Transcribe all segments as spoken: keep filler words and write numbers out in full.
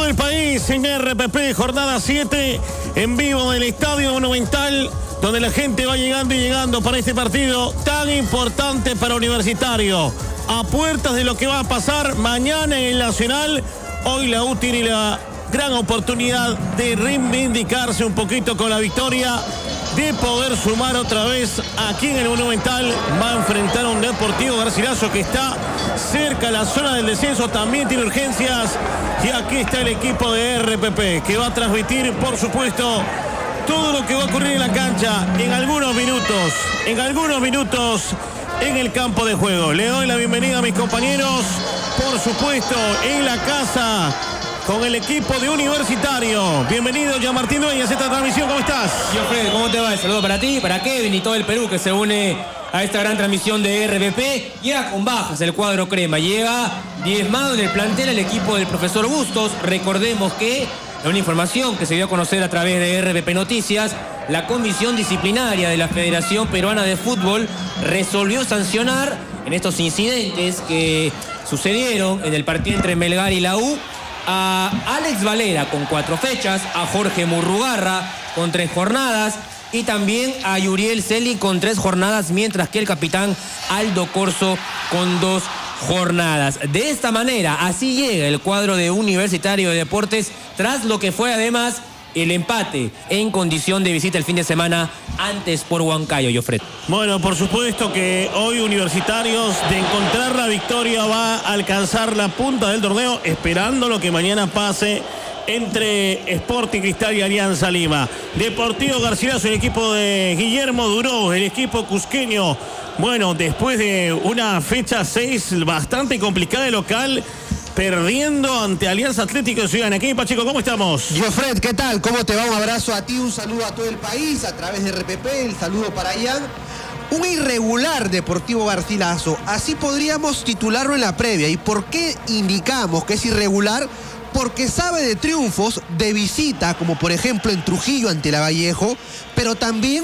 el país en R P P, jornada siete, en vivo del Estadio Monumental, donde la gente va llegando y llegando para este partido tan importante para Universitario. A puertas de lo que va a pasar mañana en el Nacional, hoy la U tiene la gran oportunidad de reivindicarse un poquito con la victoria, de poder sumar otra vez aquí en el Monumental. Va a enfrentar a un Deportivo Garcilaso que está cerca de la zona del descenso, también tiene urgencias. Y aquí está el equipo de R P P, que va a transmitir, por supuesto, todo lo que va a ocurrir en la cancha en algunos minutos, en algunos minutos en el campo de juego. Le doy la bienvenida a mis compañeros, por supuesto, en la casa, con el equipo de Universitario. Bienvenido, Jean-Martín Dueñas, a esta transmisión. ¿Cómo estás? Yo, Fred, ¿cómo te va? El saludo para ti, para Kevin y todo el Perú que se une a esta gran transmisión de R P P. Llega con bajas el cuadro crema. Llega diezmado en el plantel el equipo del profesor Bustos. Recordemos que, en una información que se dio a conocer a través de R P P Noticias, la Comisión Disciplinaria de la Federación Peruana de Fútbol resolvió sancionar en estos incidentes que sucedieron en el partido entre Melgar y la U a Alex Valera con cuatro fechas, a Jorge Murrugarra con tres jornadas y también a Yuriel Celi con tres jornadas, mientras que el capitán Aldo Corso con dos jornadas. De esta manera, así llega el cuadro de Universitario de Deportes, tras lo que fue además el empate en condición de visita el fin de semana antes por Huancayo, Jofred. Bueno, por supuesto que hoy Universitarios, de encontrar la victoria, va a alcanzar la punta del torneo, esperando lo que mañana pase entre Sporting Cristal y Alianza Lima. Deportivo Garcilaso, el equipo de Guillermo Duró, el equipo cusqueño. Bueno, después de una fecha seis bastante complicada de local, perdiendo ante Alianza Atlético de Ciudad Anaquí. Pacheco, ¿cómo estamos? Jofred, ¿qué tal? ¿Cómo te va? Un abrazo a ti, un saludo a todo el país a través de R P P, el saludo para Ian. Un irregular Deportivo Garcilaso, así podríamos titularlo en la previa. ¿Y por qué indicamos que es irregular? Porque sabe de triunfos de visita, como por ejemplo en Trujillo ante Lavallejo, pero también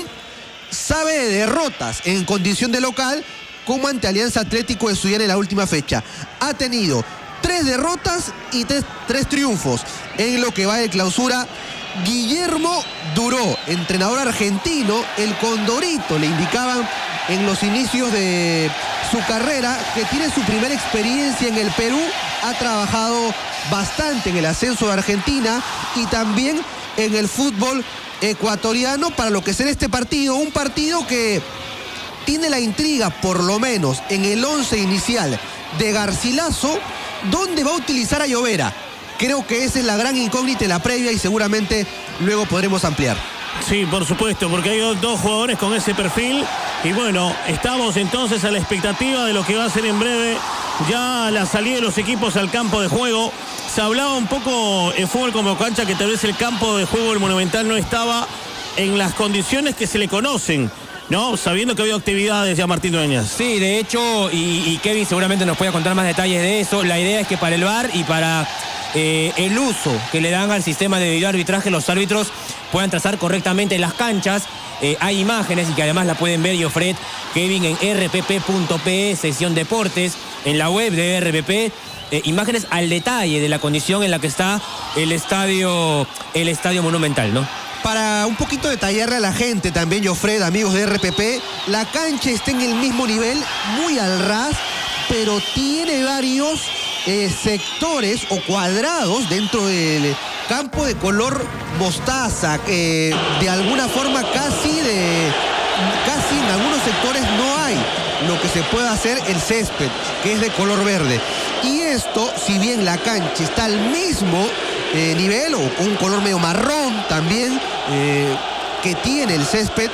sabe de derrotas en condición de local, como ante Alianza Atlético de Ciudad en la última fecha. Ha tenido tres derrotas y tres, tres triunfos en lo que va de clausura. Guillermo Duró, entrenador argentino, el Condorito, le indicaban en los inicios de su carrera que tiene su primera experiencia en el Perú, ha trabajado bastante en el ascenso de Argentina y también en el fútbol ecuatoriano, para lo que será este partido, un partido que tiene la intriga, por lo menos en el once inicial de Garcilaso, ¿dónde va a utilizar a Llovera? Creo que esa es la gran incógnita en la previa y seguramente luego podremos ampliar. Sí, por supuesto, porque hay dos jugadores con ese perfil. Y bueno, estamos entonces a la expectativa de lo que va a ser en breve ya la salida de los equipos al campo de juego. Se hablaba un poco en fútbol como cancha que tal vez el campo de juego del Monumental no estaba en las condiciones que se le conocen, ¿no? Sabiendo que había actividades ya, Martín Dueñas. Sí, de hecho, y, y Kevin seguramente nos puede contar más detalles de eso. La idea es que para el V A R y para eh, el uso que le dan al sistema de videoarbitraje, los árbitros puedan trazar correctamente las canchas. Eh, hay imágenes y que además la pueden ver, Jofred, Kevin, en r p p punto p e, sección deportes, en la web de R P P. Eh, imágenes al detalle de la condición en la que está el estadio, el estadio Monumental, ¿no? Para un poquito detallarle a la gente también, Jofred, amigos de R P P, la cancha está en el mismo nivel, muy al ras, pero tiene varios eh, sectores o cuadrados dentro del campo de color mostaza, eh, de alguna forma casi de, casi en algunos sectores no hay lo que se puede hacer el césped, que es de color verde. Y esto, si bien la cancha está al mismo eh, nivel, o con un color medio marrón también, eh, que tiene el césped,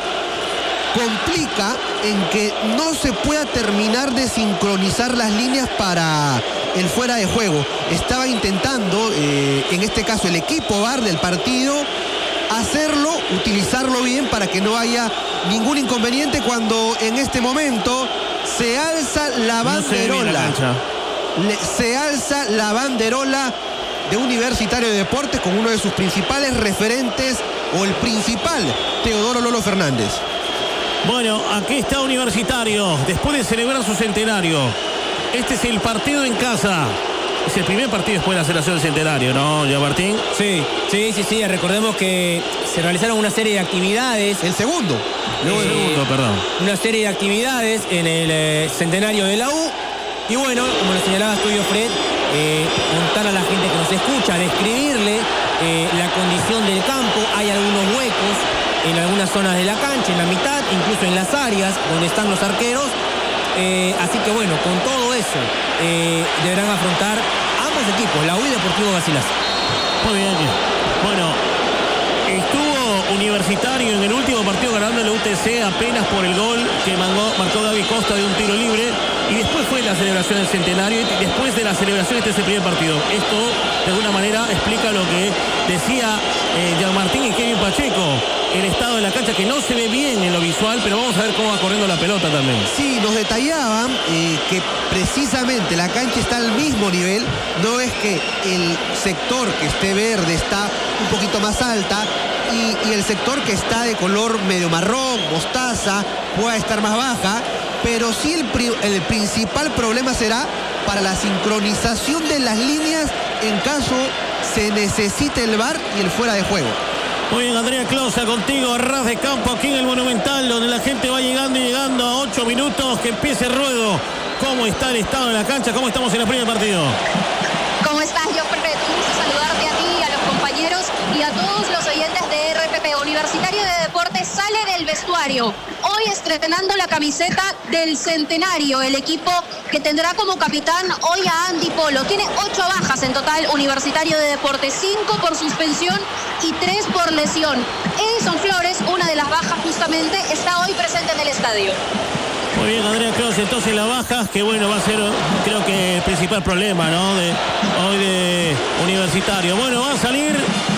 complica en que no se pueda terminar de sincronizar las líneas para el fuera de juego. Estaba intentando, eh, en este caso el equipo V A R del partido, hacerlo, utilizarlo bien para que no haya ningún inconveniente, cuando en este momento se alza la banderola. No se, Le, se alza la banderola de Universitario de Deportes con uno de sus principales referentes, o el principal, Teodoro Lolo Fernández. Bueno, aquí está Universitario, después de celebrar su centenario. Este es el partido en casa. Es el primer partido después de la celebración del centenario, ¿no, ya Martín? Sí, sí, sí, sí. Recordemos que se realizaron una serie de actividades. El segundo. Luego el Eh, segundo, perdón. Una serie de actividades en el eh, centenario de la U. Y bueno, como lo señalaba Estudio Fred, eh, contar a la gente que nos escucha, describirle eh, la condición del campo. Hay algunos huecos en algunas zonas de la cancha, en la mitad, incluso en las áreas donde están los arqueros. Eh, así que bueno, con todo eso eh, deberán afrontar ambos equipos, la U y Deportivo Garcilaso. Muy bien. Bueno, estuvo Universitario en el último partido ganando el U T C apenas por el gol que marcó, marcó Gaby Costa de un tiro libre. Y después fue la celebración del centenario. Y después de la celebración este es el primer partido. Esto, de alguna manera, explica lo que decía eh, Jean Martín y Kevin Pacheco. El estado de la cancha que no se ve bien en lo visual, pero vamos a ver cómo va corriendo la pelota también. Sí, nos detallaban eh, que precisamente la cancha está al mismo nivel. No es que el sector que esté verde está un poquito más alta y, y el sector que está de color medio marrón, mostaza, pueda estar más baja. Pero sí el, pri el principal problema será para la sincronización de las líneas en caso se necesite el V A R y el fuera de juego. Muy bien, Andrea Closa, contigo a ras de campo aquí en el Monumental, donde la gente va llegando y llegando a ocho minutos, que empiece el ruedo. ¿Cómo está el estado de la cancha? ¿Cómo estamos en el primer partido? ¿Cómo estás, Jofre? Un gusto saludarte a ti, a los compañeros y a todos los oyentes de R P P. Universitario de Deportes sale del vestuario. Hoy estrenando la camiseta del centenario, el equipo que tendrá como capitán hoy a Andy Polo. Tiene ocho bajas en total Universitario de Deportes, cinco por suspensión y tres por lesión. Edison Flores, una de las bajas justamente, está hoy presente en el estadio. Muy bien, Andrea Cruz, entonces la baja, que bueno, va a ser, creo que el principal problema, ¿no? De, hoy de Universitario. Bueno, va a salir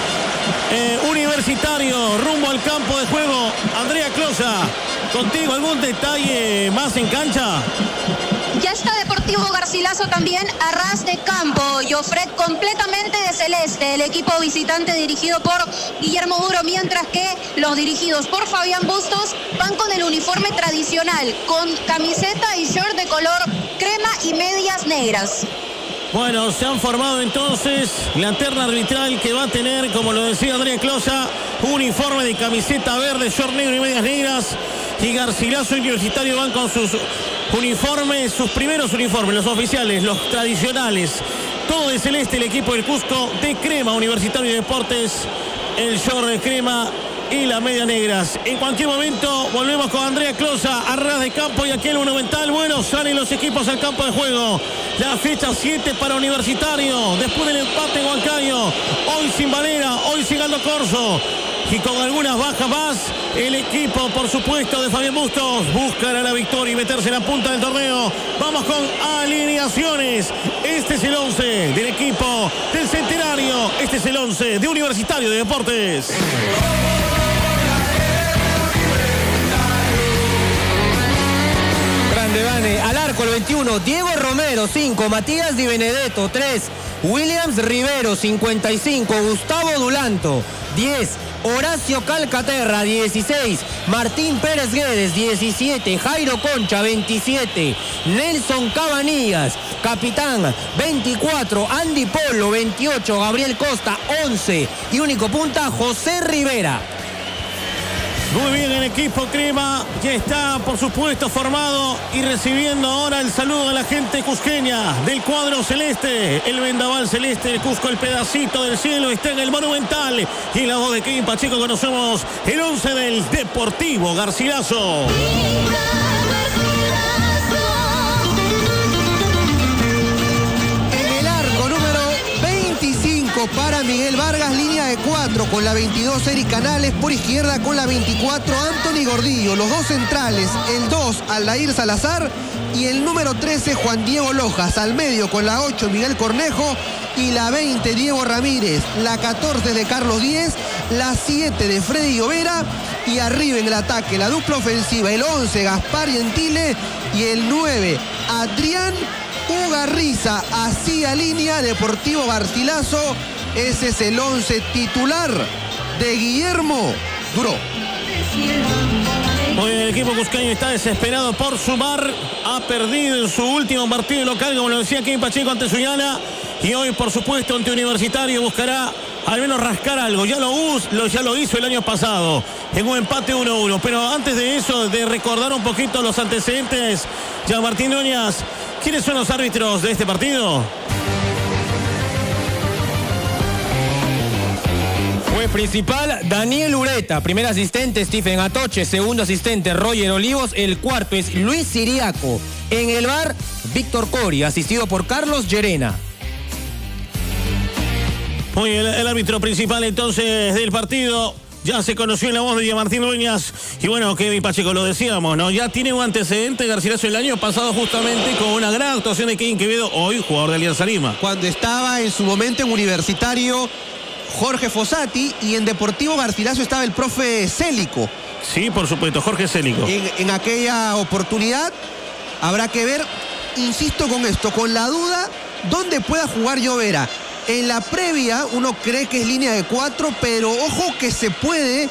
eh, Universitario rumbo al campo de juego. Andrea Closa, contigo, ¿algún detalle más en cancha? Ya está Deportivo Garcilaso también a ras de campo. Jofred completamente de celeste. El equipo visitante dirigido por Guillermo Duro, mientras que los dirigidos por Fabián Bustos van con el uniforme tradicional, con camiseta y short de color crema y medias negras. Bueno, se han formado entonces la terna arbitral que va a tener, como lo decía Andrea Closa, un uniforme de camiseta verde, short negro y medias negras. Y Garcilaso y Universitario van con sus uniformes, sus primeros uniformes, los oficiales, los tradicionales. Todo de celeste el equipo del Cusco, de crema Universitario de Deportes, el short de crema y las medias negras. En cualquier momento volvemos con Andrea Closa a ras de campo y aquí el Monumental. Bueno, salen los equipos al campo de juego. La fecha siete para Universitario, después del empate en Huancayo. Hoy sin Valera, hoy sin Aldo Corso. Y con algunas bajas más, el equipo, por supuesto, de Fabián Bustos buscará la victoria y meterse en la punta del torneo. Vamos con alineaciones. Este es el once del equipo del Centenario. Este es el once de Universitario de Deportes. Grande, Vane. Al arco, el veintiuno, Diego Romero, cinco, Matías Di Benedetto, tres, Williams Rivero, cincuenta y cinco, Gustavo Dulanto, diez, Horacio Calcaterra, dieciséis, Martín Pérez Guedes, diecisiete, Jairo Concha, veintisiete, Nelson Cabanillas, capitán, veinticuatro, Andy Polo, veintiocho, Gabriel Costa, once y único punta, José Rivera. Muy bien, el equipo crema que está, por supuesto, formado y recibiendo ahora el saludo de la gente cusqueña del cuadro celeste. El vendaval celeste del Cusco, el pedacito del cielo, está en el Monumental. Y la voz de Kevin Pacheco, conocemos el once del Deportivo Garcilaso. Para Miguel Vargas, línea de cuatro con la veintidós Eric Canales, por izquierda con la veinticuatro Anthony Gordillo, los dos centrales, el dos Aldair Salazar y el número trece Juan Diego Lojas, al medio con la ocho Miguel Cornejo y la veinte Diego Ramírez, la catorce de Carlos Díez, la siete de Freddy Llovera y arriba en el ataque la dupla ofensiva, el once Gaspar Gentile y el nueve Adrián Ugarriza. Así a línea Deportivo Garcilaso. Ese es el once titular de Guillermo Duro. Hoy el equipo cusqueño está desesperado por sumar. Ha perdido en su último partido local, como lo decía Kevin Pacheco, ante Sullana. Y hoy, por supuesto, ante Universitario buscará al menos rascar algo. Ya lo, us, lo, ya lo hizo el año pasado en un empate uno uno. Pero antes de eso, de recordar un poquito los antecedentes, ya Martín Dueñas, ¿quiénes son los árbitros de este partido? Juez principal, Daniel Ureta. Primer asistente, Stephen Atoche. Segundo asistente, Roger Olivos. El cuarto es Luis Siriaco. En el V A R, Víctor Cori, asistido por Carlos Llerena. Muy bien, el, el árbitro principal entonces del partido. Ya se conoció en la voz de Martín Dueñas. Y bueno, Kevin Pacheco, lo decíamos, ¿no? Ya tiene un antecedente Garcilaso el año pasado justamente con una gran actuación de Kevin Quevedo, hoy jugador de Alianza Lima. Cuando estaba en su momento en Universitario Jorge Fossati y en Deportivo Garcilaso estaba el profe Célico. Sí, por supuesto, Jorge Célico. En, en aquella oportunidad habrá que ver, insisto con esto, con la duda, dónde pueda jugar Llovera. En la previa uno cree que es línea de cuatro, pero ojo que se puede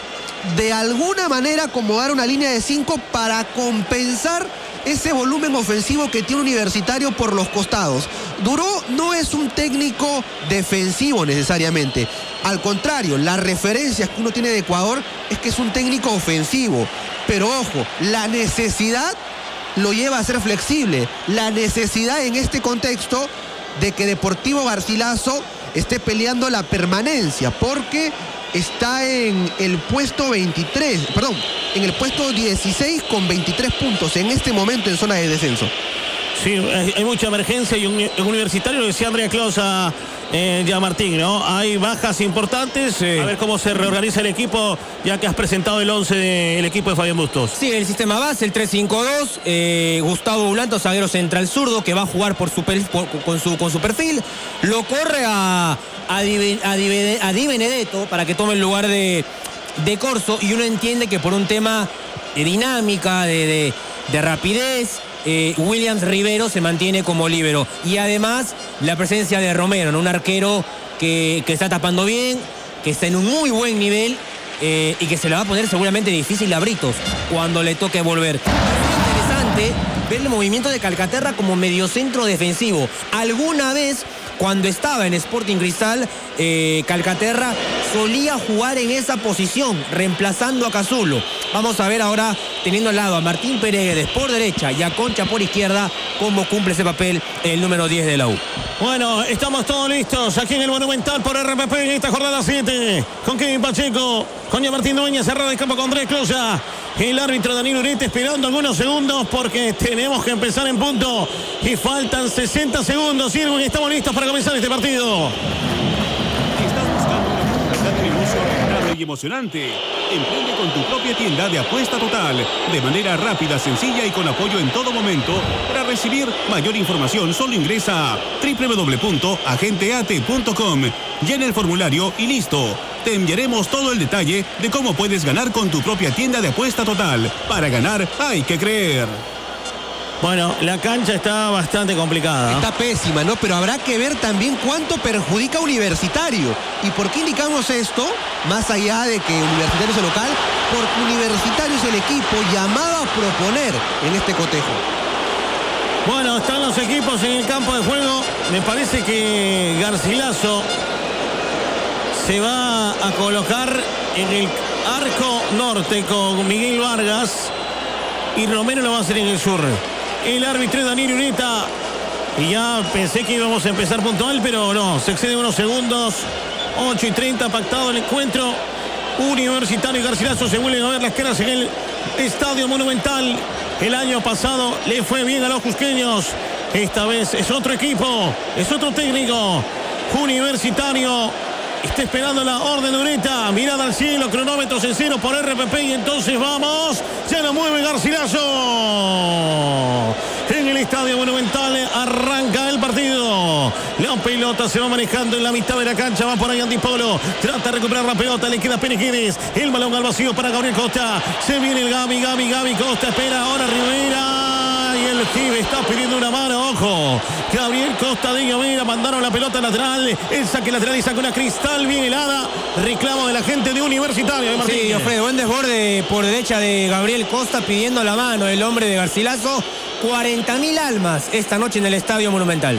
de alguna manera acomodar una línea de cinco para compensar ese volumen ofensivo que tiene Universitario por los costados. Duró no es un técnico defensivo necesariamente. Al contrario, las referencias que uno tiene de Ecuador es que es un técnico ofensivo. Pero ojo, la necesidad lo lleva a ser flexible. La necesidad en este contexto de que Deportivo Garcilaso esté peleando la permanencia, porque está en el puesto veintitrés, perdón, en el puesto dieciséis con veintitrés puntos en este momento en zona de descenso. Sí, hay mucha emergencia y un, un Universitario, lo decía Andrea Closa, eh, ya Martín, ¿no? Hay bajas importantes, sí. A ver cómo se reorganiza el equipo, ya que has presentado el once del equipo de Fabián Bustos. Sí, el sistema base, el tres cinco dos, eh, Gustavo Bulanto, zaguero central zurdo, que va a jugar por su, per, por, con, su, con su perfil, lo corre a, a, Di, a, Di, a Di Benedetto para que tome el lugar de, de Corso, y uno entiende que por un tema de dinámica, de, de, de rapidez, Eh, Williams Rivero se mantiene como líbero, y además la presencia de Romero, ¿no? Un arquero que, que está tapando bien, que está en un muy buen nivel, eh, y que se le va a poner seguramente difícil a Britos cuando le toque volver. Es interesante ver el movimiento de Calcaterra como mediocentro defensivo. Alguna vez, cuando estaba en Sporting Cristal, eh, Calcaterra solía jugar en esa posición, reemplazando a Cazulo. Vamos a ver ahora, teniendo al lado a Martín Peregues por derecha y a Concha por izquierda, cómo cumple ese papel el número diez de la U. Bueno, estamos todos listos aquí en el Monumental por R P P en esta jornada siete. Con Kevin Pacheco, con Martín Dueñas, cerrada de campo con Andrés Closa. El árbitro Daniel Ureta esperando algunos segundos porque tenemos que empezar en punto. Y faltan sesenta segundos, Irwin, estamos listos para comenzar este partido. ¿Estás buscando una oportunidad de negocio rentable y emocionante? Emprende con tu propia tienda de apuesta total, de manera rápida, sencilla y con apoyo en todo momento. Para recibir mayor información, solo ingresa a doble u doble u doble u punto agenteate punto com. Llena el formulario y listo. Te enviaremos todo el detalle de cómo puedes ganar con tu propia tienda de apuesta total. Para ganar hay que creer. Bueno, la cancha está bastante complicada. Está pésima, ¿no? Pero habrá que ver también cuánto perjudica a Universitario. ¿Y por qué indicamos esto? Más allá de que Universitario es el local, porque Universitario es el equipo llamado a proponer en este cotejo. Bueno, están los equipos en el campo de juego. Me parece que Garcilaso se va a colocar en el arco norte con Miguel Vargas y Romero lo va a hacer en el sur. El árbitro es Daniel Ureta. Y ya pensé que íbamos a empezar puntual, pero no, se exceden unos segundos. ocho y treinta pactado el encuentro. Universitario y Garcilaso se vuelven a ver las caras en el Estadio Monumental. El año pasado le fue bien a los cusqueños. Esta vez es otro equipo, es otro técnico. Universitario está esperando la orden de Ureta. Mirada al cielo, cronómetros en cero por R P P. Y entonces vamos. Se la mueve Garcilaso. En el Estadio Monumental arranca el partido. La pelota se va manejando en la mitad de la cancha. Va por ahí Antipolo. Trata de recuperar la pelota. Le queda Penequedes. El balón al vacío para Gabriel Costa. Se viene el Gaby, Gaby, Gaby Costa. Espera ahora Rivera. Y el Gibe está pidiendo una mano. Ojo. Gabriel Costa de Llovera. Mandaron la pelota lateral. El saque lateral y saca una cristal bien helada. Reclamo de la gente de Universitario. De Martín. Sí, Alfredo, buen desborde por derecha de Gabriel Costa pidiendo la mano. El hombre de Garcilaso. cuarenta mil almas esta noche en el Estadio Monumental.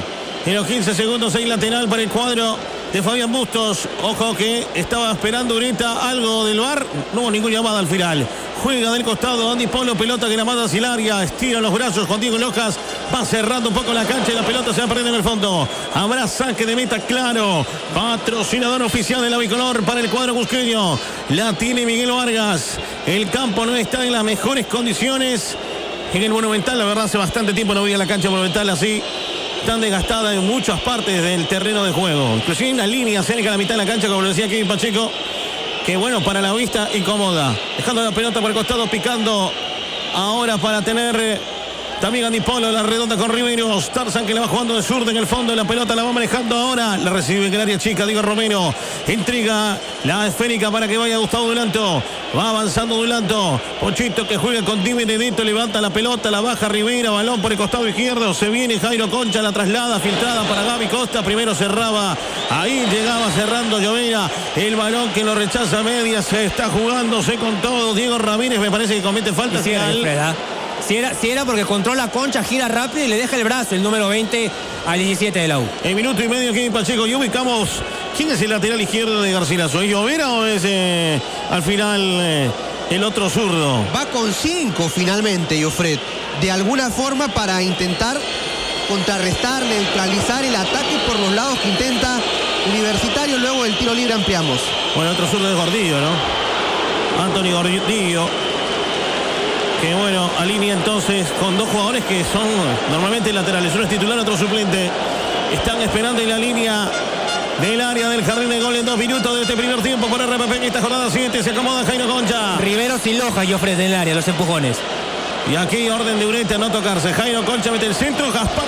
En los quince segundos hay lateral para el cuadro de Fabián Bustos. Ojo que estaba esperando ahorita algo del V A R. No hubo ninguna llamada al final. Juega del costado Andy Polo, pelota que la manda hacia el área. Estira los brazos Juan Diego Lojas. Va cerrando un poco la cancha y la pelota se va perdiendo en el fondo. Habrá saque de meta claro. Patrocinador oficial de la bicolor para el cuadro cusqueño. La tiene Miguel Vargas. El campo no está en las mejores condiciones. En el Monumental, la verdad, hace bastante tiempo no veía la cancha Monumental así. Tan desgastada en muchas partes del terreno de juego. Inclusive hay una línea cerca de la mitad de la cancha, como lo decía Kevin Pacheco, que bueno, para la vista incomoda. Dejando la pelota por el costado, picando ahora para tener eh, también Andy Polo, la redonda con Riveros. Tarzan que la va jugando de zurda en el fondo, la pelota la va manejando ahora. La recibe en el área chica, Diego Romero. Intriga la esférica para que vaya Gustavo Dulanto. Va avanzando Dulanto. Pochito que juega con Di Benedetto, levanta la pelota, la baja Rivera, balón por el costado izquierdo. Se viene Jairo Concha, la traslada, filtrada para Gaby Costa. Primero cerraba, ahí llegaba cerrando Llovera. El balón que lo rechaza a medias, se está jugándose con todo. Diego Ramírez me parece que comete falta. Si era, si, era, si era porque controla Concha, gira rápido y le deja el brazo, el número veinte al diecisiete de la U. En minuto y medio, Kevin Pacheco, y ubicamos. ¿Quién es el lateral izquierdo de Garcilaso? ¿Es Llovera o es eh, al final eh, el otro zurdo? Va con cinco finalmente, Jofred. De alguna forma para intentar contrarrestar, neutralizar el ataque por los lados que intenta Universitario. Luego del tiro libre ampliamos. Bueno, otro zurdo es Gordillo, ¿no? Anthony Gordillo. Que bueno, alinea entonces con dos jugadores que son normalmente laterales. Uno es titular, otro suplente. Están esperando en la línea del área del jardín de gol en dos minutos de este primer tiempo por R P P en esta jornada siete. Se acomoda Jairo Concha. Riveros y Loja y ofrece en el área los empujones. Y aquí orden de Urete a no tocarse. Jairo Concha mete el centro. Gaspar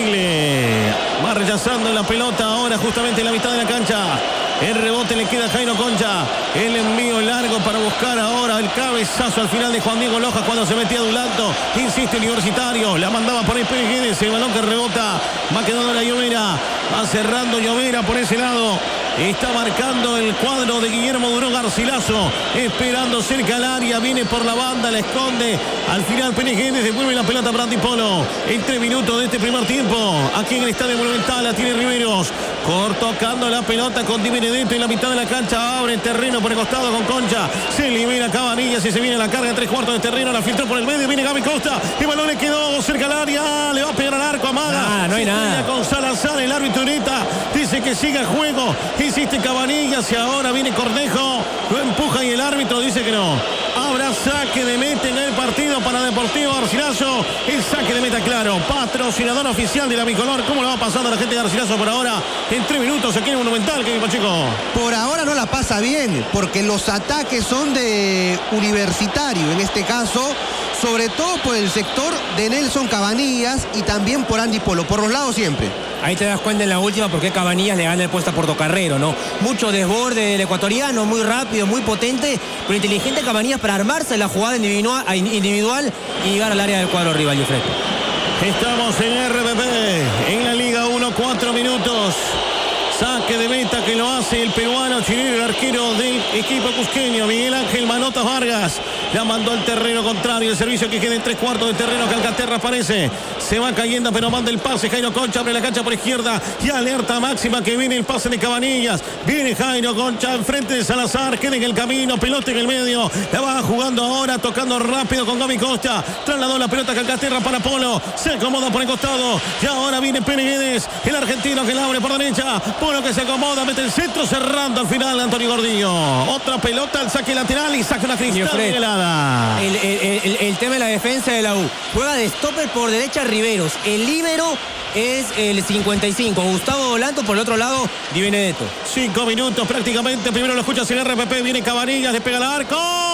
Gentile va rechazando la pelota ahora justamente en la mitad de la cancha. El rebote le queda a Jairo Concha. El envío largo para buscar ahora el cabezazo al final de Juan Diego Lojas cuando se metía Dulanto. Insiste Universitario. La mandaba por ahí Pérez. Ese balón que rebota. Va quedando la Llovera. Va cerrando Llovera por ese lado. Está marcando el cuadro de Guillermo Duró Garcilaso. Esperando cerca al área. Viene por la banda. La esconde. Al final P N G devuelve la pelota para Andy Polo. En tres minutos de este primer tiempo. Aquí en el Estadio Monumental. La tiene Riveros. Tocando la pelota con Di Benedetto en la mitad de la cancha. Abre el terreno por el costado con Concha. Se libera Cabanillas y se viene la carga en tres cuartos de terreno. La filtró por el medio. Viene Gaby Costa. El balón le quedó cerca al área. Le va a pegar al arco. Amaga. Ah, no hay se nada. Con Salazar. El árbitro ahorita dice que siga el juego. Insiste Cabanillas y ahora viene Cornejo. Lo empuja y el árbitro dice que no. Habrá saque de meta en el partido para Deportivo Garcilaso. El saque de meta claro. Patrocinador oficial de la bicolor. ¿Cómo lo va pasando la gente de Garcilaso por ahora? En tres minutos aquí en el Monumental, Kevin Pacheco. Por ahora no la pasa bien, porque los ataques son de Universitario. En este caso, sobre todo por el sector de Nelson Cabanillas y también por Andy Polo. Por los lados siempre. Ahí te das cuenta en la última por qué Cabanillas le gana el puesto a Portocarrero, ¿no? Mucho desborde del ecuatoriano, muy rápido, muy potente, pero inteligente Cabanillas para armarse la jugada individual, individual y llegar al área del cuadro rival, Jofred. Estamos en R P P, en la Liga uno, cuatro minutos. Saque de meta que lo hace el peruano chileno, el arquero del equipo cusqueño, Miguel Ángel Manotas Vargas. La mandó al terreno contrario, el servicio que queda en tres cuartos de terreno, Calcaterra aparece. Se va cayendo, pero manda el pase. Jairo Concha abre la cancha por izquierda y alerta máxima que viene el pase de Cabanillas. Viene Jairo Concha enfrente de Salazar, queda en el camino, pelota en el medio. La va jugando ahora, tocando rápido con Gaby Costa. Trasladó la pelota Calcaterra para Polo. Se acomoda por el costado y ahora viene Pérez Guedes, el argentino que la abre por derecha. Polo que se acomoda, mete el centro cerrando al final Anthony Gordillo. Otra pelota al saque lateral y saca una cristal helada. El, el, el, el tema de la defensa de la U. Juega de stopper por derecha Riveros. El líbero es el cincuenta y cinco. Gustavo Dolanto por el otro lado, Di Benedetto. Cinco minutos prácticamente. Primero lo escuchas en R P P. Viene Cabanillas, le pega al arco.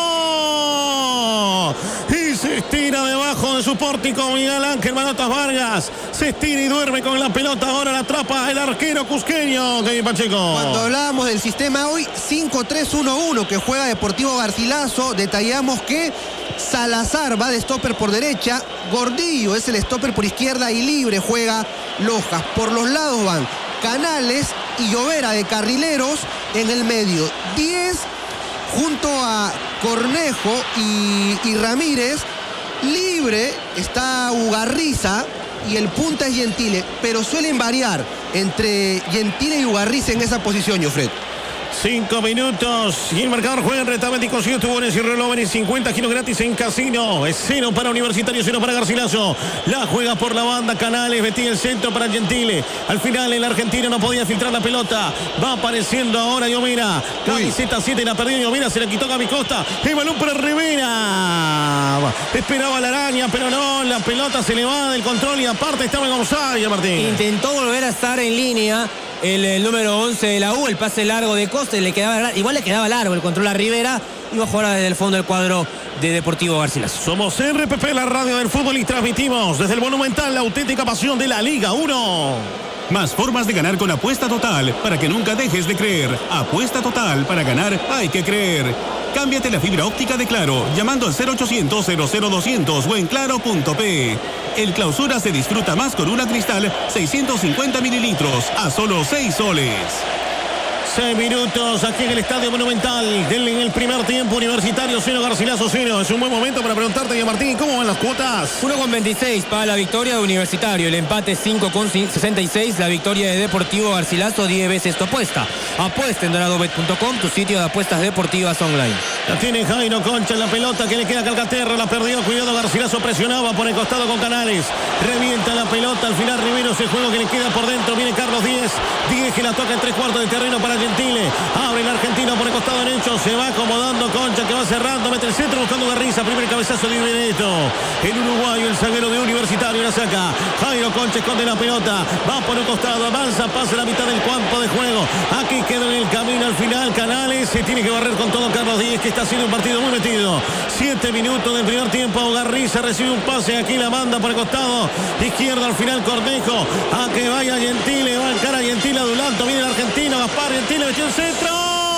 Y se estira debajo de su pórtico Miguel Ángel Manotas Vargas. Se estira y duerme con la pelota. Ahora la atrapa el arquero cusqueño, Kevin Pacheco. Cuando hablábamos del sistema hoy, cinco tres uno uno que juega Deportivo Garcilaso, detallamos que Salazar va de stopper por derecha, Gordillo es el stopper por izquierda y libre juega Lojas. Por los lados van Canales y Llovera de carrileros en el medio. diez junto a Cornejo y, y Ramírez. Libre está Ugarriza y el punta es Gentile, pero suelen variar entre Gentile y Ugarriza en esa posición, Jofred. Cinco minutos y el marcador juega en retamente y consiguió tubones y reloj en cincuenta kilos gratis en casino. Es cero para Universitario, cero para Garcilaso. La juega por la banda Canales, metía el centro para Gentile. Al final el argentino no podía filtrar la pelota. Va apareciendo ahora Yomira. Camiseta siete, la perdió Yomira, se la quitó Gaby Costa. El balón para Rivera. Esperaba la araña, pero no, la pelota se le va del control y aparte estaba en offside, Martín. Intentó volver a estar en línea. El, el número once de la U, el pase largo de Costa, le quedaba, igual le quedaba largo el control a Rivera. Iba a jugar desde el fondo del cuadro de Deportivo Garcilaso. Somos R P P, la radio del fútbol, y transmitimos desde el Monumental la auténtica pasión de la Liga uno. Más formas de ganar con Apuesta Total para que nunca dejes de creer. Apuesta Total, para ganar hay que creer. Cámbiate la fibra óptica de Claro llamando al cero ochocientos, cero cero doscientos o en claro punto pe. El Clausura se disfruta más con una Cristal seiscientos cincuenta mililitros a solo seis soles. Seis minutos aquí en el Estadio Monumental. En el primer tiempo, Universitario cero, Garcilaso cero. Es un buen momento para preguntarte, Martín, ¿cómo van las cuotas? uno con veintiséis para la victoria de Universitario. El empate cinco con sesenta y seis. La victoria de Deportivo Garcilaso diez veces tu apuesta. Apuesta en doradobet punto com, tu sitio de apuestas deportivas online. La tiene Jairo Concha en la pelota que le queda a Calcaterra. La perdió, cuidado, Garcilaso presionaba por el costado con Canales. Revienta la pelota, al final Riveros, el juego que le queda por dentro. Viene Carlos Díez. Díez que la toca en tres cuartos de terreno para Gentile. Abre el argentino por el costado derecho. Se va acomodando Concha, que va cerrando. Mete el centro buscando Garriza. Primer cabezazo de Benedetto. El uruguayo, el zaguero de Universitario, la saca. Jairo Concha esconde la pelota. Va por el costado, avanza, pasa la mitad del campo de juego. Aquí queda en el camino al final. Canales se tiene que barrer con todo Carlos Díez, que está haciendo un partido muy metido. Siete minutos del primer tiempo. Garriza recibe un pase. Aquí la manda por el costado izquierdo. Al final Cornejo. A que vaya Gentile. Va a encarar Gentile adulanto. Viene el argentino. Gaspar Gentile metió el centro.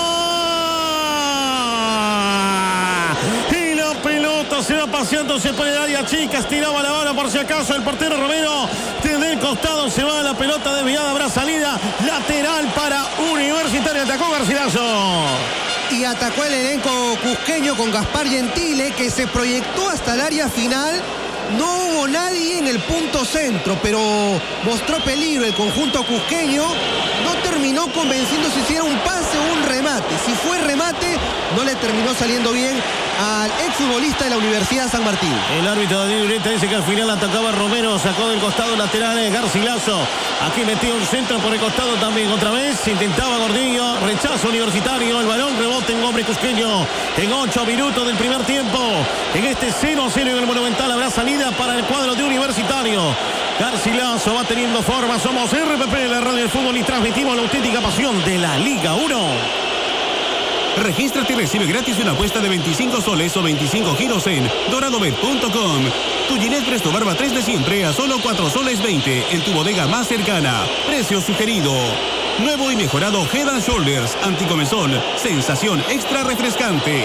Y la pelota se va paseando. Se pone el área chica. Estiraba la bola por si acaso. El portero Romero. Desde el costado se va la pelota desviada. Habrá salida lateral para Universitario. Atacó Garcilaso. Y atacó el elenco cusqueño con Gaspar Gentile, que se proyectó hasta el área final. No hubo nadie en el punto centro, pero mostró peligro el conjunto cusqueño. No terminó convenciendo si hiciera un pase o un remate. Si fue remate, no le terminó saliendo bien al exfutbolista de la Universidad San Martín. El árbitro Daniel Ureta dice que al final atacaba Romero, sacó del costado lateral de Garcilaso. Aquí metió un centro por el costado también otra vez. Intentaba Gordillo, rechazo Universitario. El balón rebote en hombre cusqueño en ocho minutos del primer tiempo. En este cero a cero en el Monumental habrá salida para el cuadro de Universitario. Garcilaso va teniendo forma. Somos R P P, la radio del fútbol, y transmitimos la auténtica pasión de la Liga uno. Regístrate y recibe gratis una apuesta de veinticinco soles o veinticinco giros en doradobet punto com. Tu Gillette Presto Barba tres de siempre a solo cuatro soles veinte en tu bodega más cercana. Precio sugerido. Nuevo y mejorado Head and Shoulders anticomezón. Sensación extra refrescante.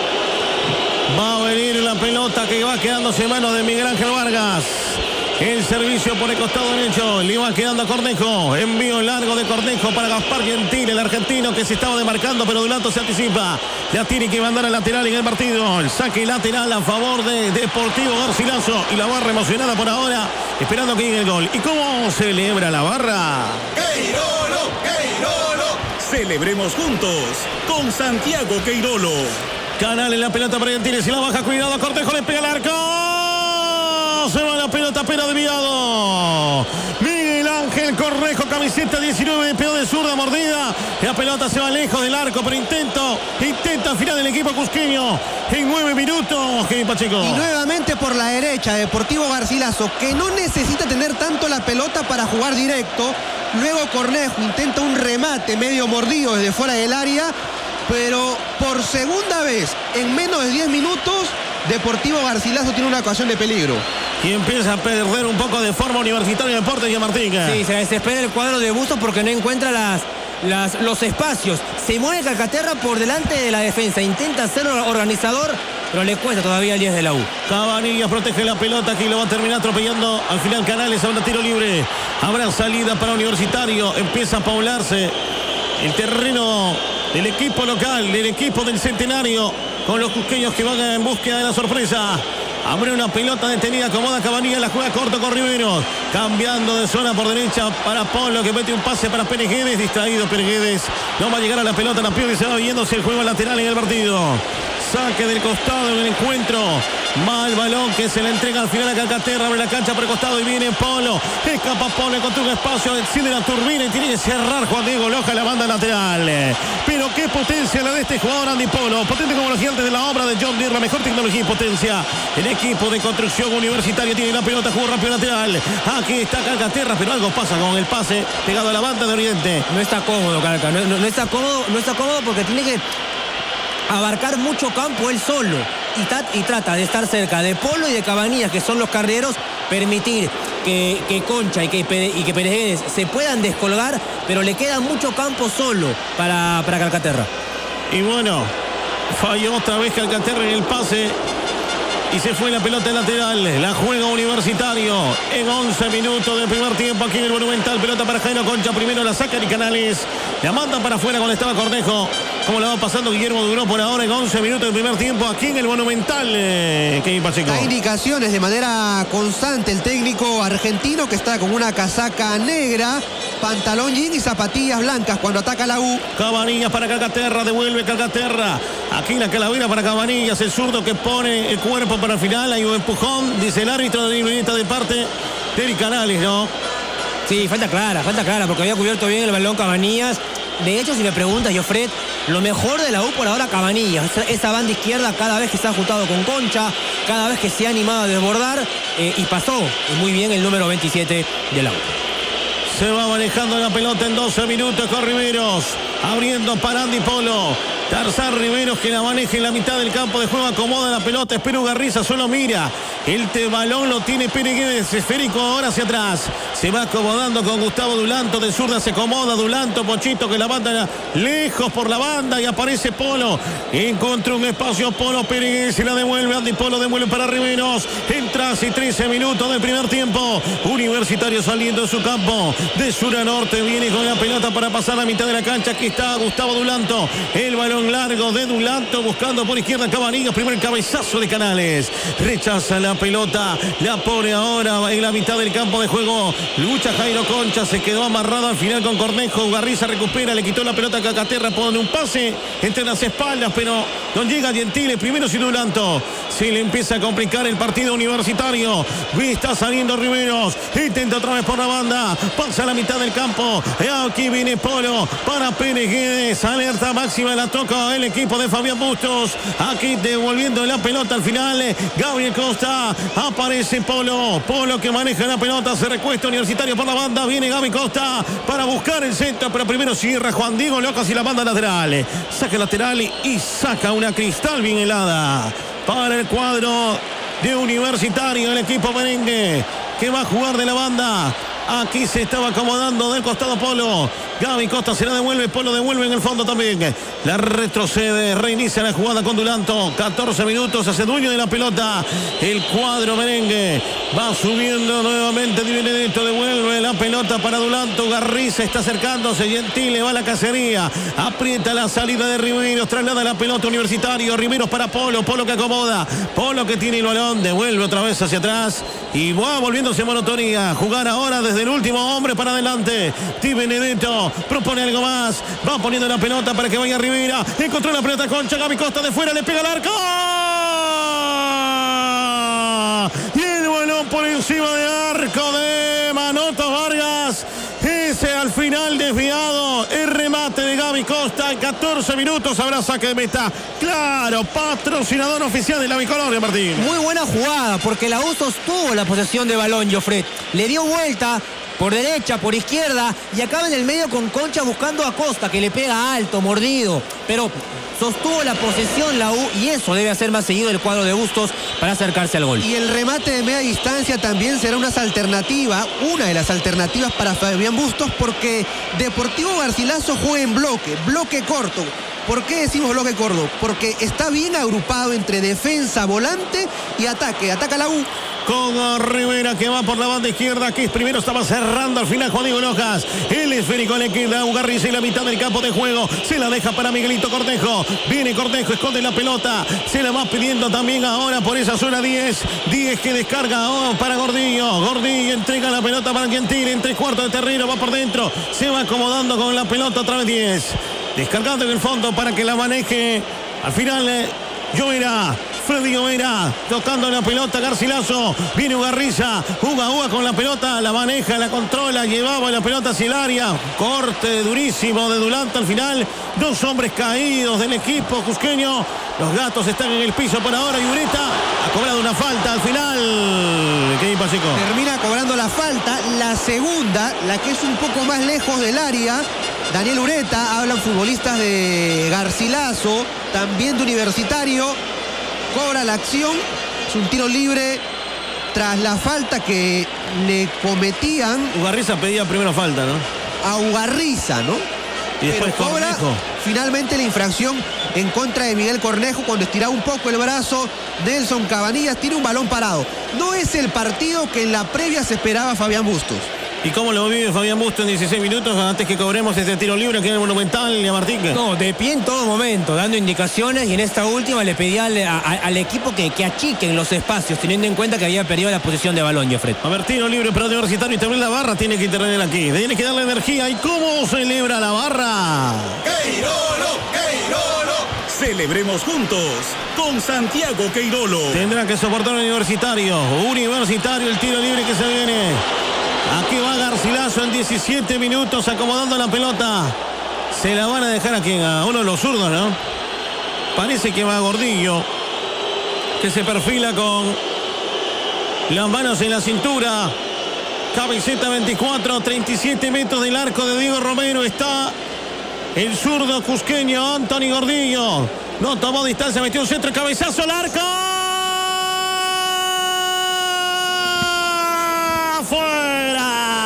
Va a venir la pelota que va quedándose en manos de Miguel Ángel Vargas. El servicio por el costado derecho. Le va quedando a Cornejo. Envío largo de Cornejo para Gaspar Gentile, el argentino que se estaba demarcando, pero Dulanto se anticipa. Ya tiene que mandar al lateral en el partido. El saque lateral a favor de Deportivo Garcilaso. Y la barra emocionada por ahora, esperando que llegue el gol. ¿Y cómo celebra la barra? ¡Queirolo! ¡Queirolo! Celebremos juntos con Santiago Queirolo. Canal en la pelota para Gentile. Si la baja, cuidado. Cornejo le pega al arco. Se va la pelota, pero desviado. Miguel Ángel Cornejo, camiseta diecinueve, pegó de zurda, mordida. La pelota se va lejos del arco, pero intento, intenta al final del equipo cusqueño. En nueve minutos, Kevin Pacheco. Y nuevamente por la derecha, Deportivo Garcilaso, que no necesita tener tanto la pelota para jugar directo. Luego Cornejo intenta un remate medio mordido desde fuera del área. Pero por segunda vez en menos de diez minutos, Deportivo Garcilaso tiene una ocasión de peligro. Y empieza a perder un poco de forma Universitario de Deportes y a Martica. Sí, se desespera el cuadro de Bustos porque no encuentra las, las, los espacios. Se mueve Calcaterra por delante de la defensa. Intenta ser organizador, pero le cuesta todavía el diez de la U. Cabanillas protege la pelota, aquí lo va a terminar atropellando. Al final Canales, habrá tiro libre. Habrá salida para Universitario. Empieza a poblarse el terreno del equipo local, del equipo del Centenario, con los cusqueños que van en búsqueda de la sorpresa. Abre una pelota detenida, acomoda Cabanillas, la juega corto con Riveros. Cambiando de zona por derecha para Polo, que mete un pase para Pérez Guedes. Distraído Pérez Guedes. No va a llegar a la pelota, la pierde y se va viéndose el juego lateral en el partido. Saque del costado en el encuentro. Mal balón que se le entrega al final a Calcaterra. Abre la cancha por el costado y viene Polo. Escapa Polo, encontró un espacio. Enciende la turbina y tiene que cerrar Juan Diego Loja la banda lateral. Pero qué potencia la de este jugador Andy Polo. Potente como los gigantes de la obra de John Deere. La mejor tecnología y potencia. El equipo de construcción universitaria tiene la pelota. Jugó rápido lateral. Aquí está Calcaterra, pero algo pasa con el pase pegado a la banda de Oriente. No está cómodo, Calca. No, no, no está cómodo, no está cómodo porque tiene que abarcar mucho campo él solo y, tat, y trata de estar cerca de Polo y de Cabanillas, que son los carreros, permitir que, que Concha y que, y que Pérez Guedes se puedan descolgar, pero le queda mucho campo solo para, para Calcaterra. Y bueno, falló otra vez Calcaterra en el pase y se fue la pelota lateral. La juega Universitario en once minutos del primer tiempo aquí en el Monumental. Pelota para Jairo Concha, primero la saca y Canales la manda para afuera cuando estaba Cornejo. ¿Cómo la va pasando Guillermo Duró por ahora en once minutos del primer tiempo aquí en el Monumental? Eh, Kevin Pacheco. Da indicaciones de manera constante el técnico argentino, que está con una casaca negra, pantalón jean y zapatillas blancas cuando ataca la U. Cabanillas para Calcaterra, devuelve Calcaterra. Aquí la calavera para Cabanillas, el zurdo que pone el cuerpo para el final. Hay un empujón, dice el árbitro de Libreta de parte de Canales, ¿no? Sí, falta clara, falta clara, porque había cubierto bien el balón Cabanillas. De hecho, si me preguntas, Jofred, lo mejor de la U por ahora, Cabanillas. Esa, esa banda izquierda, cada vez que se ha juntado con Concha, cada vez que se ha animado a desbordar, eh, y pasó muy bien el número veintisiete de la U. Se va manejando la pelota en doce minutos con Riveros. Abriendo para Andy Polo. Tarzán Riveros que la maneja en la mitad del campo de juego. Acomoda la pelota. Espero Garriza solo mira. El balón lo tiene Pérez Guedes. Esférico ahora hacia atrás. Se va acomodando con Gustavo Dulanto. De zurda se acomoda Dulanto. Pochito que la banda lejos por la banda. Y aparece Polo. Encontró un espacio Polo. Pérez Guedes se la devuelve. Andy Polo devuelve para Riveros. Entra hace trece minutos del primer tiempo. Universitario saliendo de su campo. De sur a norte viene con la pelota para pasar a la mitad de la cancha. Aquí está Gustavo Dulanto. El balón largo de Dulanto buscando por izquierda Cabanillas. Primer cabezazo de Canales. Rechaza la pelota. La pone ahora en la mitad del campo de juego. Lucha Jairo Concha. Se quedó amarrado al final con Cornejo. Garriza recupera. Le quitó la pelota a Calcaterra. Pone un pase entre las espaldas. Pero no llega Gentile. Primero sin Dulanto. Se le empieza a complicar el partido Universitario. Está saliendo Riveros. Intenta otra vez por la banda. Pasa a la mitad del campo. Aquí viene Polo para Pérez Guedes. Alerta máxima. La toca el equipo de Fabián Bustos. Aquí devolviendo la pelota al final. Gabriel Costa. Aparece Polo. Polo que maneja la pelota. Se recuesta Universitario por la banda. Viene Gaby Costa para buscar el centro. Pero primero cierra Juan Diego Locas y la banda lateral. Saca lateral y saca una Cristal bien helada para el cuadro de Universitario. El equipo merengue que va a jugar de la banda. Aquí se estaba acomodando del costado Polo. Gaby Costa se la devuelve. Polo devuelve en el fondo también. La retrocede. Reinicia la jugada con Dulanto. catorce minutos. Hace dueño de la pelota. El cuadro merengue va subiendo nuevamente. Di Benedetto devuelve la pelota para Dulanto. Garriza está acercándose. Gentile va a la cacería. Aprieta la salida de Riveros. Traslada la pelota Universitario. Riveros para Polo. Polo que acomoda. Polo que tiene el balón. Devuelve otra vez hacia atrás. Y va volviéndose monotonía. Jugar ahora desde el último hombre para adelante. Di Benedetto propone algo más. Va poniendo la pelota para que vaya Rivera. Encontró la pelota Concha. Gaby Costa de fuera. Le pega al arco. Y el balón por encima de arco de Manotas Vargas. Ese al final desviado. El remate de Gaby Costa. En catorce minutos habrá saque de meta. Claro, patrocinador oficial de la Bicolor, Martín. Muy buena jugada porque la U sostuvo la posesión de balón, Jofred. Le dio vuelta por derecha, por izquierda y acaba en el medio con Concha buscando a Costa, que le pega alto, mordido. Pero sostuvo la posesión la U y eso debe hacer más seguido el cuadro de Bustos para acercarse al gol. Y el remate de media distancia también será una alternativa, una de las alternativas para Fabián Bustos, porque Deportivo Garcilaso juega en bloque, bloque corto. ¿Por qué decimos bloque corto? Porque está bien agrupado entre defensa, volante y ataque. Ataca la U. con Rivera que va por la banda izquierda, que primero estaba cerrando al final Juan Diego Lojas. El esférico le queda a Ugarriza en la mitad del campo de juego. Se la deja para Miguelito Cornejo. Viene Cornejo, esconde la pelota. Se la va pidiendo también ahora por esa zona diez. diez que descarga oh, para Gordillo. Gordillo entrega la pelota para Gentile en tres cuartos de terreno. Va por dentro. Se va acomodando con la pelota otra vez diez. Descargando en el fondo para que la maneje. Al final, eh, Llovera. Freddy Llovera tocando la pelota, Garcilaso, viene Ugarriza, Uga Uga con la pelota, la maneja, la controla, llevaba la pelota hacia el área, corte durísimo de Dulant al final, dos hombres caídos del equipo cusqueño, los gatos están en el piso por ahora y Ureta ha cobrado una falta al final. ¿Qué pasa, Chico? Termina cobrando la falta, la segunda, la que es un poco más lejos del área. Daniel Ureta, hablan futbolistas de Garcilaso, también de Universitario. Cobra la acción, es un tiro libre tras la falta que le cometían. Ugarriza pedía primero falta, ¿no? A Ugarriza, ¿no? Y después Pero cobra Cornejo. Finalmente la infracción en contra de Miguel Cornejo cuando estiraba un poco el brazo. Nelson Cabanillas tira un balón parado. No es el partido que en la previa se esperaba Fabián Bustos. ¿Y cómo lo vive Fabián Bustos en dieciséis minutos antes que cobremos este tiro libre que es el Monumental y a Martín? No, de pie en todo momento, dando indicaciones, y en esta última le pedía al, a, al equipo que, que achiquen los espacios, teniendo en cuenta que había perdido la posición de balón, Jeffrey. A ver, tiro libre para Universitario y también la barra tiene que intervenir aquí. Tiene que darle energía. ¿Y cómo celebra la barra? ¡Queirolo, Queirolo! Celebremos juntos con Santiago Queirolo. Tendrá que soportar el Universitario. Universitario, el tiro libre que se viene. Aquí va Garcilaso en diecisiete minutos acomodando la pelota. Se la van a dejar aquí a uno de los zurdos, ¿no? Parece que va Gordillo, que se perfila con las manos en la cintura. Camiseta veinticuatro, treinta y siete metros del arco de Diego Romero. Está el zurdo cusqueño Anthony Gordillo. No tomó distancia, metió un centro, cabezazo al arco. ¡Fuera!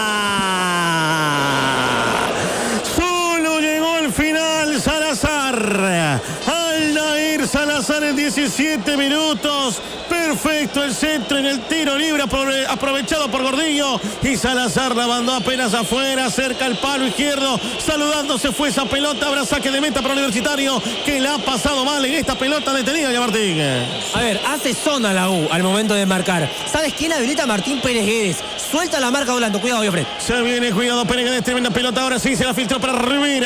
Solo llegó al final Salazar. Aldair Salazar en diecisiete minutos. Perfecto el centro en el tiro libre aprovechado por Gordillo. Y Salazar la mandó apenas afuera, cerca al palo izquierdo. Saludándose fue esa pelota. Habrá saque de meta para Universitario, que la ha pasado mal en esta pelota detenida, ya Martín. A ver, hace zona la U al momento de marcar. ¿Sabes quién habilita a Martín Pérez Guedes? Suelta la marca volando. Cuidado, Jeffrey. Se viene, cuidado, Pérez Guedes, tremenda pelota. Ahora sí se la filtró para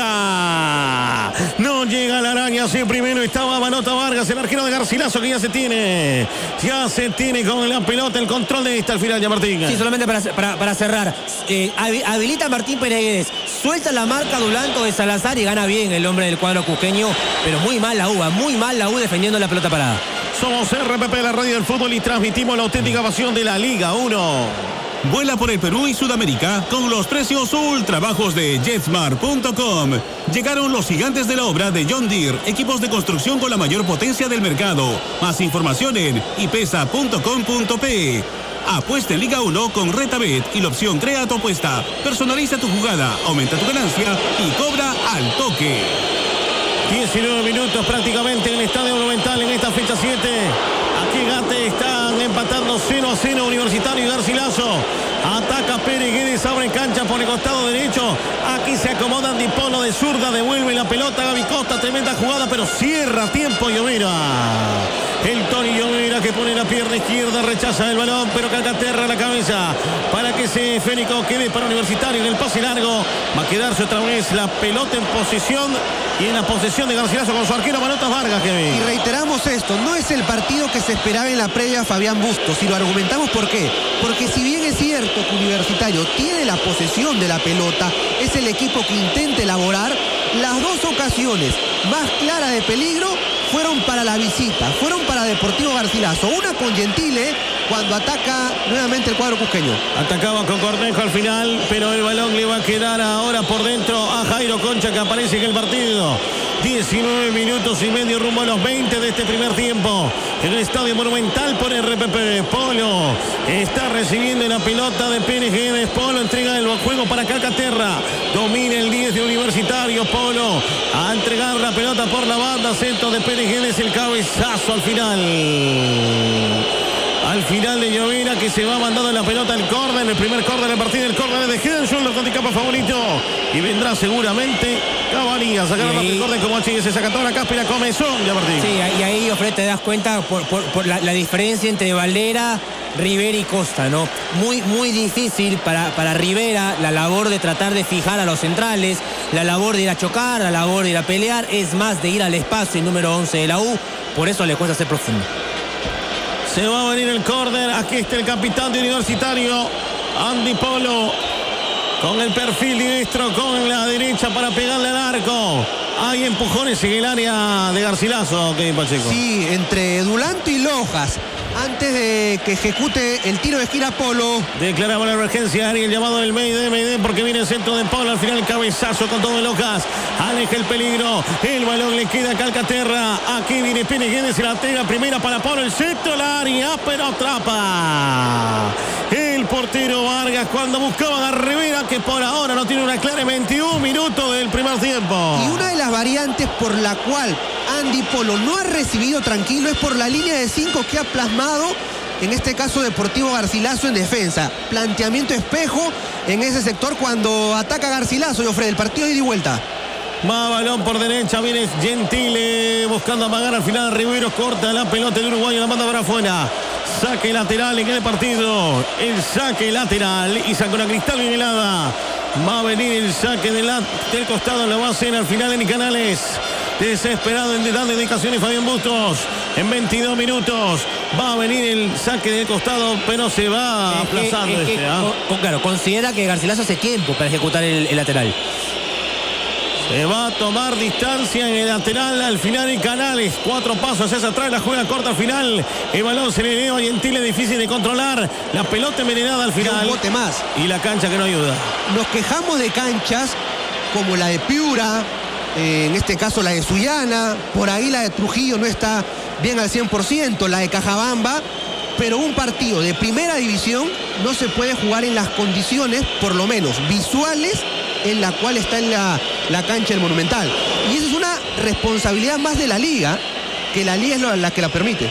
Rivera. No llega la araña. Sí, primero estaba Manota Vargas, el arquero de Garcilaso, que ya se tiene. Ya se tiene con la pelota el control de esta al final, ya Martín. Sí, solamente para, para, para cerrar. Eh, habilita a Martín Pérez Guedes. Suelta la marca Dulanto de Salazar y gana bien el hombre del cuadro cusqueño. Pero muy mal la U, muy mal la U defendiendo la pelota parada. Somos R P P, la radio del fútbol, y transmitimos la auténtica pasión de la Liga uno. Vuela por el Perú y Sudamérica con los precios ultra bajos de Jetmar punto com. Llegaron los gigantes de la obra de John Deere, equipos de construcción con la mayor potencia del mercado. Más información en ipesa punto com punto pe. Apuesta en Liga uno con RetaBet y la opción Crea tu apuesta. Personaliza tu jugada, aumenta tu ganancia y cobra al toque. diecinueve minutos prácticamente en el Estadio Monumental en esta fecha siete. Aquí Gate están empatando cero a cero Universitario y Garcilaso. Ataca Pérez Guedes, abre cancha por el costado derecho. Aquí se acomodan Dipolo de zurda, devuelve la pelota Gaby Costa, tremenda jugada, pero cierra a tiempo Llovera. El Tony Llovera que pone la pierna izquierda, rechaza el balón, pero Calcaterra la cabeza para que ese esférico quede para Universitario en el pase largo. Va a quedarse otra vez la pelota en posición y en la posesión de Garcilaso con su arquero Manotas Vargas, Kevin. Y reiteramos esto, no es el partido que se esperaba en la previa Fabián Bustos, y lo argumentamos ¿por qué? Porque si bien es cierto que Universitario tiene la posesión de la pelota, es el equipo que intenta elaborar, las dos ocasiones más claras de peligro fueron para la visita, fueron para Deportivo Garcilaso. Una con Gentile cuando ataca nuevamente el cuadro cusqueño. Atacaba con Cornejo al final, pero el balón le va a quedar ahora por dentro a Jairo Concha, que aparece en el partido. diecinueve minutos y medio rumbo a los veinte de este primer tiempo. En el Estadio Monumental por R P P. Polo está recibiendo la pelota de Pérez Guedes. Polo entrega el juego para Calcaterra. Domina el diez de Universitario. Polo a entregar la pelota por la banda. Centro de Pérez Guedes. El cabezazo al final. Al al final de Llovera, que se va mandando la pelota al córner, el primer córner del partido, el córner de Henson, los anticapa favorito, y vendrá seguramente Cavani a sacar ahí, el córner como H se saca toda la caspa y la comezón de Martín. Sí, y ahí, Ofre, te das cuenta por, por, por la, la diferencia entre Valera, Rivera y Costa, ¿no? Muy, muy difícil para, para Rivera la labor de tratar de fijar a los centrales, la labor de ir a chocar, la labor de ir a pelear, es más de ir al espacio, el número once de la U, por eso le cuesta ser profundo. Se va a venir el córner. Aquí está el capitán de Universitario, Andy Polo, con el perfil diestro, con la derecha para pegarle al arco. Hay empujones en el área de Garcilaso, Kevin Pacheco. Sí, entre Dulanto y Lojas. Antes de que ejecute el tiro de esquina Polo. Declaraba la emergencia, Ari, el llamado del Meide, Meide, porque viene el centro de Polo. Al final el cabezazo con todo de Lojas. Aleja el peligro. El balón le queda a Calcaterra. Aquí viene Peneguedes, se la pega primera para Polo. El centro al área, pero atrapa el portero Vargas cuando buscaban a Rivera, que por ahora no tiene una clara en veintiún minutos del primer tiempo. Y una de las variantes por la cual Andy Polo no ha recibido tranquilo es por la línea de cinco que ha plasmado, en este caso Deportivo Garcilaso en defensa. Planteamiento espejo en ese sector cuando ataca Garcilaso y ofrece el partido de ida y vuelta. Más balón por derecha, viene Gentile buscando amagar al final. Riveros corta la pelota del uruguayo, la manda para afuera. Saque lateral en el partido. El saque lateral y saca una Cristal bien helada. Va a venir el saque de la, del costado, lo va a hacer al final en Canales. Desesperado en dando indicaciones Fabián Bustos. En veintidós minutos va a venir el saque del costado, pero se va es aplazando que, es este. que, ¿eh? con, claro, considera que Garcilaso hace tiempo para ejecutar el, el lateral. Se va a tomar distancia en el lateral al final en Canales. Cuatro pasos hacia atrás, la juega corta al final. El balón se le dio a Gentile, difícil de controlar. La pelota envenenada al final. Un bote más. Y la cancha que no ayuda. Nos quejamos de canchas como la de Piura, eh, en este caso la de Sullana, por ahí la de Trujillo no está bien al cien por ciento, la de Cajabamba, pero un partido de primera división no se puede jugar en las condiciones, por lo menos visuales, en la cual está en la, la cancha del Monumental. Y esa es una responsabilidad más de la liga, que la liga es la, la que la permite.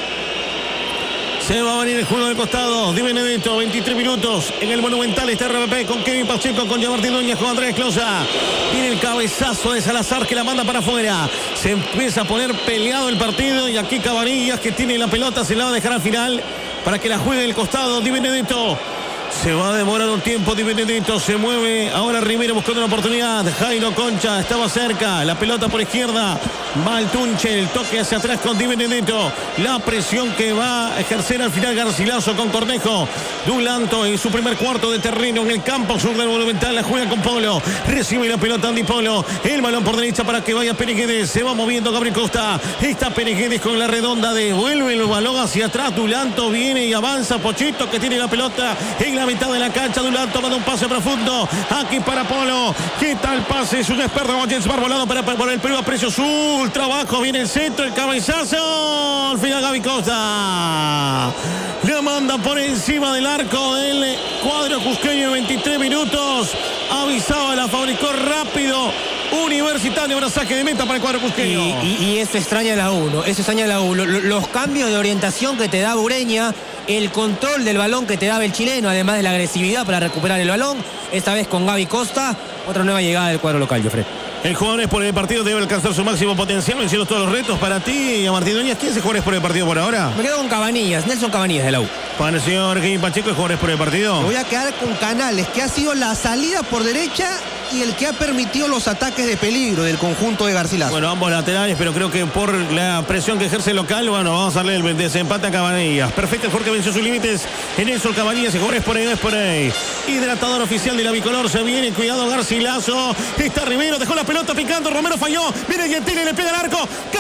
Se va a venir el juego del costado. Di Benedetto, veintitrés minutos en el Monumental. Está R P P con Kevin Pacheco, con Martín Núñez, con Andrés Closa. Viene el cabezazo de Salazar que la manda para afuera. Se empieza a poner peleado el partido. Y aquí Cabanillas, que tiene la pelota, se la va a dejar al final para que la juegue el costado. Di Benedetto. Se va a demorar un tiempo, Di Benedetto se mueve, ahora Rivera buscando una oportunidad, Jairo Concha estaba cerca, la pelota por izquierda, va el Tunche, el toque hacia atrás con Di Benedetto, la presión que va a ejercer al final Garcilaso con Cornejo, Dulanto en su primer cuarto de terreno en el campo sur del Monumental, la juega con Polo, recibe la pelota Andy Polo, el balón por derecha para que vaya Peneguedes, se va moviendo Gabriel Costa, está Peneguedes con la redonda, devuelve el balón hacia atrás, Dulanto viene y avanza, Pochito que tiene la pelota en la mitad de la cancha, Dulanto manda un pase profundo, aquí para Polo, ¿qué tal pase? Es un experto como James Barbolado para, para, para el Perú, aprecio su trabajo, viene el centro, el cabezazo, al final Gaby Costa, le manda por encima del arco del cuadro cusqueño, veintitrés minutos, avisaba, la fabricó rápido, Universitario, ahora saque de meta para el cuadro cusqueño. Y, y, y eso extraña la U, ¿no? Eso extraña la U, los cambios de orientación que te da Ureña, el control del balón que te daba el chileno, además de la agresividad para recuperar el balón, esta vez con Gaby Costa, otra nueva llegada del cuadro local, Jofre. El jugador por el partido debe alcanzar su máximo potencial, venciendo todos los retos para ti y a Martín Núñez. ¿Quién se jugadores por el partido por ahora? Me quedo con Cabanillas, Nelson Cabanillas de la U. Para el señor Kevin Pacheco, jugadores por el partido. Me voy a quedar con Canales, que ha sido la salida por derecha y el que ha permitido los ataques de peligro del conjunto de Garcilaso. Bueno, ambos laterales, pero creo que por la presión que ejerce el local, bueno, vamos a darle el desempate a Cabanillas. Perfecto, Jorge venció sus límites en eso, Cabanillas y jugadores por ahí, es por ahí. Hidratador oficial de la bicolor, se viene, cuidado Garcilaso, está Rivero, dejó la pelota picando, Romero falló, viene Gentile, le pega el arco, ¡gol!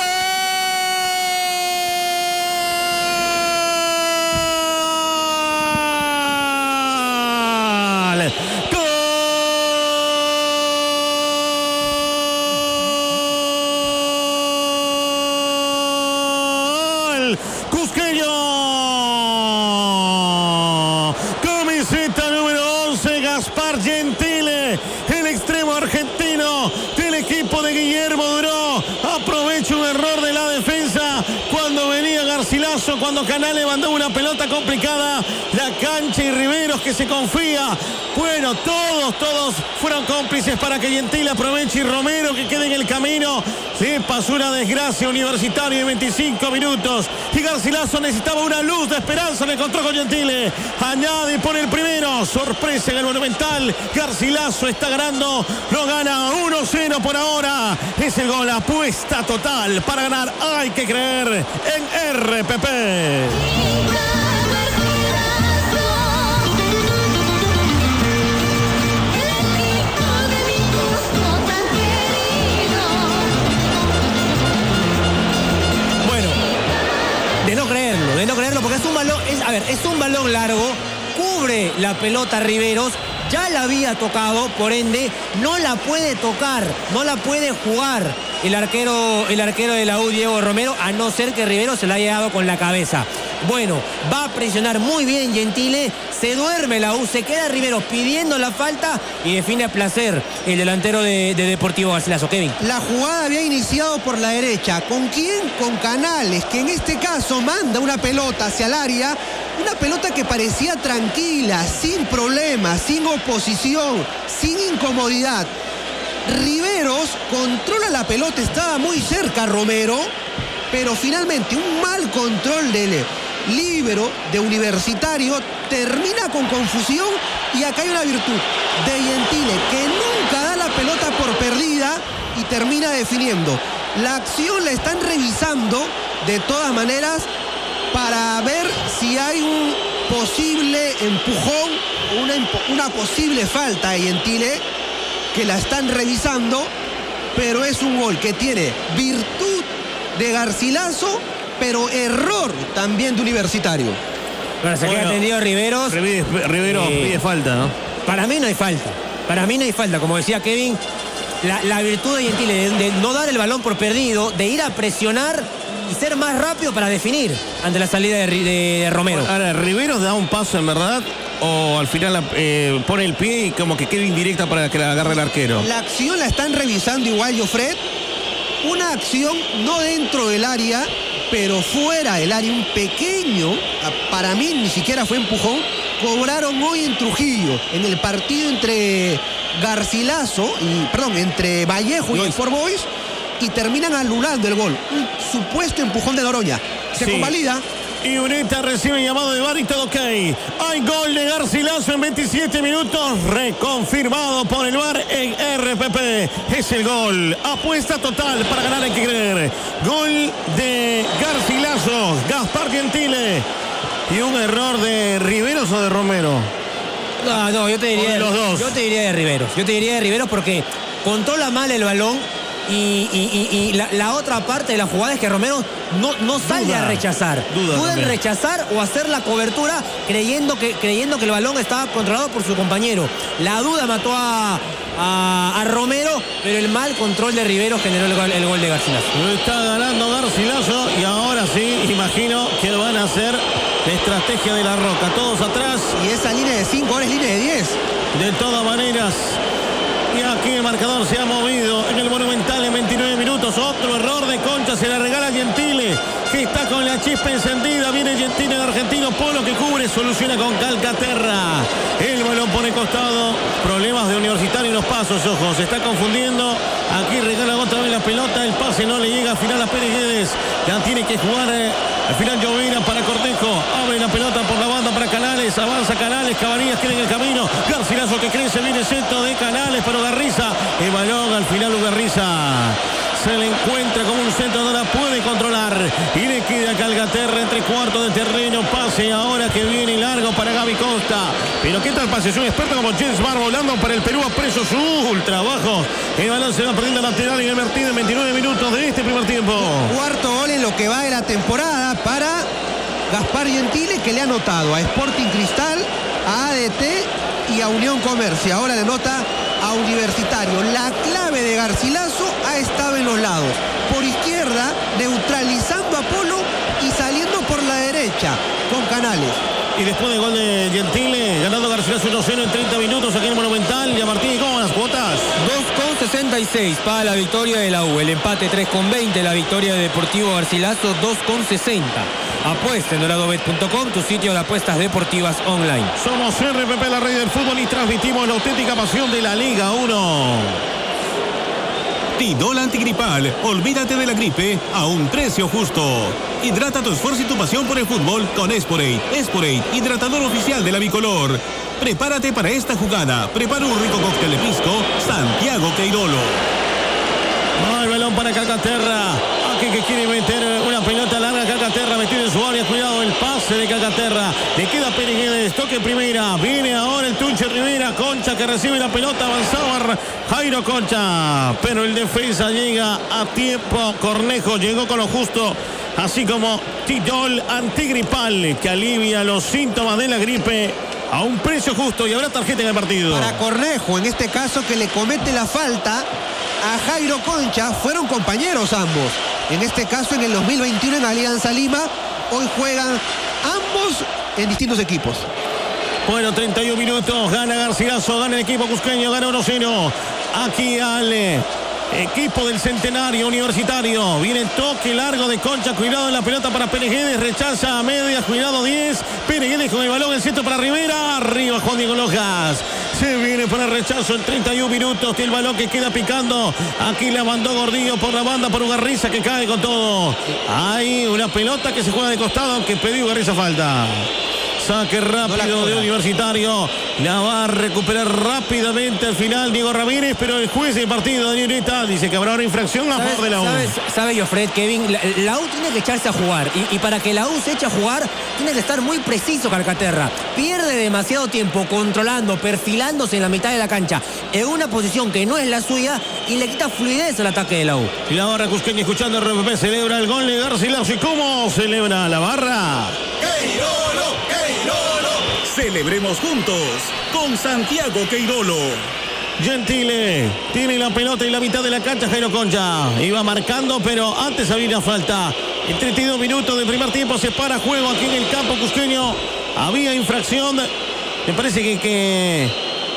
Cusqueño, camiseta número once, Gaspar Gentile, el extremo argentino del equipo de Guillermo Duró, aprovecha un error de la defensa cuando venía Garcilaso, cuando cuando Canales mandó una pelota complicada. La cancha y Riveros que se confía. Bueno, todos, todos fueron cómplices para que Gentile aproveche y Romero que quede en el camino. Le pasó una desgracia Universitario de veinticinco minutos. Y Garcilaso necesitaba una luz de esperanza. Le encontró con Gentile. Añade y pone el primero. Sorpresa en el Monumental. Garcilaso está ganando. Lo gana uno cero por ahora. Es el gol. Apuesta total. Para ganar hay que creer en R P P. De no creerlo, de no creerlo, porque es un balón, es, a ver, es un balón largo, cubre la pelota Riveros, ya la había tocado, por ende, no la puede tocar, no la puede jugar el arquero, el arquero de la U, Diego Romero, a no ser que Riveros se la haya dado con la cabeza. Bueno, va a presionar muy bien Gentile, se duerme la U, se queda Riveros pidiendo la falta y define a placer el delantero de, de Deportivo Garcilaso. Kevin. La jugada había iniciado por la derecha. ¿Con quién? Con Canales, que en este caso manda una pelota hacia el área, una pelota que parecía tranquila, sin problemas, sin oposición, sin incomodidad. Riveros controla la pelota, estaba muy cerca Romero, pero finalmente un mal control del líbero de Universitario termina con confusión y acá hay una virtud de Gentile que nunca da la pelota por perdida y termina definiendo. La acción la están revisando de todas maneras para ver si hay un posible empujón o una, una posible falta de Gentile, que la están revisando, pero es un gol que tiene virtud de Garcilaso, pero error también de Universitario. Bueno, se Bueno, queda atendido Riveros. Riveros Eh, pide falta, ¿no? Para mí no hay falta. Para mí no hay falta. Como decía Kevin, la, la virtud de Gentile de, de no dar el balón por perdido, de ir a presionar y ser más rápido para definir ante la salida de, de, de Romero. Ahora, Riveros da un paso en verdad, o al final eh, pone el pie y como que queda indirecta para que la agarre el arquero. La acción la están revisando igual, Jofred. Una acción no dentro del área, pero fuera del área, un pequeño, para mí ni siquiera fue empujón, cobraron hoy en Trujillo, en el partido entre Garcilaso, y, perdón, entre Vallejo y Sport Boys, y terminan anulando el gol. Un supuesto empujón de Noroña. Se Sí. convalida. Y Unita recibe llamado de V A R y todo ok. Hay gol de Garcilaso en veintisiete minutos, reconfirmado por el V A R en R P P. Es el gol. Apuesta total para ganar, hay que creer. Gol de Garcilaso, Gaspar Gentile. Y un error de Riveros o de Romero. No, no, yo te diría O de los dos. Yo te diría de Riveros. Yo te diría de Riveros porque controla mal el balón. Y, y, y, y la, la otra parte de la jugada es que Romero no, no sale Duda. a rechazar. Duda Duda en también. rechazar o hacer la cobertura creyendo que, creyendo que el balón estaba controlado por su compañero. La duda mató a, a, a Romero, pero el mal control de Rivero generó el gol, el gol de Garcilaso. Lo está ganando Garcilaso y ahora sí, imagino que van a hacer la estrategia de la Roca. Todos atrás. Y esa línea de cinco ahora es línea de diez. De todas maneras. Y aquí el marcador se ha movido en el Monumental en veintinueve minutos. Otro error de Concha, se la regala Gentile, que está con la chispa encendida. Viene Gentile, el argentino Polo, que cubre, soluciona con Calcaterra. El balón por el costado. Problemas de Universitario en los pasos, ojo, se está confundiendo. Aquí regala otra vez la pelota. El pase no le llega al final a Pérez Guedes. Ya tiene que jugar eh, al final Llovera para Cortejo. Abre la pelota por la banda para Canales. Avanza Canales, Cabanillas queda en el camino. Garcilaso que crece, viene centro de Canales, pero Garriza. El balón al final Ugarriza se le encuentra como un centro, no la puede controlar. Y le queda Calcaterra entre cuartos de terreno. Pase ahora que viene largo para Gaby Costa. Pero qué tal pase, es un experto como James Barr volando para el Perú a preso su trabajo. El balón se va perdiendo lateral y invertido en veintinueve minutos de este primer tiempo. Cuarto gol en lo que va de la temporada para Gaspar Gentile, que le ha anotado a Sporting Cristal, a A D T y a Unión Comercio. Ahora le anota a Universitario. La clave de Garcilaso ha estado en los lados. Por izquierda, neutralizando a Polo y saliendo por la derecha con Canales. Y después del gol de Gentile, ganando Garcilaso uno cero en treinta minutos aquí en el Monumental. Y a Martín, ¿cómo van las cuotas? dos con sesenta y seis para la victoria de la U. El empate tres con veinte, la victoria de Deportivo Garcilaso dos con sesenta. Apuesta en dorado bet punto com, tu sitio de apuestas deportivas online. Somos R P P, la red del fútbol, y transmitimos la auténtica pasión de la Liga uno. Tidol antigripal, olvídate de la gripe a un precio justo. Hidrata tu esfuerzo y tu pasión por el fútbol con Esporate. Esporate, hidratador oficial de la bicolor. Prepárate para esta jugada. Prepara un rico cóctel de pisco, Santiago Queirolo. Va el balón para Calcaterra. Aquí que quiere meter una pelota larga. Calcaterra metido en su área. Cuidado el pase de Calcaterra. Le queda Pérez. Toque primera. Viene ahora el Tunche Rivera. Concha que recibe la pelota. Avanzaba Jairo Concha. Pero el defensa llega a tiempo. Cornejo llegó con lo justo. Así como Tidol antigripal, que alivia los síntomas de la gripe a un precio justo. Y habrá tarjeta en el partido. Para Cornejo, en este caso, que le comete la falta a Jairo Concha. Fueron compañeros ambos. En este caso, en el dos mil veintiuno en Alianza Lima. Hoy juegan ambos en distintos equipos. Bueno, treinta y un minutos. Gana Garcilaso, gana el equipo cusqueño, gana uno cero. Aquí al equipo del Centenario Universitario. Viene el toque largo de Concha. Cuidado en la pelota para Pérez Guedes. Rechaza a medias. Cuidado diez. Pérez Guedes con el balón. El centro para Rivera. Arriba Juan Diego Lojas. Se viene para el rechazo en treinta y un minutos. El balón que queda picando. Aquí la mandó Gordillo por la banda por Ugarriza, que cae con todo. Hay una pelota que se juega de costado, aunque pidió Ugarriza falta. Saque rápido de Universitario. La va a recuperar rápidamente al final Diego Ramírez, pero el juez del partido, Daniel Ureta, dice que habrá una infracción a favor de la U. ¿Sabes, sabe Jofred, Kevin? La, la U tiene que echarse a jugar. Y, y para que la U se eche a jugar, tiene que estar muy preciso Calcaterra. Pierde demasiado tiempo controlando, perfilándose en la mitad de la cancha, en una posición que no es la suya, y le quita fluidez al ataque de la U. Y la barra cusqueña, escuchando R P P, celebra el gol de Garcilaso. ¿Y cómo celebra la barra? ¡Queirolo, Queirolo! Celebremos juntos con Santiago Queirolo. Gentile tiene la pelota en la mitad de la cancha. Jairo Concha iba marcando, pero antes había una falta. En treinta y dos minutos del primer tiempo se para juego aquí en el campo cusqueño. Había infracción. Me parece que, que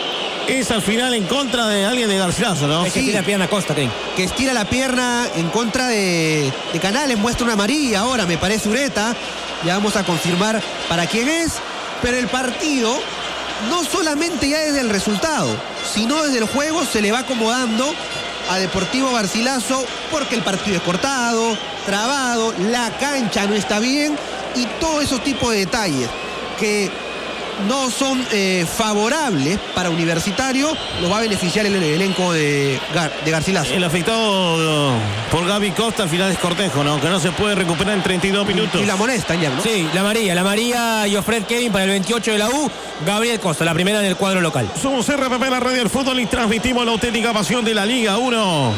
es al final en contra de alguien de Garcilaso, ¿no? Es que Sí. tira pierna a Costa, Kevin. Que estira la pierna en contra de, de Canales. Muestra una amarilla ahora, me parece Ureta. Ya vamos a confirmar para quién es. Pero el partido, no solamente ya desde el resultado, sino desde el juego, se le va acomodando a Deportivo Garcilaso, porque el partido es cortado, trabado, la cancha no está bien y todos esos tipos de detalles que no son eh, favorables para Universitario, los va a beneficiar el, el elenco de, Gar, de Garcilaso. El afectado por Gaby Costa al final es Cortejo, ¿no? Que no se puede recuperar en treinta y dos minutos. Y la amonestan ya, ¿no? Sí, la amarilla, la amarilla Jofred, Kevin, para el veintiocho de la U, Gabriel Costa, la primera en el cuadro local. Somos R P P, la red del fútbol, y transmitimos la auténtica pasión de la Liga uno.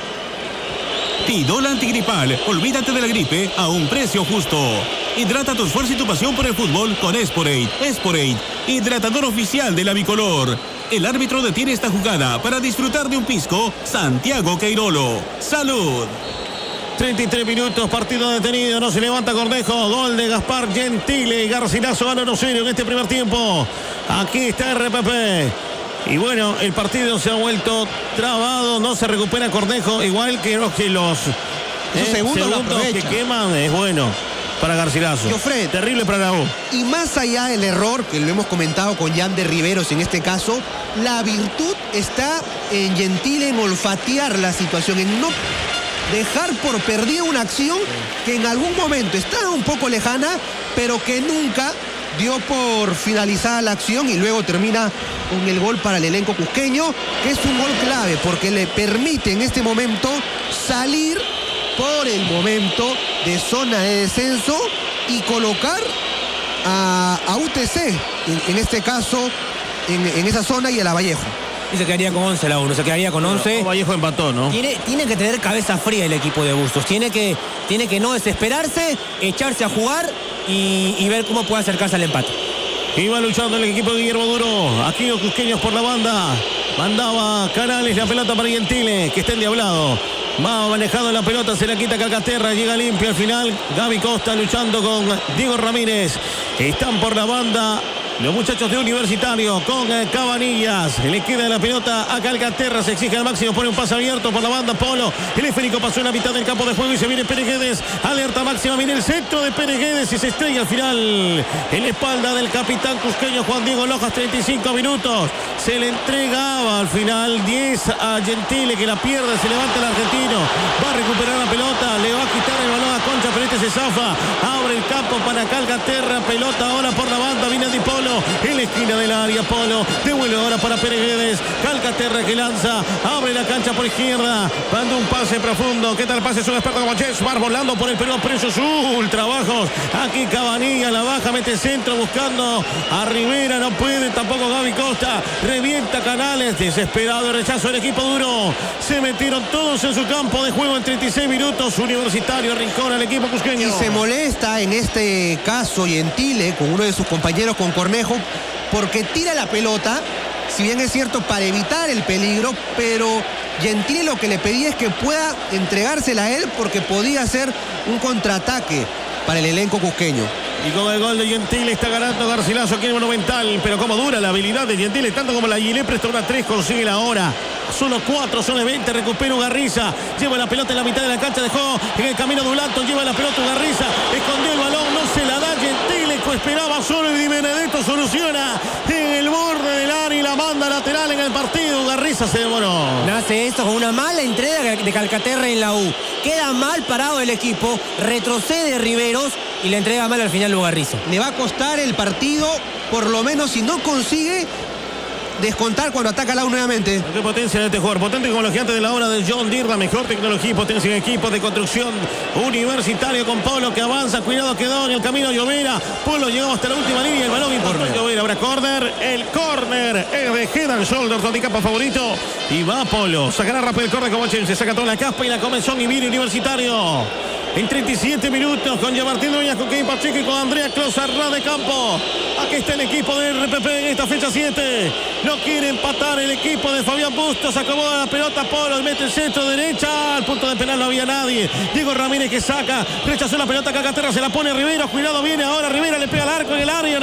Tidol antigripal, olvídate de la gripe a un precio justo. Hidrata tu esfuerzo y tu pasión por el fútbol con Esporate. Esporate, hidratador oficial de la bicolor. El árbitro detiene esta jugada para disfrutar de un pisco, Santiago Queirolo. ¡Salud! treinta y tres minutos, partido detenido, no se levanta Cornejo, gol de Gaspar Gentile, Garcilaso gana uno cero en este primer tiempo. Aquí está R P P. Y bueno, el partido se ha vuelto trabado, no se recupera Cornejo, igual que los, que los Esos eh, segundos lo segundos que aprovecha. queman, es bueno para Garcilaso. Jofred. Terrible para la U. Y más allá del error, que lo hemos comentado con Jan de Riveros en este caso, la virtud está en Gentile, en olfatear la situación, en no dejar por perdida una acción que en algún momento está un poco lejana, pero que nunca dio por finalizada la acción y luego termina con el gol para el elenco cusqueño, que es un gol clave porque le permite en este momento salir por el momento de zona de descenso y colocar a, a U T C, en, en este caso, en, en esa zona, y a la Vallejo. Y se quedaría con once la U, se quedaría con once. O Vallejo empató, ¿no? Tiene, tiene que tener cabeza fría el equipo de Bustos. Tiene que, tiene que no desesperarse, echarse a jugar y, y ver cómo puede acercarse al empate. Iba luchando el equipo de Guillermo Duro. Aquí los cusqueños por la banda. Mandaba Canales la pelota para Gentile, que está endiablado. Va manejando la pelota, se la quita Calcaterra, llega limpio al final. Gaby Costa luchando con Diego Ramírez. Están por la banda Los muchachos de Universitario con eh, Cabanillas. Le queda la pelota a Calcaterra. Se exige al máximo. Pone un pase abierto por la banda Polo. El esférico pasó en la mitad del campo de juego y se viene Pérez Guedes. Alerta máxima. Viene el centro de Pérez Guedes y se estrella al final en la espalda del capitán cusqueño Juan Diego Lojas. treinta y cinco minutos. Se le entregaba al final diez a Gentile, que la pierde. Se levanta el argentino. Va a recuperar la pelota. Le va a quitar el balón a Concha, pero este se zafa. Abre el campo para Calcaterra. Pelota ahora por la banda. Viene Di Polo. En la esquina del área, Polo. Devuelve ahora para Pérez Guedes. Calcaterra que lanza. Abre la cancha por izquierda. Manda un pase profundo. ¿Qué tal el pase? Es un experto como Jess. Va volando por el Perú. Precio Azul. Trabajos. Aquí Cabanilla la baja. Mete centro buscando a Rivera. No puede tampoco Gaby Costa. Revienta Canales. Desesperado el rechazo del equipo duro. Se metieron todos en su campo de juego en treinta y seis minutos. Universitario Rincón al equipo cusqueño. Y se molesta en este caso Gentile con uno de sus compañeros, con Cornejo, porque tira la pelota, si bien es cierto, para evitar el peligro, pero Gentile lo que le pedía es que pueda entregársela a él, porque podía ser un contraataque para el elenco cusqueño. Y con el gol de Gentile está ganando Garcilaso aquí en el Monumental. Pero como dura la habilidad de Gentile, tanto como la Guilé presta una tres, consigue la hora. Solo cuatro, son veinte, recupera Ugarriza. Lleva la pelota en la mitad de la cancha, dejó en el camino de Ulanto, lleva la pelota Ugarriza. Escondió el balón, no se la da Gentile, esperaba solo y Di Benedetto soluciona en el borde del área y la manda lateral en el partido. Ugarriza se demoró. Nace esto con una mala entrega de Calcaterra en la U. Queda mal parado el equipo, retrocede Riveros y la entrega mal al final Ugarriza. Le va a costar el partido, por lo menos si no consigue descontar cuando ataca la U nuevamente. Qué potencia de este jugador, potente como los gigantes de la hora de John Deere, la mejor tecnología y potencia en equipo de construcción. Universitario con Polo que avanza, cuidado, quedó en el camino Llovera. Polo llegó hasta la última línea, el balón importó Llovera. Ahora córner, el córner es de Head and Shoulders, handicapa favorito. Y va Polo, sacará rápido el córner como Chen, se saca toda la caspa y la comenzó y viene Universitario. En treinta y siete minutos con Martín Dueñas, con Kevin Pacheco y con Andrea Closa de campo. Aquí está el equipo de R P P en esta fecha siete. No quiere empatar el equipo de Fabián Bustos. Acomoda la pelota Polo y mete el centro derecha. Al punto de penal no había nadie. Diego Ramírez que saca. Rechazó la pelota. Calcaterra se la pone Rivera. Cuidado, viene ahora Rivera. Le pega al arco en el área.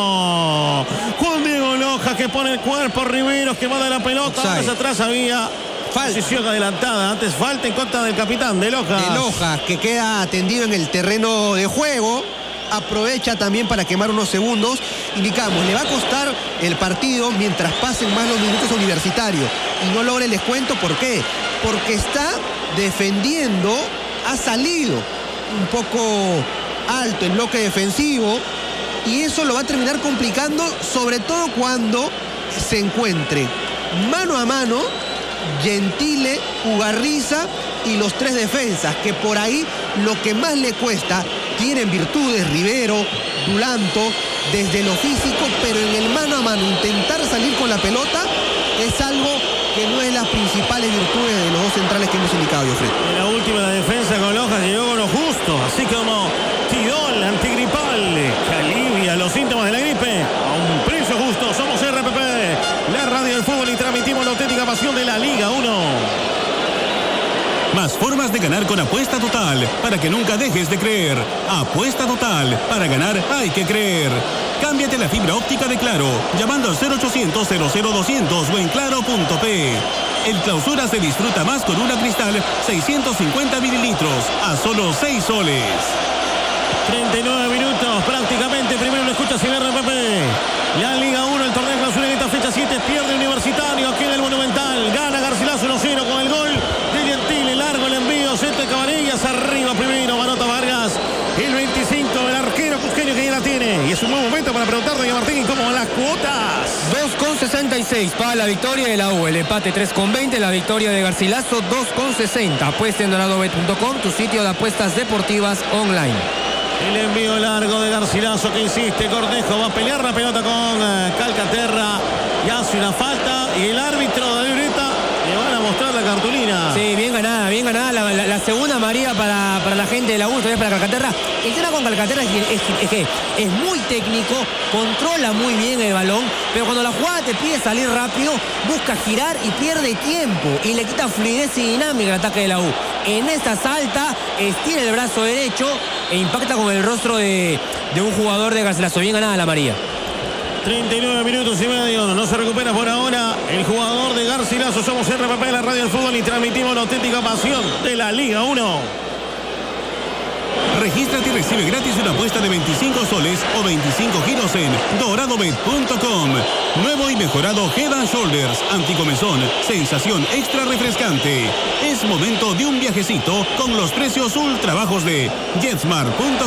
No. Juan Diego Loja que pone el cuerpo. Riveros que manda la pelota. Más atrás había posición adelantada. Antes falta en contra del capitán de Loja. De Loja, que queda atendido en el terreno de juego. Aprovecha también para quemar unos segundos. Indicamos, le va a costar el partido mientras pasen más los minutos Universitarios y no logre el descuento. ¿Por qué? Porque está defendiendo, ha salido un poco alto el bloque defensivo y eso lo va a terminar complicando, sobre todo cuando se encuentre mano a mano Gentile, Ugarriza y los tres defensas, que por ahí lo que más le cuesta. Tienen virtudes Rivero, Dulanto, desde lo físico, pero en el mano a mano intentar salir con la pelota es algo que no es las principales virtudes de los dos centrales que hemos indicado, Jofre. En la última la defensa con Lojas llegó con lo justo, así como Tidol, antigripal, que alivia los síntomas de la gripe a un precio justo. Somos R P P, la radio del fútbol, y transmitimos la auténtica pasión de la Liga uno. Más formas de ganar con Apuesta Total, para que nunca dejes de creer. Apuesta Total, para ganar hay que creer. Cámbiate la fibra óptica de Claro, llamando al cero ochocientos, cero cero doscientos o en claro punto pe. El Clausura se disfruta más con una Cristal seiscientos cincuenta mililitros a solo seis soles. treinta y nueve minutos, prácticamente primero lo escuchas en R P P. La Liga uno, el torneo Clausura en esta fecha siete, pierde Universitario aquí en el Monumental. Gana Garcilaso uno cero con el gol de Gentile, largo el envío, centro de Cabanillas, arriba primero, Manota Vargas, el veinticinco, el arquero cusqueño que ya la tiene. Y es un buen momento para preguntarle a Martín cómo van las cuotas. dos con sesenta y seis para la victoria de la U, el empate tres con veinte, la victoria de Garcilaso dos con sesenta. Apuesta en doradobet punto com, tu sitio de apuestas deportivas online. El envío largo de Garcilaso que insiste, Cornejo va a pelear la pelota con uh, Calcaterra y hace una falta y el árbitro de Libreta le van a mostrar la cartulina. Sí, bien ganada, bien ganada la, la, la segunda amarilla para, para la gente de la U, todavía para Calcaterra. El tema con Calcaterra es, es, es que es muy técnico, controla muy bien el balón, pero cuando la jugada te pide salir rápido, busca girar y pierde tiempo y le quita fluidez y dinámica al ataque de la U. En esta salta, estira el brazo derecho e impacta con el rostro de, de un jugador de Garcilaso. Bien ganada la amarilla. treinta y nueve minutos y medio. No se recupera por ahora el jugador de Garcilaso. Somos R P P, la radio del fútbol, y transmitimos la auténtica pasión de la Liga uno. Regístrate y recibe gratis una apuesta de veinticinco soles o veinticinco giros en doradobet punto com. Nuevo y mejorado Head and Shoulders anticomezón, sensación extra refrescante. Es momento de un viajecito con los precios ultra bajos de jetsmart punto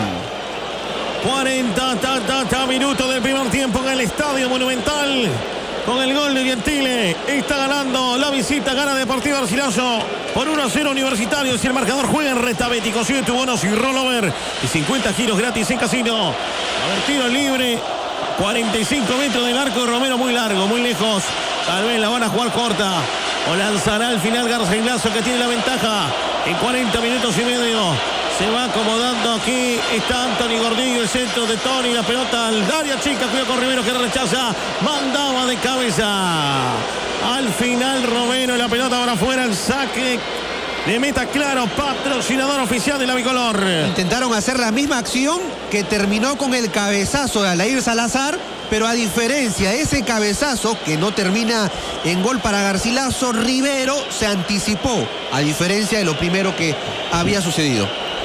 com. cuarenta ta, ta, ta, minutos del primer tiempo en el Estadio Monumental. Con el gol de Gentile está ganando la visita, gana Deportivo Garcilaso por uno a cero Universitario. Si el marcador juega en Retabet y consigue tu bonos y rollover y cincuenta giros gratis en casino. A ver, tiro libre, cuarenta y cinco metros del arco de Romero, muy largo, muy lejos. Tal vez la van a jugar corta o lanzará al final Garcilaso, que tiene la ventaja en cuarenta minutos y medio. Se va acomodando aquí, está Anthony Gordillo, el centro de Tony, la pelota al área chica, cuidado con Rivero que rechaza, mandaba de cabeza. Al final Romero, la pelota para afuera, el saque de meta claro, patrocinador oficial de la bicolor. Intentaron hacer la misma acción que terminó con el cabezazo de Alair Salazar, pero a diferencia de ese cabezazo que no termina en gol para Garcilaso, Rivero se anticipó, a diferencia de lo primero que había sucedido.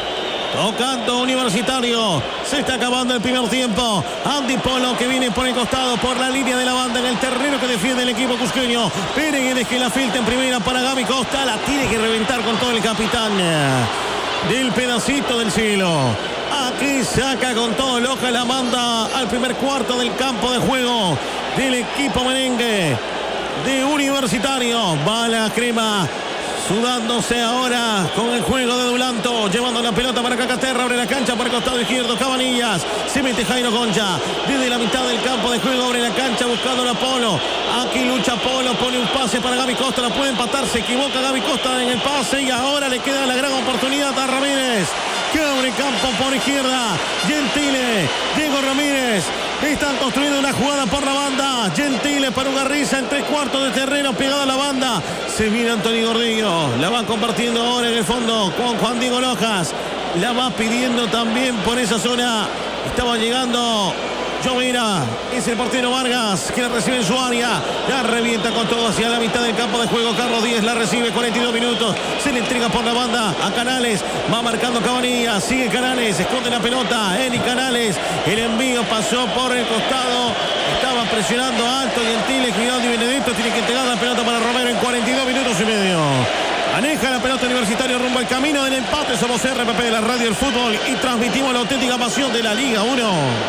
Tocando Universitario, se está acabando el primer tiempo. Andy Polo, que viene por el costado, por la línea de la banda, en el terreno que defiende el equipo cusqueño. Pérez, que la filtra en primera para Gaby Costa, la tiene que reventar con todo el capitán del pedacito del cielo. Aquí saca con todo Loja, la manda al primer cuarto del campo de juego del equipo merengue de Universitario. Va la crema, sudándose ahora con el juego de Dulanto, llevando la pelota para Cacaterra, abre la cancha por el costado izquierdo, Cabanillas, se mete Jairo Concha, desde la mitad del campo de juego, abre la cancha buscando a Polo, aquí lucha Polo, pone un pase para Gaby Costa, la puede empatar, se equivoca Gaby Costa en el pase y ahora le queda la gran oportunidad a Ramírez, que abre campo por izquierda, Gentile, Diego Ramírez. Están construyendo una jugada por la banda. Gentile para Ugarriza en tres cuartos de terreno, pegado a la banda. Se viene Anthony Gordillo. La va compartiendo ahora en el fondo con Juan Diego Lojas. La va pidiendo también por esa zona. Estaba llegando Llovera. Es el portero Vargas que la recibe en su área. La revienta con todo hacia la mitad del campo de juego. Carlos Díez la recibe, cuarenta y dos minutos. Se le entrega por la banda a Canales. Va marcando Cabanilla. Sigue Canales. Esconde la pelota. Eni Canales. El envío pasó por el costado. Estaba presionando alto Gentile. Cuidado de Benedetto. Tiene que entregar la pelota para Romero en cuarenta y dos minutos y medio. Maneja la pelota Universitario rumbo al camino del empate. Somos R P P de la radio del fútbol y transmitimos la auténtica pasión de la Liga uno.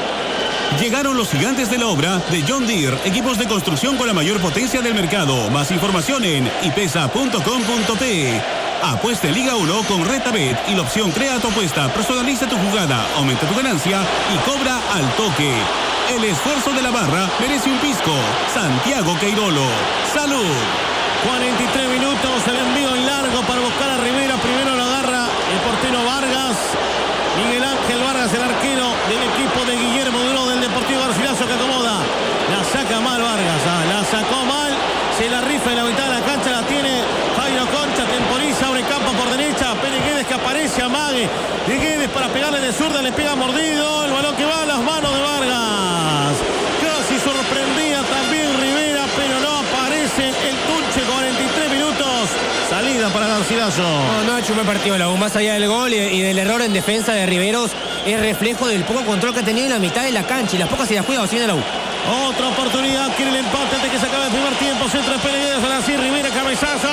Llegaron los gigantes de la obra de John Deere, equipos de construcción con la mayor potencia del mercado. Más información en ipesa punto com punto pe. Apuesta en Liga uno con Retabet y la opción Crea tu apuesta. Personaliza tu jugada, aumenta tu ganancia y cobra al toque. El esfuerzo de la barra merece un pisco. Santiago Queirolo. ¡Salud! cuarenta y tres minutos, el envío en largo para buscar a Rivera. Primero lo agarra el portero Vargas. Miguel Ángel Vargas, el arquero del equipo de Guillermo Duró del Deportivo Garcilaso, que acomoda. La saca mal Vargas, ah, la sacó mal. Se la rifa en la mitad de la cancha, la tiene Jairo Concha, temporiza, abre campo por derecha. Pérez Guedes que aparece, amague de Guedes para pegarle de zurda, le pega mordido. El balón que va a las manos de Vargas. Casi sorprendía también Rivera, pero no aparece el Tunche. cuarenta y tres minutos. Salida para Garcilaso. No, no ha hecho un buen partido la U. Más allá del gol y, y del error en defensa de Riveros, es reflejo del poco control que ha tenido en la mitad de la cancha y las pocas ideas jugadas de la U. Otra oportunidad, quiere el empate antes que se acabe el primer tiempo. Centro de Pérez, ahora sí, Rivera, cabezazo.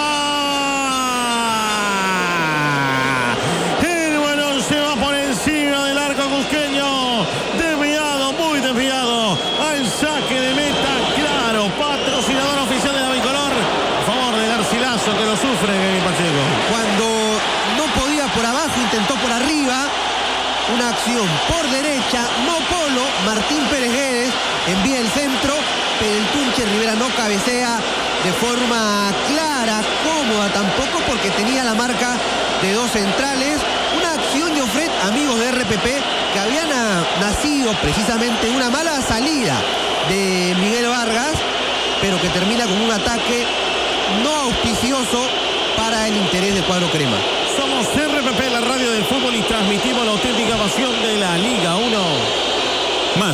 El balón se va por encima del arco cusqueño. Desviado, muy desviado. Al saque de meta, claro. Patrocinador oficial de la bicolor. A favor de Garcilaso, que lo sufre, Pacheco. Cuando no podía por abajo, intentó por arriba. Una acción por derecha, no Polo, Martín Pérez Guedes envía el centro, pero el Tunche Rivera no cabecea de forma clara, cómoda tampoco, porque tenía la marca de dos centrales. Una acción, Jofret, amigos de R P P, que había na nacido precisamente una mala salida de Miguel Vargas, pero que termina con un ataque no auspicioso para el interés del cuadro crema. Somos R P P, la radio del fútbol, y transmitimos la auténtica pasión de la Liga uno. Más formas de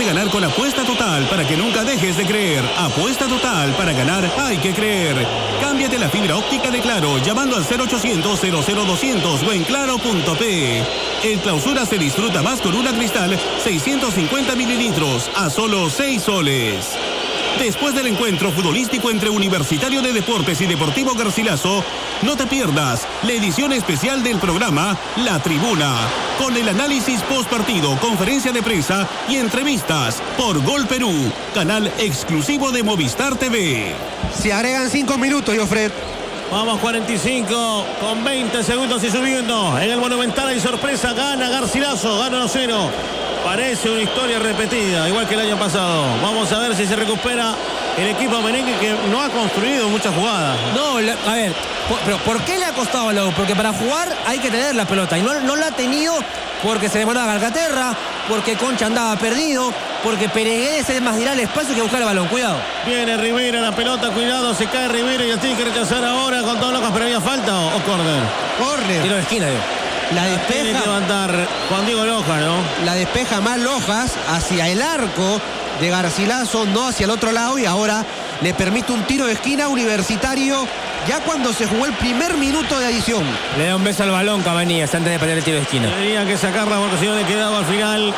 ganar con Apuesta Total para que nunca dejes de creer. Apuesta Total, para ganar hay que creer. Cámbiate la fibra óptica de Claro llamando al cero ochocientos cero cero doscientos o en claro punto pe. El Clausura se disfruta más con una Cristal seiscientos cincuenta mililitros a solo seis soles. Después del encuentro futbolístico entre Universitario de Deportes y Deportivo Garcilaso, no te pierdas la edición especial del programa La Tribuna, con el análisis post partido, conferencia de prensa y entrevistas por Gol Perú, canal exclusivo de Movistar T V. Se agregan cinco minutos, Jofred. Vamos, cuarenta y cinco con veinte segundos y subiendo. En el Monumental hay sorpresa, gana Garcilaso, gana uno cero. Parece una historia repetida, igual que el año pasado. Vamos a ver si se recupera el equipo merengue, que no ha construido muchas jugadas. No, la, a ver, por, pero ¿por qué le ha costado a Lau? Porque para jugar hay que tener la pelota y no, no la ha tenido porque se demoraba Galcaterra, porque Concha andaba perdido, porque Peregués es más dirá el espacio que buscar el balón. Cuidado. Viene Rivera, la pelota, cuidado, se cae Rivera y la tiene que rechazar ahora con todos locos, pero había falta o, o córner. Córner. Tiro de esquina, digo. La Tiene que despeja, levantar Juan Diego Loja, ¿no? la despeja más Lojas hacia el arco de Garcilaso, no hacia el otro lado, y ahora le permite un tiro de esquina Universitario ya cuando se jugó el primer minuto de adición. Le da un beso al balón Cabanillas antes de perder el tiro de esquina. Tenía que sacarla porque si no le quedaba al final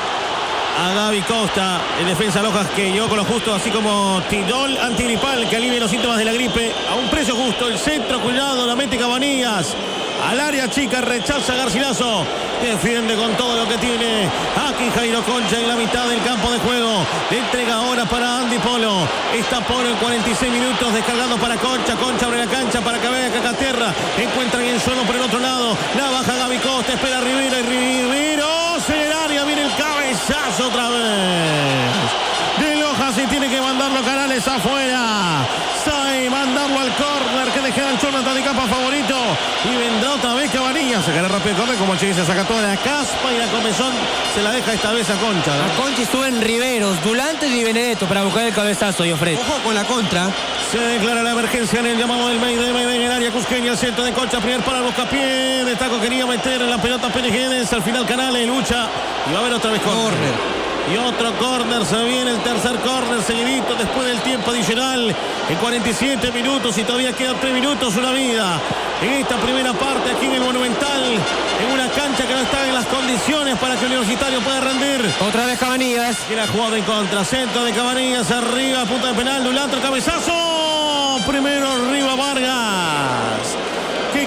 a Gaby Costa, el defensa Lojas, que llegó con lo justo, así como Tidol antigripal que alivia los síntomas de la gripe a un precio justo. El centro, cuidado, la mete Cabanillas al área chica, rechaza Garcilaso, defiende con todo lo que tiene aquí Jairo Concha en la mitad del campo de juego. Le entrega ahora para Andy Polo. Está Polo en cuarenta y seis minutos descargando para Concha. Concha abre la cancha para que vea Cacaterra. Encuentran en suelo por el otro lado. La baja Gaby Costa, espera Rivera y Rivero en el área. Viene el cabezazo otra vez de Lojas y tiene que mandarlo Canales afuera. Sabe mandarlo al córner que le queda el Jonathan de capa favorito. Y vendrá otra vez Cabanillas. Se queda rápido el córner, como Che se saca toda la caspa y la comezón se la deja esta vez a Concha, ¿no? A Concha estuvo en Riveros, Dulantes y Benedetto para buscar el cabezazo, Jofred. Ojo con la contra. Se declara la emergencia en el llamado del Mayday, Mayday en el área cusqueña, el centro de Concha, primer para el Bocapié. De taco quería meter en la pelota Pérez, al final Canales lucha y va a haber otra vez córner. Y otro córner, se viene el tercer córner seguidito después del tiempo adicional. En cuarenta y siete minutos y todavía quedan tres minutos, una vida. En esta primera parte aquí en el Monumental, en una cancha que no está en las condiciones para que Universitario pueda rendir. Otra vez Cabanillas. Y la jugada en contra, centro de Cabanillas, arriba, punta de penal, Dulanto, cabezazo. Primero arriba Vargas, que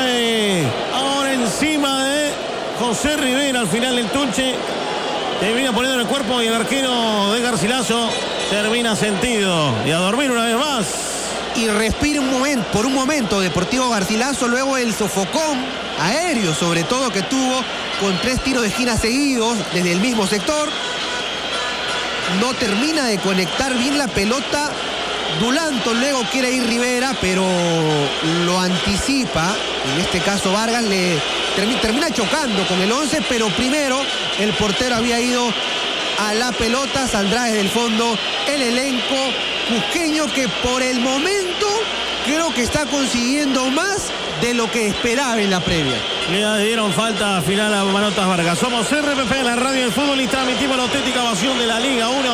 cae ahora encima de José Rivera al final del tunche. Termina poniendo en el cuerpo y el arquero de Garcilaso termina sentido. Y a dormir una vez más. Y respira un momento, por un momento Deportivo Garcilaso, luego el sofocón aéreo sobre todo que tuvo con tres tiros de esquina seguidos desde el mismo sector. No termina de conectar bien la pelota Dulanto, luego quiere ir Rivera, pero lo anticipa. En este caso Vargas le termina, termina chocando con el once, pero primero el portero había ido a la pelota. Saldrá desde el fondo el elenco cusqueño, que por el momento creo que está consiguiendo más de lo que esperaba en la previa. Le dieron falta final a Manotas Vargas. Somos R P P, la radio del fútbol, y transmitimos la auténtica ovación de la Liga uno.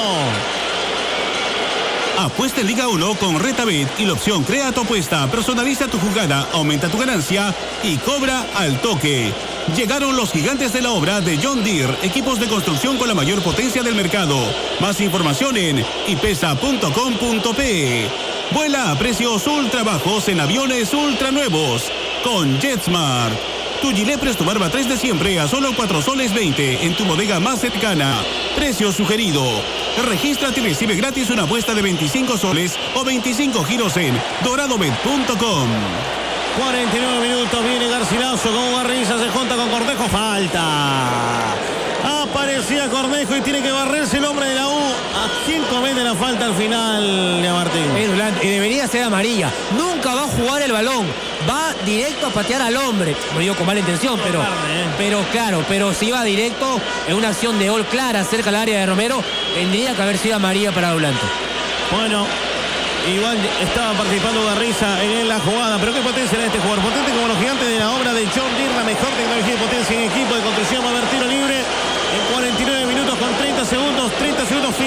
Apuesta en Liga uno con Retabet y la opción Crea tu apuesta. Personaliza tu jugada, aumenta tu ganancia y cobra al toque. Llegaron los gigantes de la obra de John Deere, equipos de construcción con la mayor potencia del mercado. Más información en ipesa punto com punto pe. Vuela a precios ultra bajos en aviones ultra nuevos con JetSmart. Tu Gillette Presto Barba tres de siempre a solo cuatro soles veinte en tu bodega más cercana. Precio sugerido. Regístrate y recibe gratis una apuesta de veinticinco soles o veinticinco giros en doradobet punto com. cuarenta y nueve minutos, viene Garcilaso con Garriza, se junta con Cornejo, falta. Aparecía Cornejo y tiene que barrerse el hombre de la U. ¿A quién comete la falta al final, Lea Martín? Y debería ser amarilla. Nunca va a jugar el balón. Va directo a patear al hombre. Lo digo con mala intención, pero, pero claro, pero si va directo en una acción de gol clara cerca del área de Romero, tendría que haber sido amarilla para Dulanto. Bueno, igual estaba participando Garriza en la jugada, pero qué potencia era este jugador. Potente como los gigantes de la obra de John Deere, la mejor tecnología de potencia en equipo de construcción. Va a haber tiro libre en cuarenta y nueve minutos con treinta segundos, treinta segundos finales.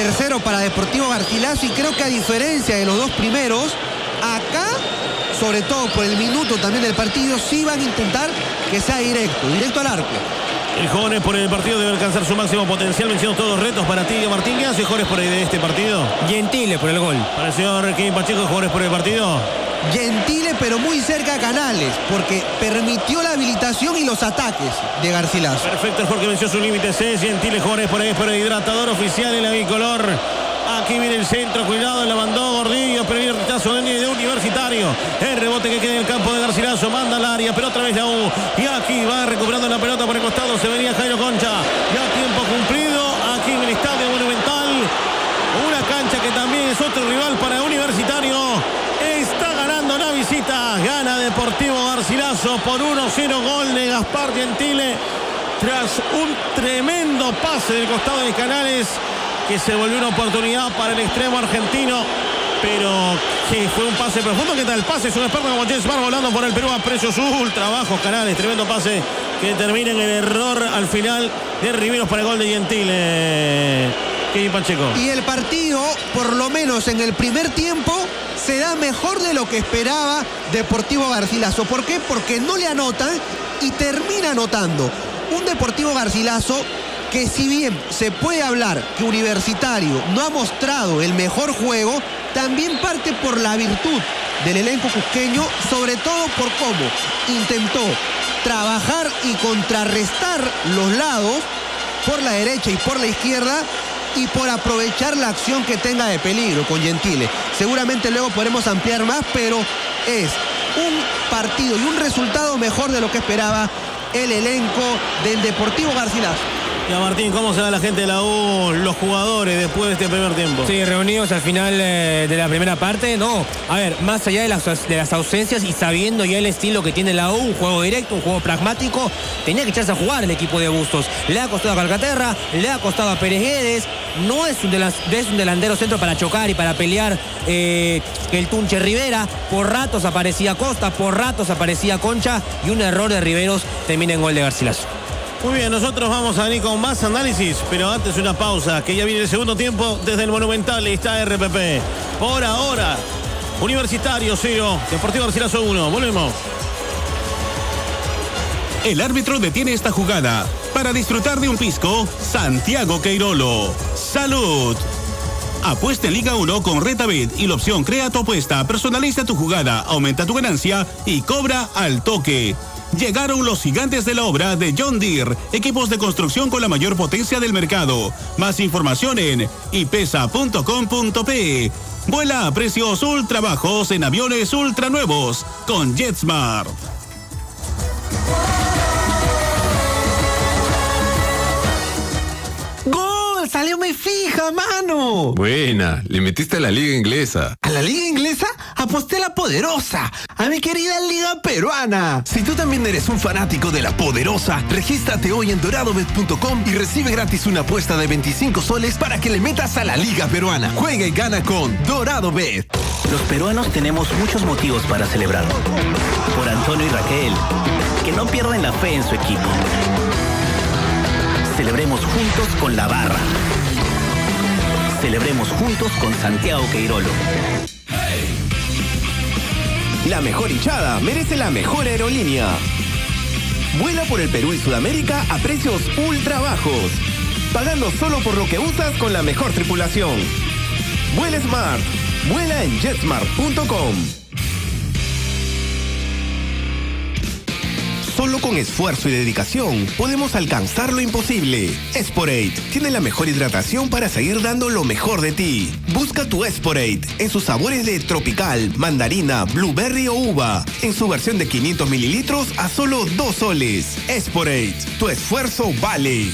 tercero para Deportivo Garcilaso, y creo que a diferencia de los dos primeros, acá, sobre todo por el minuto también del partido, sí van a intentar que sea directo, directo al arco. El Jóvenes por el partido debe alcanzar su máximo potencial, venciendo todos los retos para ti, Martín. ¿Qué hace Jóvenes por el de este partido? Gentile por el gol. Para el señor Kevin Pacheco, Jóvenes por el partido. Gentile, pero muy cerca a Canales, porque permitió la habilitación y los ataques de Garcilaso. Perfecto, el jugador que venció sus límites es Gentile. Jóvenes por ahí, por el hidratador oficial en la bicolor. Aquí viene el centro, cuidado, la mandó Gordillo, pero viene el rechazo de Universitario. El rebote que queda en el campo de Garcilaso, manda al área, pero otra vez la U. Y aquí va recuperando la pelota por el costado, se venía Jairo Concha. Ya tiempo cumplido, aquí en el Estadio Monumental. Una cancha que también es otro rival para Universitario. Está ganando la visita, gana Deportivo Garcilaso por uno cero, gol de Gaspar Gentile. Tras un tremendo pase del costado de Canales, que se volvió una oportunidad para el extremo argentino, pero que fue un pase profundo. ¿Qué tal el pase? Es un experto como Jetsmar volando por el Perú a precio azul. Trabajo Canales, tremendo pase que termina en el error al final de Riveros para el gol de Gentile. Kevin Pacheco. Y el partido, por lo menos en el primer tiempo, se da mejor de lo que esperaba Deportivo Garcilaso. ¿Por qué? Porque no le anotan y termina anotando. Un Deportivo Garcilaso que, si bien se puede hablar que Universitario no ha mostrado el mejor juego, también parte por la virtud del elenco cusqueño, sobre todo por cómo intentó trabajar y contrarrestar los lados por la derecha y por la izquierda, y por aprovechar la acción que tenga de peligro con Gentile. Seguramente luego podremos ampliar más, pero es un partido y un resultado mejor de lo que esperaba el elenco del Deportivo Garcilaso. Ya, Martín, ¿cómo se da la gente de la U, los jugadores, después de este primer tiempo? Sí, reunidos al final eh, de la primera parte. No, a ver, más allá de las, de las ausencias y sabiendo ya el estilo que tiene la U, un juego directo, un juego pragmático, tenía que echarse a jugar el equipo de Bustos. Le ha costado a Calcaterra, le ha costado a Pérez Guedes. No es un, delan, es un delantero centro para chocar y para pelear eh, el Tunche Rivera. Por ratos aparecía Costa, por ratos aparecía Concha, y un error de Riveros termina en gol de Garcilaso. Muy bien, nosotros vamos a venir con más análisis, pero antes una pausa, que ya viene el segundo tiempo desde el Monumental. Está R P P. Por ahora, Universitario cero, Deportivo Garcilaso uno. Volvemos. El árbitro detiene esta jugada. Para disfrutar de un pisco, Santiago Queirolo. ¡Salud! Apuesta en Liga uno con Retabet y la opción Crea tu apuesta. Personaliza tu jugada, aumenta tu ganancia y cobra al toque. Llegaron los gigantes de la obra de John Deere, equipos de construcción con la mayor potencia del mercado. Más información en ipesa punto com punto pe. Vuela a precios ultra bajos en aviones ultra nuevos con JetSmart. ¡Gol! ¡Salió muy fija, mano! Buena, le metiste a la liga inglesa. ¿A la liga inglesa? Aposté a la poderosa, a mi querida liga peruana. Si tú también eres un fanático de la poderosa, regístrate hoy en dorado bet punto com y recibe gratis una apuesta de veinticinco soles para que le metas a la liga peruana. Juega y gana con Dorado Bet. Los peruanos tenemos muchos motivos para celebrar. Por Antonio y Raquel, que no pierden la fe en su equipo. Celebremos juntos con la barra. Celebremos juntos con Santiago Queirolo. La mejor hinchada merece la mejor aerolínea. Vuela por el Perú y Sudamérica a precios ultra bajos, pagando solo por lo que usas con la mejor tripulación. Vuela Smart. Vuela en jetsmart punto com. Solo con esfuerzo y dedicación podemos alcanzar lo imposible. Sporade tiene la mejor hidratación para seguir dando lo mejor de ti. Busca tu Sporade en sus sabores de tropical, mandarina, blueberry o uva. En su versión de quinientos mililitros a solo dos soles. Sporade, tu esfuerzo vale.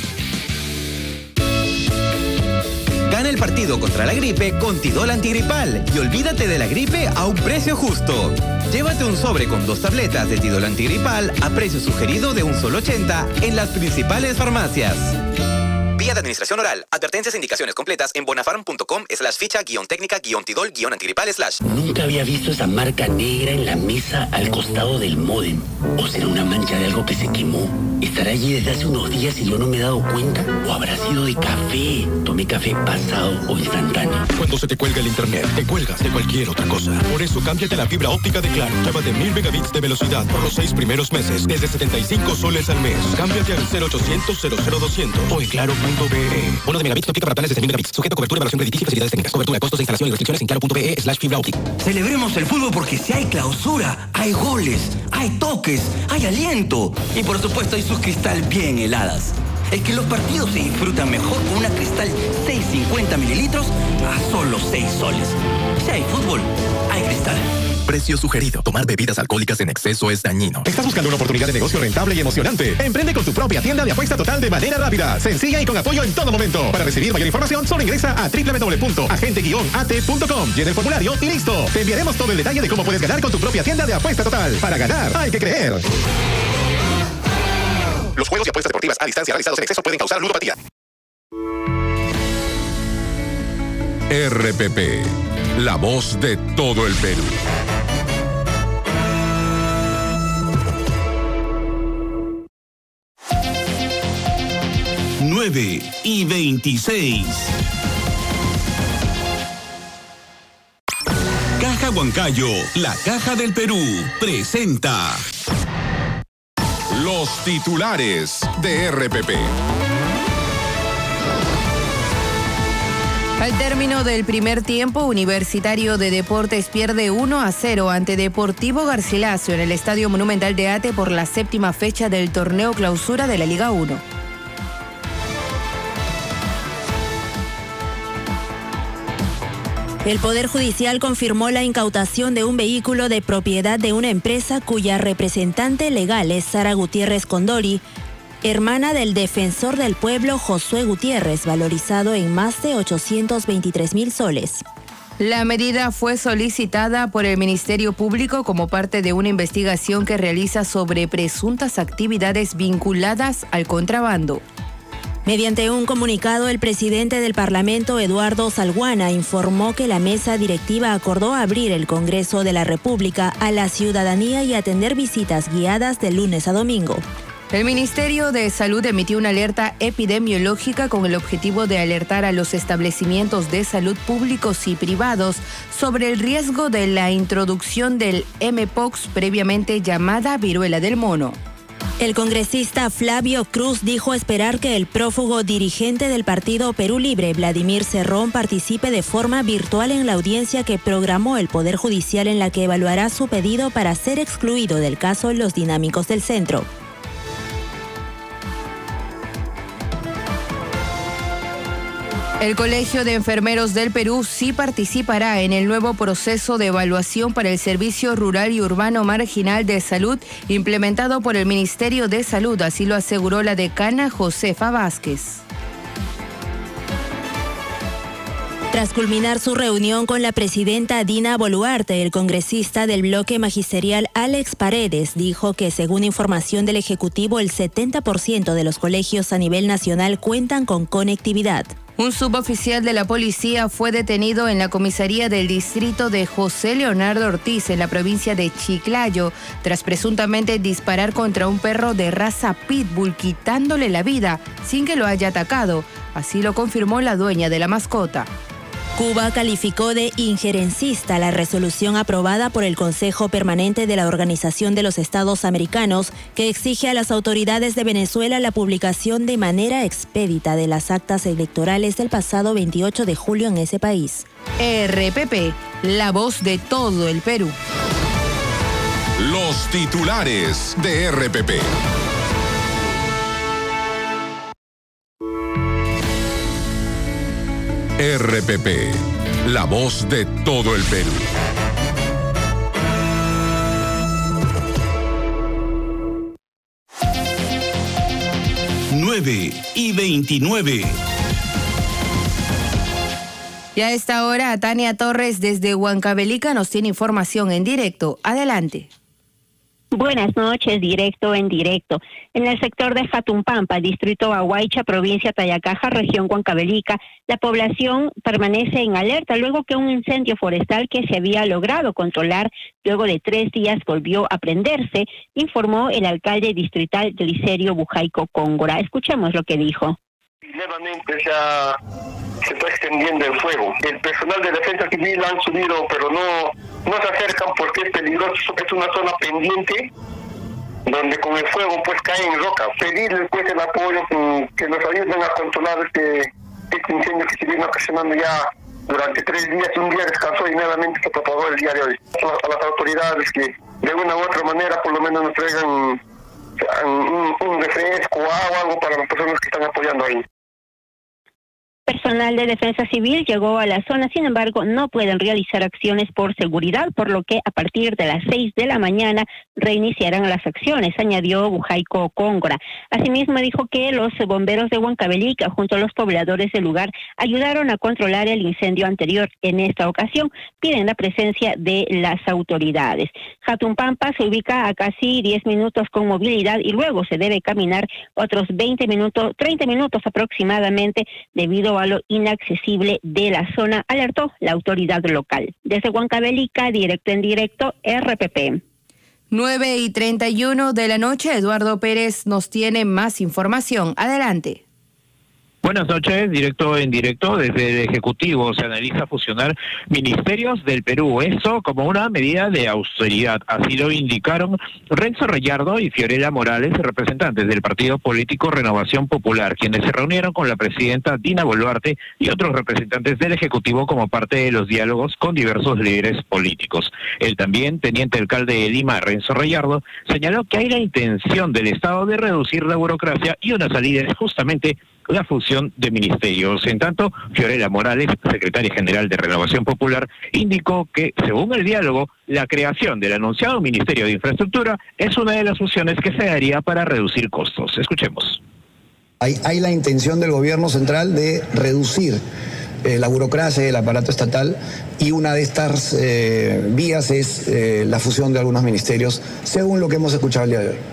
Gana el partido contra la gripe con Tidol Antigripal y olvídate de la gripe a un precio justo. Llévate un sobre con dos tabletas de Tidol Antigripal a precio sugerido de un solo ochenta en las principales farmacias. Vía de administración oral. Advertencias e indicaciones completas en bonafarm.com slash ficha guión técnica guión tidol guión antigripal slash. Nunca había visto esa marca negra en la mesa al costado del módem. ¿O será una mancha de algo que se quemó? ¿Estará allí desde hace unos días y yo no me he dado cuenta? ¿O habrá sido de café? Tomé café pasado o instantáneo. Cuando se te cuelga el internet, te cuelgas de cualquier otra cosa. Por eso cámbiate a la fibra óptica de Claro. Llévate mil megabits de velocidad por los seis primeros meses desde setenta y cinco soles al mes. Cámbiate al cero ochocientos cero cero doscientos o en claro punto be e. Bono de megabits no aplica para planes de mil megabits. Sujeto a cobertura, evaluación crediticia y facilidades técnicas. Cobertura, costos de instalación y restricciones en claro punto be e slash fibra óptica. Celebremos el fútbol porque si hay clausura, hay goles, hay toques, hay aliento. Y por supuesto hay sus Cristal bien heladas. Es que los partidos se disfrutan mejor con una Cristal seiscientos cincuenta mililitros a solo seis soles. Si hay fútbol, hay Cristal. Precio sugerido. Tomar bebidas alcohólicas en exceso es dañino. ¿Estás buscando una oportunidad de negocio rentable y emocionante? Emprende con tu propia tienda de apuesta total de manera rápida, sencilla y con apoyo en todo momento. Para recibir mayor información, solo ingresa a doble u doble u doble u punto agente guion a t punto com. Llena el formulario y listo. Te enviaremos todo el detalle de cómo puedes ganar con tu propia tienda de apuesta total. Para ganar, hay que creer. Los juegos y apuestas deportivas a distancia realizados en exceso pueden causar ludopatía. R P P, la voz de todo el Perú. nueve y veintiséis. Caja Huancayo, la caja del Perú, presenta los titulares de R P P. Al término del primer tiempo, Universitario de Deportes pierde uno a cero ante Deportivo Garcilaso en el Estadio Monumental de Ate por la séptima fecha del torneo clausura de la Liga uno. El Poder Judicial confirmó la incautación de un vehículo de propiedad de una empresa cuya representante legal es Sara Gutiérrez Condori, hermana del defensor del pueblo Josué Gutiérrez, valorizado en más de ochocientos veintitrés mil soles. La medida fue solicitada por el Ministerio Público como parte de una investigación que realiza sobre presuntas actividades vinculadas al contrabando. Mediante un comunicado, el presidente del Parlamento, Eduardo Salguana, informó que la mesa directiva acordó abrir el Congreso de la República a la ciudadanía y atender visitas guiadas de lunes a domingo. El Ministerio de Salud emitió una alerta epidemiológica con el objetivo de alertar a los establecimientos de salud públicos y privados sobre el riesgo de la introducción del M-Pox, previamente llamada viruela del mono. El congresista Flavio Cruz dijo esperar que el prófugo dirigente del partido Perú Libre, Vladimir Cerrón, participe de forma virtual en la audiencia que programó el Poder Judicial en la que evaluará su pedido para ser excluido del caso Los Dinámicos del Centro. El Colegio de Enfermeros del Perú sí participará en el nuevo proceso de evaluación para el Servicio Rural y Urbano Marginal de Salud implementado por el Ministerio de Salud, así lo aseguró la decana Josefa Vázquez. Tras culminar su reunión con la presidenta Dina Boluarte, el congresista del bloque magisterial Alex Paredes dijo que, según información del Ejecutivo, el setenta por ciento de los colegios a nivel nacional cuentan con conectividad. Un suboficial de la policía fue detenido en la comisaría del distrito de José Leonardo Ortiz, en la provincia de Chiclayo, tras presuntamente disparar contra un perro de raza pitbull, quitándole la vida sin que lo haya atacado. Así lo confirmó la dueña de la mascota. Cuba calificó de injerencista la resolución aprobada por el Consejo Permanente de la Organización de los Estados Americanos que exige a las autoridades de Venezuela la publicación de manera expedita de las actas electorales del pasado veintiocho de julio en ese país. R P P, la voz de todo el Perú. Los titulares de R P P. R P P, la voz de todo el Perú. nueve y veintinueve. Y a esta hora, Tania Torres desde Huancavelica nos tiene información en directo. Adelante. Buenas noches, directo en directo. En el sector de Jatumpampa, distrito Aguaycha, provincia Tayacaja, región Huancavelica, la población permanece en alerta luego que un incendio forestal que se había logrado controlar luego de tres días volvió a prenderse, informó el alcalde distrital de Licerio Bujaico Cóngora. Escuchemos lo que dijo. Nuevamente ya se está extendiendo el fuego. El personal de defensa civil han subido, pero no, no se acercan porque es peligroso. Es una zona pendiente donde con el fuego pues cae en roca. Pedirles pues el apoyo, que nos ayuden a controlar este, este incendio que se viene ocasionando ya durante tres días. Un día descansó y nuevamente se propagó el día de hoy. A las autoridades que de una u otra manera por lo menos nos traigan un, un refresco o agua, algo para las personas que están apoyando ahí. Personal de defensa civil llegó a la zona, sin embargo, no pueden realizar acciones por seguridad, por lo que a partir de las seis de la mañana reiniciarán las acciones, añadió Bujaico Cóngora. Asimismo, dijo que los bomberos de Huancavelica, junto a los pobladores del lugar, ayudaron a controlar el incendio anterior. En esta ocasión, piden la presencia de las autoridades. Jatumpampa se ubica a casi diez minutos con movilidad y luego se debe caminar otros veinte minutos, treinta minutos aproximadamente, debido a lo inaccesible de la zona, alertó la autoridad local. Desde Huancavelica, directo en directo, R P P. nueve y treinta y uno de la noche, Eduardo Pérez nos tiene más información. Adelante. Buenas noches, directo en directo. Desde el Ejecutivo se analiza fusionar ministerios del Perú, eso como una medida de austeridad. Así lo indicaron Renzo Rayardo y Fiorella Morales, representantes del partido político Renovación Popular, quienes se reunieron con la presidenta Dina Boluarte y otros representantes del Ejecutivo como parte de los diálogos con diversos líderes políticos. El también teniente alcalde de Lima, Renzo Rayardo, señaló que hay la intención del Estado de reducir la burocracia y una salida es justamente la fusión de ministerios. En tanto, Fiorella Morales, secretaria general de Renovación Popular, indicó que, según el diálogo, la creación del anunciado Ministerio de Infraestructura es una de las fusiones que se daría para reducir costos. Escuchemos. Hay, hay la intención del gobierno central de reducir eh, la burocracia del aparato estatal y una de estas eh, vías es eh, la fusión de algunos ministerios, según lo que hemos escuchado el día de hoy.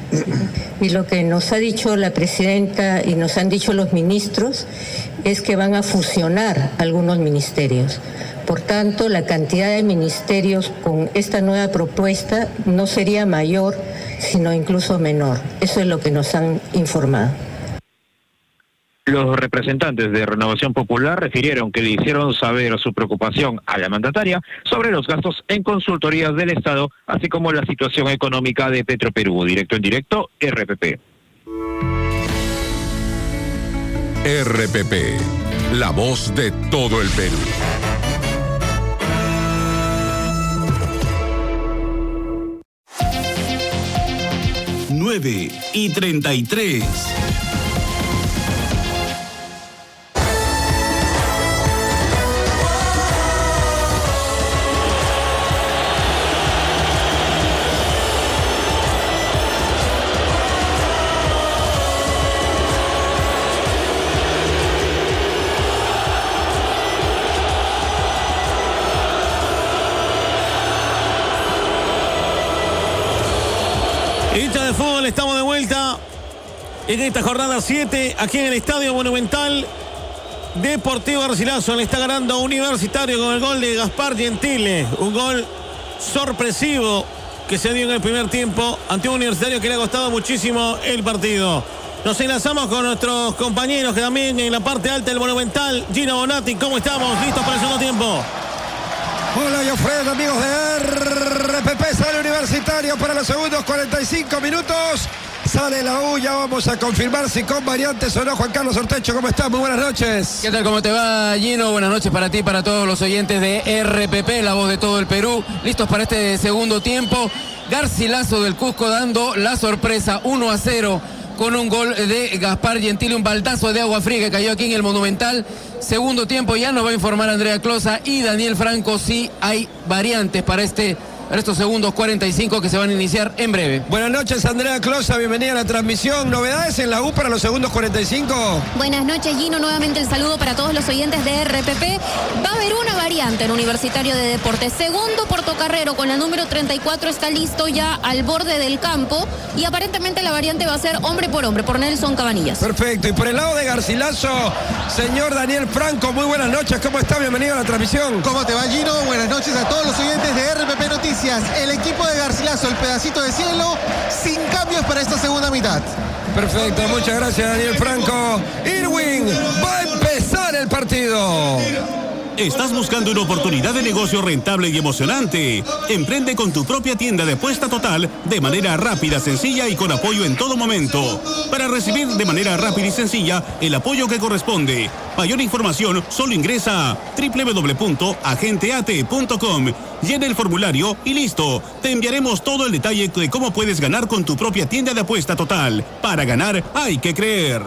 Y lo que nos ha dicho la presidenta y nos han dicho los ministros es que van a fusionar algunos ministerios. Por tanto, la cantidad de ministerios con esta nueva propuesta no sería mayor, sino incluso menor. Eso es lo que nos han informado. Los representantes de Renovación Popular refirieron que le hicieron saber su preocupación a la mandataria sobre los gastos en consultorías del Estado, así como la situación económica de Petroperú. Directo en directo, R P P. R P P, la voz de todo el Perú. nueve y treinta y tres. Hincha de fútbol, estamos de vuelta en esta jornada siete, aquí en el Estadio Monumental. Deportivo Garcilaso le está ganando a Universitario con el gol de Gaspar Gentile. Un gol sorpresivo que se dio en el primer tiempo ante un Universitario que le ha costado muchísimo el partido. Nos enlazamos con nuestros compañeros que también en la parte alta del Monumental. Gino Bonatti, ¿cómo estamos? ¿Listos para el segundo tiempo? Hola, Jofred, amigos de R P P, sale Universitario para los segundos cuarenta y cinco minutos. Sale la U, ya vamos a confirmar si con variantes o no. Juan Carlos Ortecho, ¿cómo estás? Muy buenas noches. ¿Qué tal? ¿Cómo te va, Gino? Buenas noches para ti y para todos los oyentes de R P P, la voz de todo el Perú. Listos para este segundo tiempo. Garcilaso del Cusco dando la sorpresa uno a cero con un gol de Gaspar Gentile, un baldazo de agua fría que cayó aquí en el Monumental. Segundo tiempo, ya nos va a informar Andrea Closa y Daniel Franco si hay variantes para este para estos segundos cuarenta y cinco que se van a iniciar en breve. Buenas noches, Andrea Closa, bienvenida a la transmisión. ¿Novedades en la U para los segundos cuarenta y cinco? Buenas noches, Gino. Nuevamente el saludo para todos los oyentes de R P P. Va a haber una variante en Universitario de Deportes. Segundo Portocarrero con la número treinta y cuatro está listo ya al borde del campo y aparentemente la variante va a ser hombre por hombre, por Nelson Cabanillas. Perfecto. Y por el lado de Garcilaso, señor Daniel Franco, muy buenas noches. ¿Cómo está? Bienvenido a la transmisión. ¿Cómo te va, Gino? Buenas noches a todos los oyentes de R P P Noticias. El equipo de Garcilaso, el pedacito de cielo, sin cambios para esta segunda mitad. Perfecto, muchas gracias, Daniel Franco. Irwin, va a empezar el partido. ¿Estás buscando una oportunidad de negocio rentable y emocionante? Emprende con tu propia tienda de apuesta total de manera rápida, sencilla y con apoyo en todo momento. Para recibir de manera rápida y sencilla el apoyo que corresponde. Mayor información, solo ingresa a doble u doble u doble u punto agenteate punto com. Llena el formulario y listo. Te enviaremos todo el detalle de cómo puedes ganar con tu propia tienda de apuesta total. Para ganar hay que creer.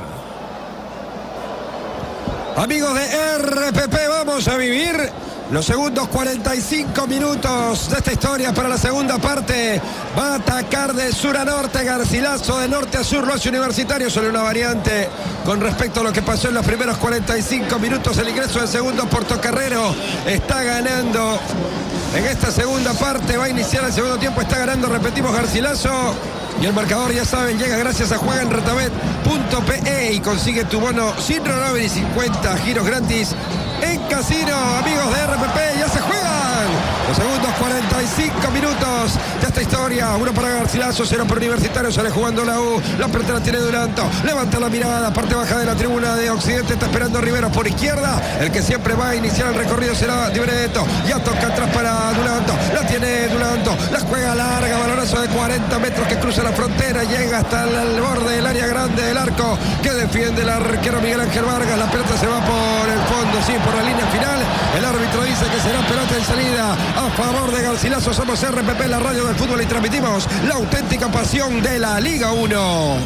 Amigos de R P P, vamos a vivir los segundos cuarenta y cinco minutos de esta historia para la segunda parte. Va a atacar de sur a norte Garcilaso, de norte a sur lo hace Universitario, solo una variante con respecto a lo que pasó en los primeros cuarenta y cinco minutos. El ingreso del segundo Portocarrero está ganando en esta segunda parte, va a iniciar el segundo tiempo, está ganando, repetimos, Garcilaso. Y el marcador, ya saben, llega gracias a juega en retabet punto pe y consigue tu bono sin rollover y cincuenta giros gratis en casino. Amigos de R P P, ya se juegan los segundos cuarenta y cinco minutos de esta historia. Uno para Garcilaso, cero para Universitario, sale jugando la U. La pelota la tiene Duranto, levanta la mirada, parte baja de la tribuna de Occidente, está esperando Riveros por izquierda. El que siempre va a iniciar el recorrido será Di Benedetto. Ya toca atrás para Duranto, la tiene Duranto, la juega larga, balonazo de cuarenta metros que cruza la frontera, llega hasta el borde del área grande del arco que defiende el arquero Miguel Ángel Vargas. La pelota se va por el fondo, sí, por la línea final. El árbitro dice que será pelota en salida a favor de Garcilaso. Somos R P P, la radio del fútbol, y transmitimos la auténtica pasión de la Liga uno.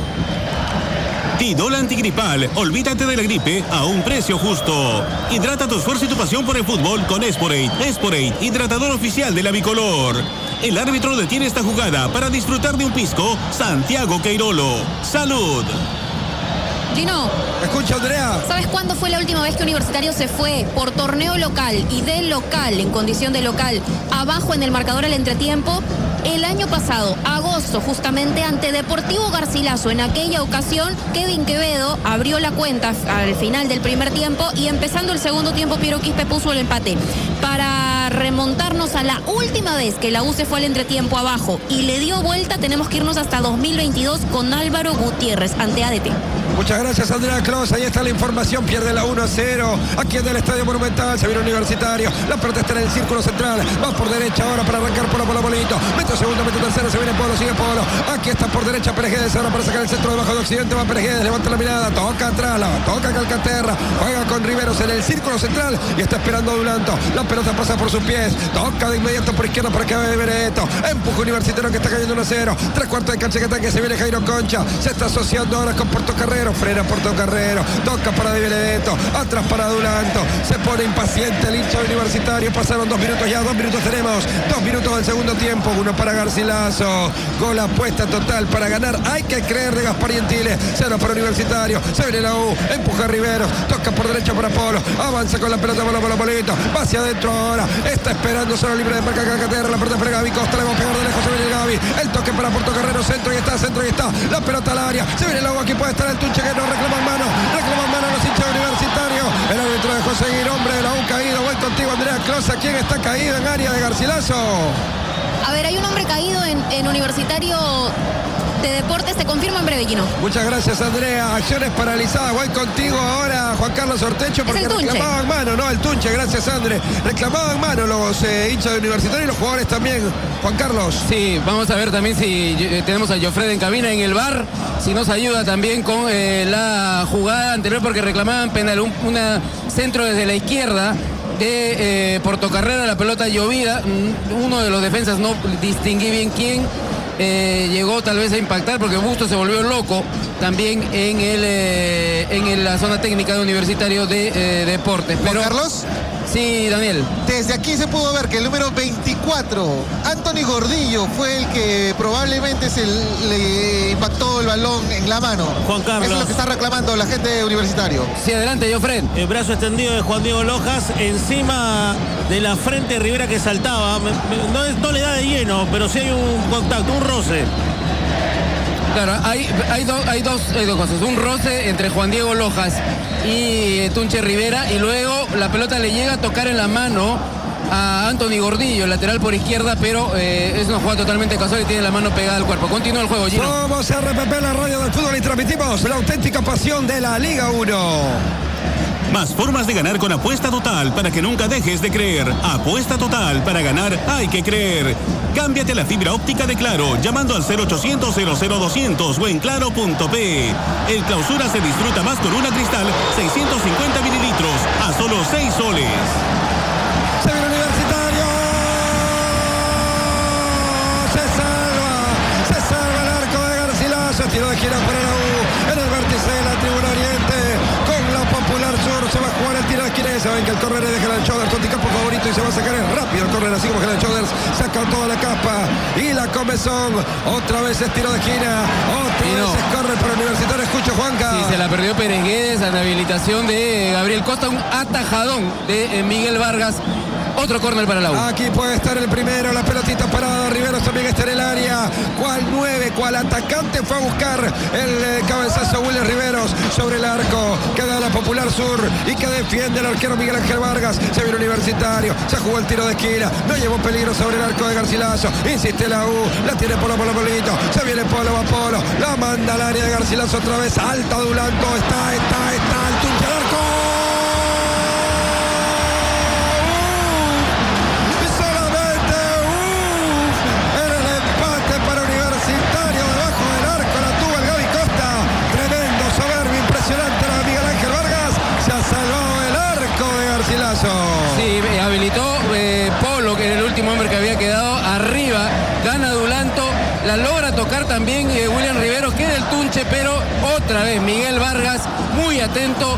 Tidol antigripal, olvídate de la gripe a un precio justo. Hidrata tu esfuerzo y tu pasión por el fútbol con Esporate. Esporate, hidratador oficial de la bicolor. El árbitro detiene esta jugada para disfrutar de un pisco. Santiago Queirolo. ¡Salud! Gino. Escucha, Andrea. ¿Sabes cuándo fue la última vez que Universitario se fue por torneo local y de local, en condición de local, abajo en el marcador al entretiempo? El año pasado, agosto, justamente ante Deportivo Garcilaso. En aquella ocasión, Kevin Quevedo abrió la cuenta al final del primer tiempo y empezando el segundo tiempo, Piero Quispe puso el empate. Para remontarnos a la última vez que la U se fue al entretiempo abajo y le dio vuelta, tenemos que irnos hasta dos mil veintidós con Álvaro Gutiérrez ante A D T. Muchas gracias, Andrea Clos. Ahí está la información. Pierde la uno a cero. Aquí en el Estadio Monumental. Se viene Universitario. La pelota está en el círculo central. Va por derecha ahora para arrancar Polo Polo Polito. Metro segundo, metro tercero. Se viene Polo, sigue Polo. Aquí está por derecha Perejedes. Ahora para sacar el centro debajo de Occidente. Va Perejedes. Levanta la mirada. Toca atrás. La toca Calcaterra. Juega con Riveros en el círculo central. Y está esperando a Duranto. La pelota pasa por sus pies. Toca de inmediato por izquierda para que vaya Benedetto. Empuja Universitario que está cayendo uno a cero. Tres cuartos de cancha que ataque. Se viene Jairo Concha. Se está asociando ahora con Portocarrero. Frena Portocarrero, toca para Di Benedetto, atrás para Duranto, se pone impaciente el hincha Universitario. Pasaron dos minutos ya, dos minutos tenemos, dos minutos del segundo tiempo, uno para Garcilaso, gol apuesta total para ganar, hay que creer de Gaspar Gentile, cero para Universitario, se viene la U, empuja a Riveros, toca por derecha para Polo, avanza con la pelota para Polo Polito, va hacia adentro ahora, está esperando solo libre de marca Calcaterra, la pelota para Gaby Costa, le vamos a pegar de lejos, se viene el Gaby, el toque para Portocarrero, centro y está, centro y está, la pelota al área, se viene la U, aquí puede estar el Tunche que no reclaman mano, reclaman mano los hinchas Universitarios. El árbitro dejó seguir, hombre de la U caído. Voy contigo, Andrea Closa. ¿Quién está caído en área de Garcilaso? A ver, hay un hombre caído en, en Universitario de Deportes. Te confirmo en breve, Gino. Muchas gracias, Andrea. Acciones paralizadas. Voy contigo ahora, Juan Carlos Ortecho, porque reclamaban mano, ¿no? El Tunche, gracias, André. Reclamaban mano los eh, hinchas de Universitario y los jugadores también. Juan Carlos. Sí, vamos a ver también si eh, tenemos a Jofred en cabina en el V A R, si nos ayuda también con eh, la jugada anterior, porque reclamaban penal, un una centro desde la izquierda de eh, Portocarrero, la pelota llovida, uno de los defensas no distinguí bien quién eh, llegó tal vez a impactar, porque Bustos se volvió loco también en el eh, en el, la zona técnica de Universitario de eh, Deportes. Pero, Carlos. Sí, Daniel. Desde aquí se pudo ver que el número veinticuatro, Anthony Gordillo, fue el que probablemente se le impactó el balón en la mano. Juan Carlos. Eso es lo que está reclamando la gente de Universitario. Sí, adelante, Jofred. El brazo extendido de Juan Diego Lojas encima de la frente de Rivera que saltaba. Me, me, no, es, no le da de lleno, pero sí hay un contacto, un roce. Claro, hay, hay, do, hay, dos, hay dos cosas. Un roce entre Juan Diego Lojas y Tunche Rivera, y luego la pelota le llega a tocar en la mano a Anthony Gordillo, lateral por izquierda, pero eh, es una jugada totalmente casual y tiene la mano pegada al cuerpo. Continúa el juego, Gino. Somos R P P, la radio del fútbol, y transmitimos la auténtica pasión de la Liga uno. Más formas de ganar con Apuesta Total para que nunca dejes de creer. Apuesta Total, para ganar hay que creer. Cámbiate a la fibra óptica de Claro llamando al cero ochocientos cero cero doscientos o en claro punto pe. El Clausura se disfruta más con una Cristal seiscientos cincuenta mililitros a solo seis soles. Se viene Universitario. Se salva. Se salva el arco de Garcilaso. Tiro de gira para la U. En el vértice de la tribuna oriente. Con la Popular Sur se va a jugar el tiro de esquina. Saben que el córner es de Helen Shoulders, Toticapo favorito, y se va a sacar el rápido el córner, así como Helen Shoulders saca toda la capa y la comezón. Otra vez es tiro de esquina. Otra y vez no. es córner para Universitario. Escucha, Juanca. Sí, se la perdió Pérez Guedes a la habilitación de Gabriel Costa. Un atajadón de Miguel Vargas. Otro córner para la U. Aquí puede estar el primero, la pelotita parada. Riveros también está en el área. ¿Cuál nueve? ¿Cuál atacante fue a buscar el eh, cabezazo William Riveros sobre el arco? Queda la Popular Sur y que defiende el arquero Miguel Ángel Vargas. Se viene Universitario, se jugó el tiro de esquina, no llevó peligro sobre el arco de Garcilaso. Insiste la U, la tiene Polo Polo Polito. Se viene Polo va Polo, la manda al área de Garcilaso otra vez. Alta Dulanto, está, está, está, el tunche al arco. Sí, habilitó eh, Polo, que era el último hombre que había quedado arriba. Gana Dulanto, la logra tocar también eh, William Riveros, queda el tunche, pero otra vez Miguel Vargas muy atento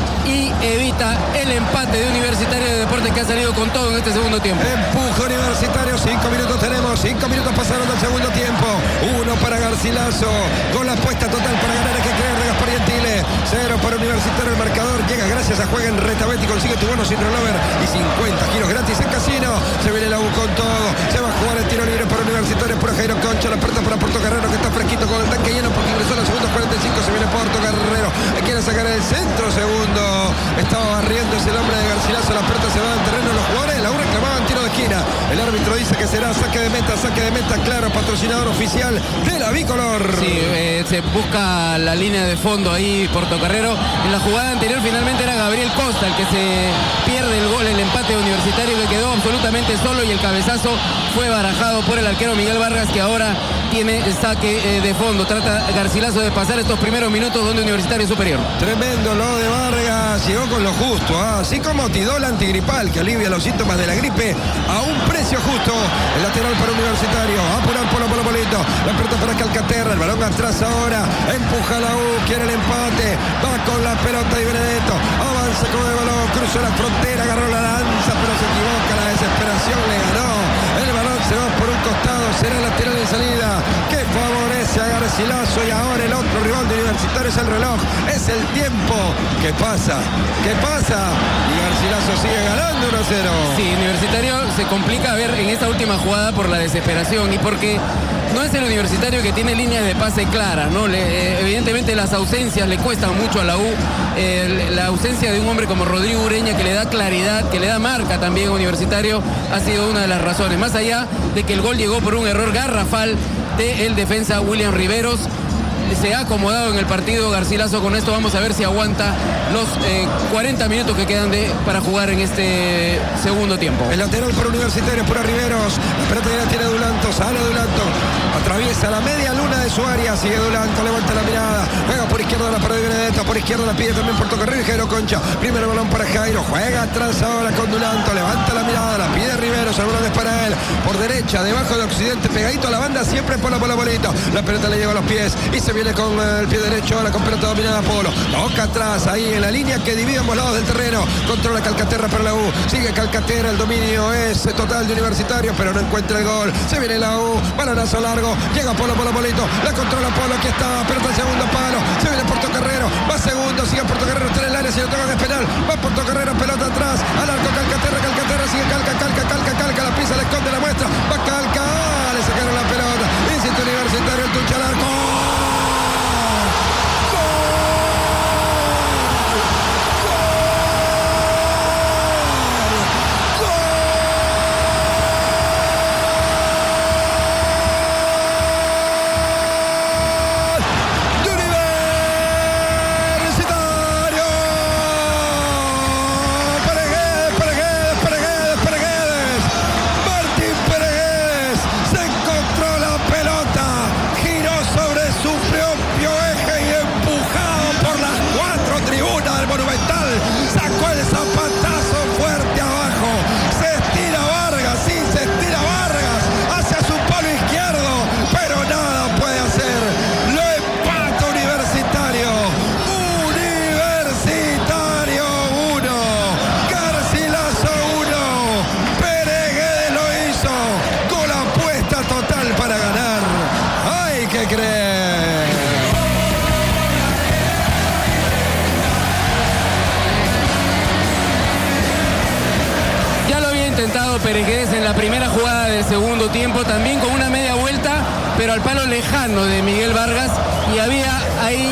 y evita el empate de Universitario de Deportes, que ha salido con todo en este segundo tiempo. Empuja Universitario, cinco minutos tenemos, cinco minutos pasaron del segundo tiempo. Uno para Garcilaso, con la apuesta total para ganar hay que creer de Gaspar Gentile. Cero para Universitario, el marcador llega gracias a Juega en Retabet y consigue tu bono sin rollover y cincuenta kilos gratis en casino. Se viene la U con todo, se va a jugar el tiro libre para Universitario, por Jairo Concha, la aperta para Porto Carrero, que está fresquito con el tanque lleno porque ingresó a los segundos cuarenta y cinco. Se viene Porto Carrero, quiere sacar el centro, segundo. Estaba barriendo ese el hombre de Garcilaso, la pelota se va al terreno de los jugadores, la U reclamaban tiro de esquina. El árbitro dice que será saque de meta, saque de meta, claro, patrocinador oficial de la bicolor. Sí, eh, se busca la línea de fondo ahí, Portocarrero. En la jugada anterior finalmente era Gabriel Costa el que se pierde el gol, el empate de Universitario, que quedó absolutamente solo, y el cabezazo fue barajado por el arquero Miguel Vargas, que ahora tiene saque eh, de fondo. Trata Garcilaso de pasar estos primeros minutos donde Universitario es superior. Tremendo lo de Vargas, llegó con lo justo, ¿eh? Así como Tidol antigripal, que alivia los síntomas de la gripe a un precio justo. El lateral para Universitario, apurar Polo Polo Polito, la pelota para Calcaterra, el balón atrás ahora, empuja la U, quiere el empate, va con la pelota y Benedetto, avanza con el balón, cruzó la frontera, agarró la lanza, pero se equivoca, la desesperación le ganó. El balón se va por un costado, será lateral en salida, que favorece a Garcilaso, y ahora el otro rival de Universitario es el reloj, es el tiempo. ¿Qué pasa? ¿Qué pasa? Y Garcilaso sigue ganando uno a cero. Sí, Universitario se complica a ver en esta última jugada por la desesperación y porque no es el Universitario que tiene líneas de pase claras, ¿no? Le, eh, evidentemente las ausencias le cuestan mucho a la U. Eh, la ausencia de un hombre como Rodrigo Ureña, que le da claridad, que le da marca también a Universitario, ha sido una de las razones. Más allá de que el gol llegó por un error garrafal del defensa William Riveros. Se ha acomodado en el partido Garcilaso. Con esto vamos a ver si aguanta los eh, cuarenta minutos que quedan de, para jugar en este segundo tiempo. El lateral para Universitario, para Riveros. La pelota ya la tiene Dulanto, sale Dulanto, atraviesa la media luna de su área, sigue Dulanto, levanta la mirada, juega por izquierda la pared de Benedetto, por izquierda la pide también Porto Carrero y Jairo Concha. Primero balón para Jairo, juega atrás ahora con Dulanto, levanta la mirada, la pide Riveros, el balón es para él, por derecha, debajo de Occidente, pegadito a la banda, siempre por la bola bolito. La pelota le llega a los pies y se viene con el pie derecho, la con pelota dominada Polo. Toca atrás, ahí en la línea que divide ambos lados del terreno. Controla Calcaterra para la U. Sigue Calcaterra, el dominio es total de Universitario, pero no encuentra el gol. Se viene la U, balonazo largo. Llega Polo, Polo, Polito. La controla Polo, aquí está, pelota al segundo palo. Se viene Portocarrero, va segundo, sigue Portocarrero, está en el área, si lo tocan es penal. Va Portocarrero, pelota atrás, al arco Calcaterra, Calcaterra, sigue Calca, Calca, Calca, Calca, la pisa, le esconde, la muestra. Va Calca, ah, le sacaron la pelota. Instituto Universitario, el Tuncha al arco. Peregués en la primera jugada del segundo tiempo, también con una media vuelta, pero al palo lejano de Miguel Vargas, y había ahí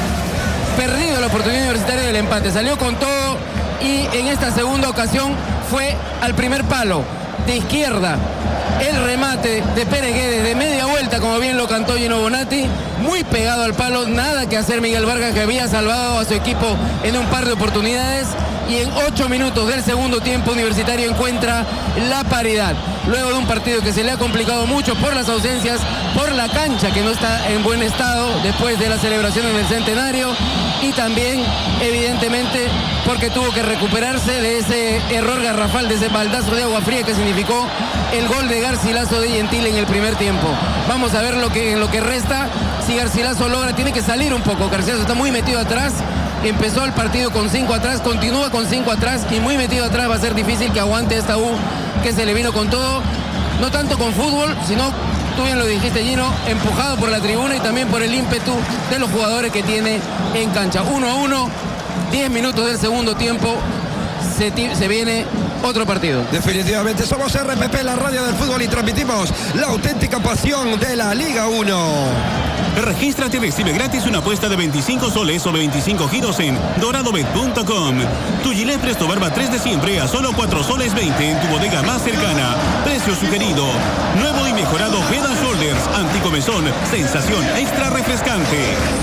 perdido la oportunidad universitaria del empate. Salió con todo y en esta segunda ocasión fue al primer palo de izquierda. El remate de Peregués de media vuelta, como bien lo cantó Gino Bonatti, muy pegado al palo, nada que hacer Miguel Vargas, que había salvado a su equipo en un par de oportunidades. Y en ocho minutos del segundo tiempo Universitario encuentra la paridad. Luego de un partido que se le ha complicado mucho por las ausencias, por la cancha que no está en buen estado después de la celebración en el Centenario, y también evidentemente porque tuvo que recuperarse de ese error garrafal, de ese baldazo de agua fría que significó el gol de Garcilaso de Gentile en el primer tiempo. Vamos a ver lo que, en lo que resta, si Garcilaso logra, tiene que salir un poco. Garcilaso está muy metido atrás. Empezó el partido con cinco atrás, continúa con cinco atrás y muy metido atrás. Va a ser difícil que aguante esta U, que se le vino con todo, no tanto con fútbol, sino, tú bien lo dijiste, Gino, empujado por la tribuna y también por el ímpetu de los jugadores que tiene en cancha. Uno a uno, diez minutos del segundo tiempo, se, se viene otro partido. Definitivamente somos R P P, la radio del fútbol, y transmitimos la auténtica pasión de la Liga uno. Regístrate y recibe gratis una apuesta de veinticinco soles o veinticinco giros en doradobet punto com. Tu Gillette Presto Barba tres de siempre a solo cuatro soles veinte en tu bodega más cercana. Precio sugerido. Nuevo y mejorado Head and Shoulders anticomezón. Sensación extra refrescante.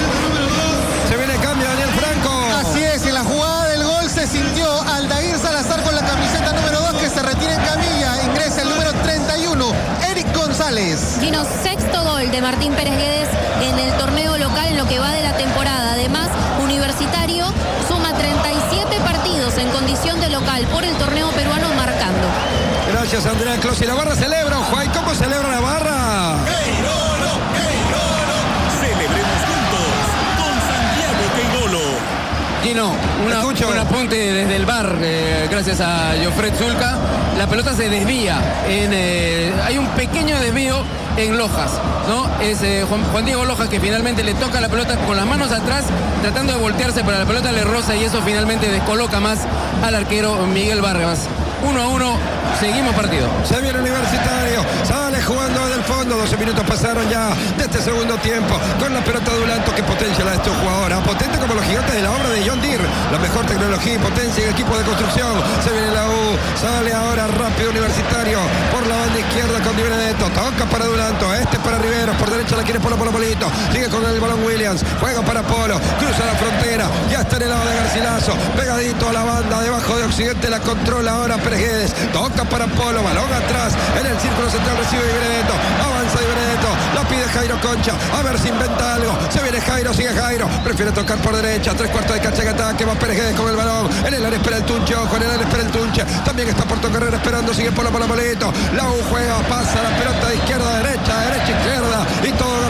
Se viene el cambio, Daniel Franco. Así es, en la jugada del gol se sintió Aldair Salazar con la camiseta número dos, que se retira en camilla. Ingresa el número treinta y uno, Eric González. Gino, sexto gol de Martín Pérez Guedes en el torneo local en lo que va de la temporada. Además, Universitario suma treinta y siete partidos en condición de local por el torneo peruano marcando. Gracias, Andrea Clos. Y la barra celebra, Juan. ¿Cómo celebra la barra? ¡Queirolo, Queirolo! Celebremos juntos con Santiago Queirolo. Gino, una, un apunte desde el bar, eh, gracias a Jofred Zulca. La pelota se desvía. En, eh, hay un pequeño desvío en Lojas, ¿no? Es eh, Juan, Juan Diego Lojas, que finalmente le toca la pelota con las manos atrás, tratando de voltearse, pero la pelota le roza y eso finalmente descoloca más al arquero Miguel Vargas. Uno a uno, seguimos partido. Se viene Universitario, sale jugando desde el fondo. doce minutos pasaron ya de este segundo tiempo, con la pelota de Dulanto, que potencia la de estos jugadores, potente como los gigantes de la obra de John Deere. La mejor tecnología y potencia en equipo de construcción. Se viene la U, sale ahora rápido Universitario por la banda izquierda con Di Benedetto, toca para Dulanto, este para Riveros, por derecha la quiere Polo, Polo, Polito, sigue con el balón Williams, juega para Polo, cruza la frontera, ya está en el lado de Garcilaso, pegadito a la banda, debajo de Occidente, la controla ahora Pérez, toca para Polo, balón atrás, en el círculo central recibe Di Benedetto, avanza Di Benedetto, la pide Jairo Concha, a ver si inventa algo, se viene Jairo, sigue Jairo, prefiere tocar por derecha, tres cuartos de cancha en ataque, va Pérez con el balón, en el área espera el Tunche, ojo, en el área espera el Tunche, también está Portocarrero esperando, sigue Polo, Polo, Polito, la U juega, pasa la pelota de izquierda a derecha, derecha, izquierda, y todo García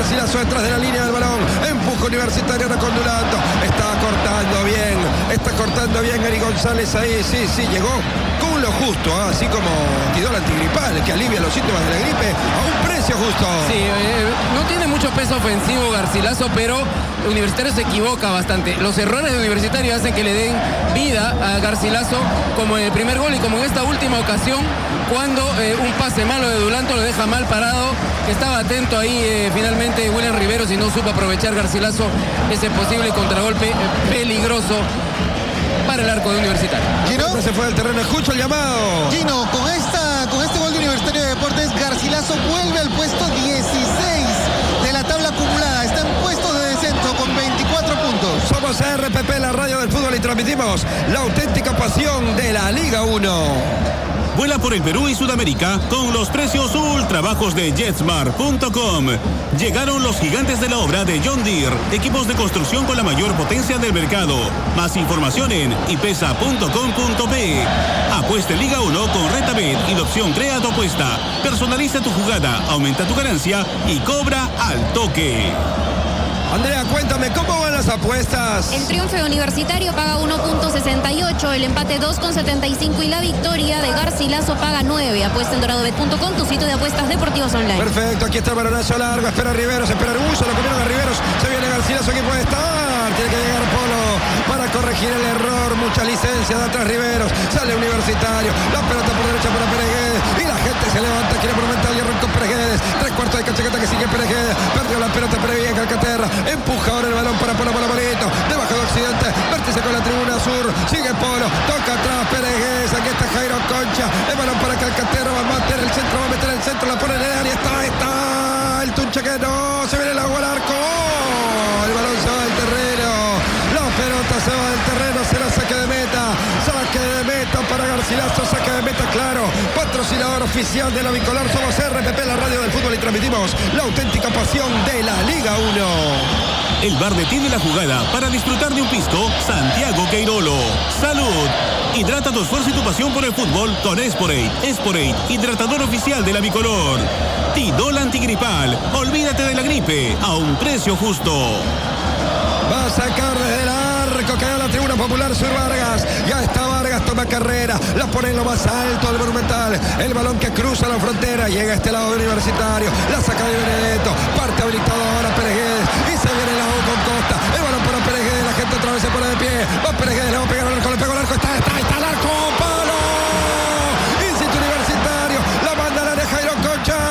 Garcilaso detrás de la línea del balón. Empuja Universitario recondulando. Está cortando bien. Está cortando bien Eri González ahí. Sí, sí, llegó con lo justo, ¿eh? Así como Tidol antigripal, que alivia los síntomas de la gripe a un precio justo. Sí, eh, no tiene mucho peso ofensivo Garcilaso, pero Universitario se equivoca bastante. Los errores de Universitario hacen que le den vida a Garcilaso, como en el primer gol y como en esta última ocasión, cuando eh, un pase malo de Dulanto lo deja mal parado, que estaba atento ahí eh, finalmente William Riveros y no supo aprovechar Garcilaso ese posible contragolpe eh, peligroso para el arco de Universitario. Gino se fue del terreno, escucho el llamado. Gino, con esta, con este gol de Universitario de Deportes, Garcilaso vuelve al puesto dieciséis de la tabla acumulada. Está en puestos de descenso con veinticuatro puntos. Somos R P P, la radio del fútbol, y transmitimos la auténtica pasión de la Liga uno. Vuela por el Perú y Sudamérica con los precios ultra bajos de Jetsmart punto com. Llegaron los gigantes de la obra de John Deere, equipos de construcción con la mayor potencia del mercado. Más información en ipesa punto com punto pe. Apuesta en Liga uno con RetaBet y la opción Crea tu apuesta. Personaliza tu jugada, aumenta tu ganancia y cobra al toque. Andrea, cuéntame, ¿cómo van las apuestas? El triunfo de Universitario paga uno punto sesenta y ocho, el empate dos punto setenta y cinco y la victoria de Garcilaso paga nueve. Apuesta en doradobet punto com, tu sitio de apuestas deportivas online. Perfecto, aquí está el balonazo largo, espera Riveros, espera Uso, lo comieron a Riveros, se viene Garcilaso, ¿quién puede estar? Tiene que llegar Polo para corregir el error, mucha licencia de atrás Riveros, sale Universitario, la pelota por derecha para Peregués, y la gente se levanta, quiere monumental y arrancó Peregués, tres cuartos de cachacata que sigue Peregués, perdió la pelota pero bien Calcaterra, empuja ahora el balón para Polo, Polo, Polito, debajo de Occidente, vértice con la tribuna sur, sigue Polo, toca atrás Peregués, aquí está Jairo Concha, el balón para Calcaterra, va a meter el centro, va a meter el centro, la pone en el área, está, está, el Tunche que no, se viene el agua al arco, el balón se va del terreno, la pelota se va del terreno, será saque de meta, saque de meta para Garcilaso, saque de meta, claro, patrocinador oficial de la bicolor, somos R P P, la radio del fútbol, y transmitimos la auténtica pasión de la Liga uno. El bar detiene la jugada para disfrutar de un pisco Santiago Queirolo. ¡Salud! Hidrata tu esfuerzo y tu pasión por el fútbol con Esporate. Esporate, hidratador oficial de la bicolor. Tidol antigripal. Olvídate de la gripe a un precio justo. Va a sacar desde el arco, queda la tribuna popular Sur Vargas. Ya está Vargas, toma carrera, la pone en lo más alto del Monumental. El balón que cruza la frontera, llega a este lado de Universitario, la saca de Benedetto, parte habilitado ahora Peregués, y se viene la U con Costa. El balón para Peregués, la gente otra vez se pone de pie. Va Peregués, le va a pegar al arco, le pegó al arco, está, está, está el arco, palo. Incito Universitario, la manda la de Jairo Concha.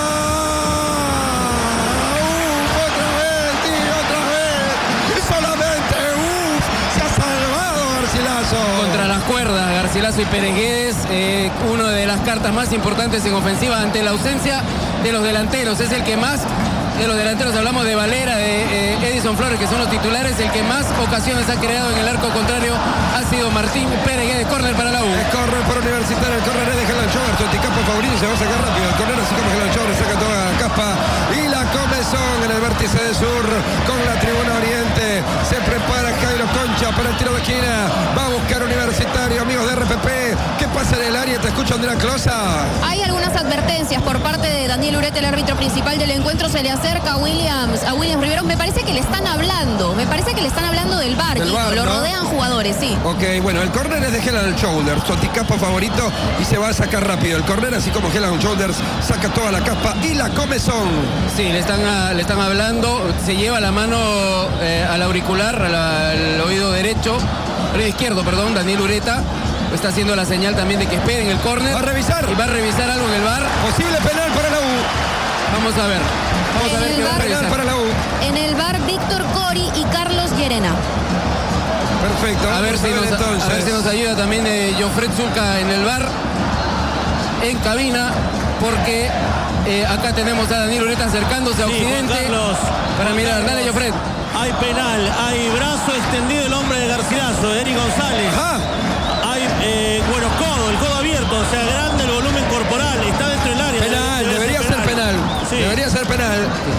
Contra las cuerdas, Garcilaso y Peregués, eh, una de las cartas más importantes en ofensiva ante la ausencia de los delanteros. Es el que más, de los delanteros hablamos de Valera, de eh, Edison Flores, que son los titulares, el que más ocasiones ha creado en el arco contrario ha sido Martín Peregués. Córner para la U. El córner para Universitario, el córner es de Hello Shower, tu anticampo favorito, se va a sacar rápido. El córner así como Hello Shower, saca toda la capa y la comezón en el vértice de sur con la tribuna oriente. Se prepara Jairo Concha para el tiro de esquina. Va a buscar Universitario, amigos de R P P. ¿Qué pasa en el área? Te escucho, Andrea Closa. Hay algunas advertencias por parte de Daniel Ureta, el árbitro principal del encuentro. Se le acerca a Williams, a Williams Riveros. Me parece que le están hablando. Me parece que le están hablando del bar. Del bar, lo ¿no? rodean jugadores, sí. Ok, bueno, el córner es de Hell and Shoulders, su anticapa favorito, y se va a sacar rápido. El córner, así como Hell and Shoulders, saca toda la capa y la comezón. Sí, le están, a, le están hablando. Se lleva la mano eh, al auricular, a la, al oído derecho, oído izquierdo, perdón, Daniel Ureta. Está haciendo la señal también de que esperen el córner. Va a revisar. Y va a revisar algo en el bar. Posible penal para la U. Vamos a ver. Vamos en a ver qué va a revisar. Para la U. En el bar, Víctor Cori y Carlos Llerena. Perfecto. A ver, si nos, a ver si nos ayuda también eh, Jofred Zulca en el bar, en cabina, porque eh, acá tenemos a Daniel Ureta acercándose a Sí, Occidente Juan Carlos, para Juan mirar. Carlos. Dale, Jofred. Hay penal, hay brazo extendido el hombre de Garcilaso, de Eri González. Ajá. Hay, eh, bueno, codo, el codo abierto, o sea, grande el volumen corporal, está dentro del área. Penal, Debe debería ser penal. Sí. Debería ser penal.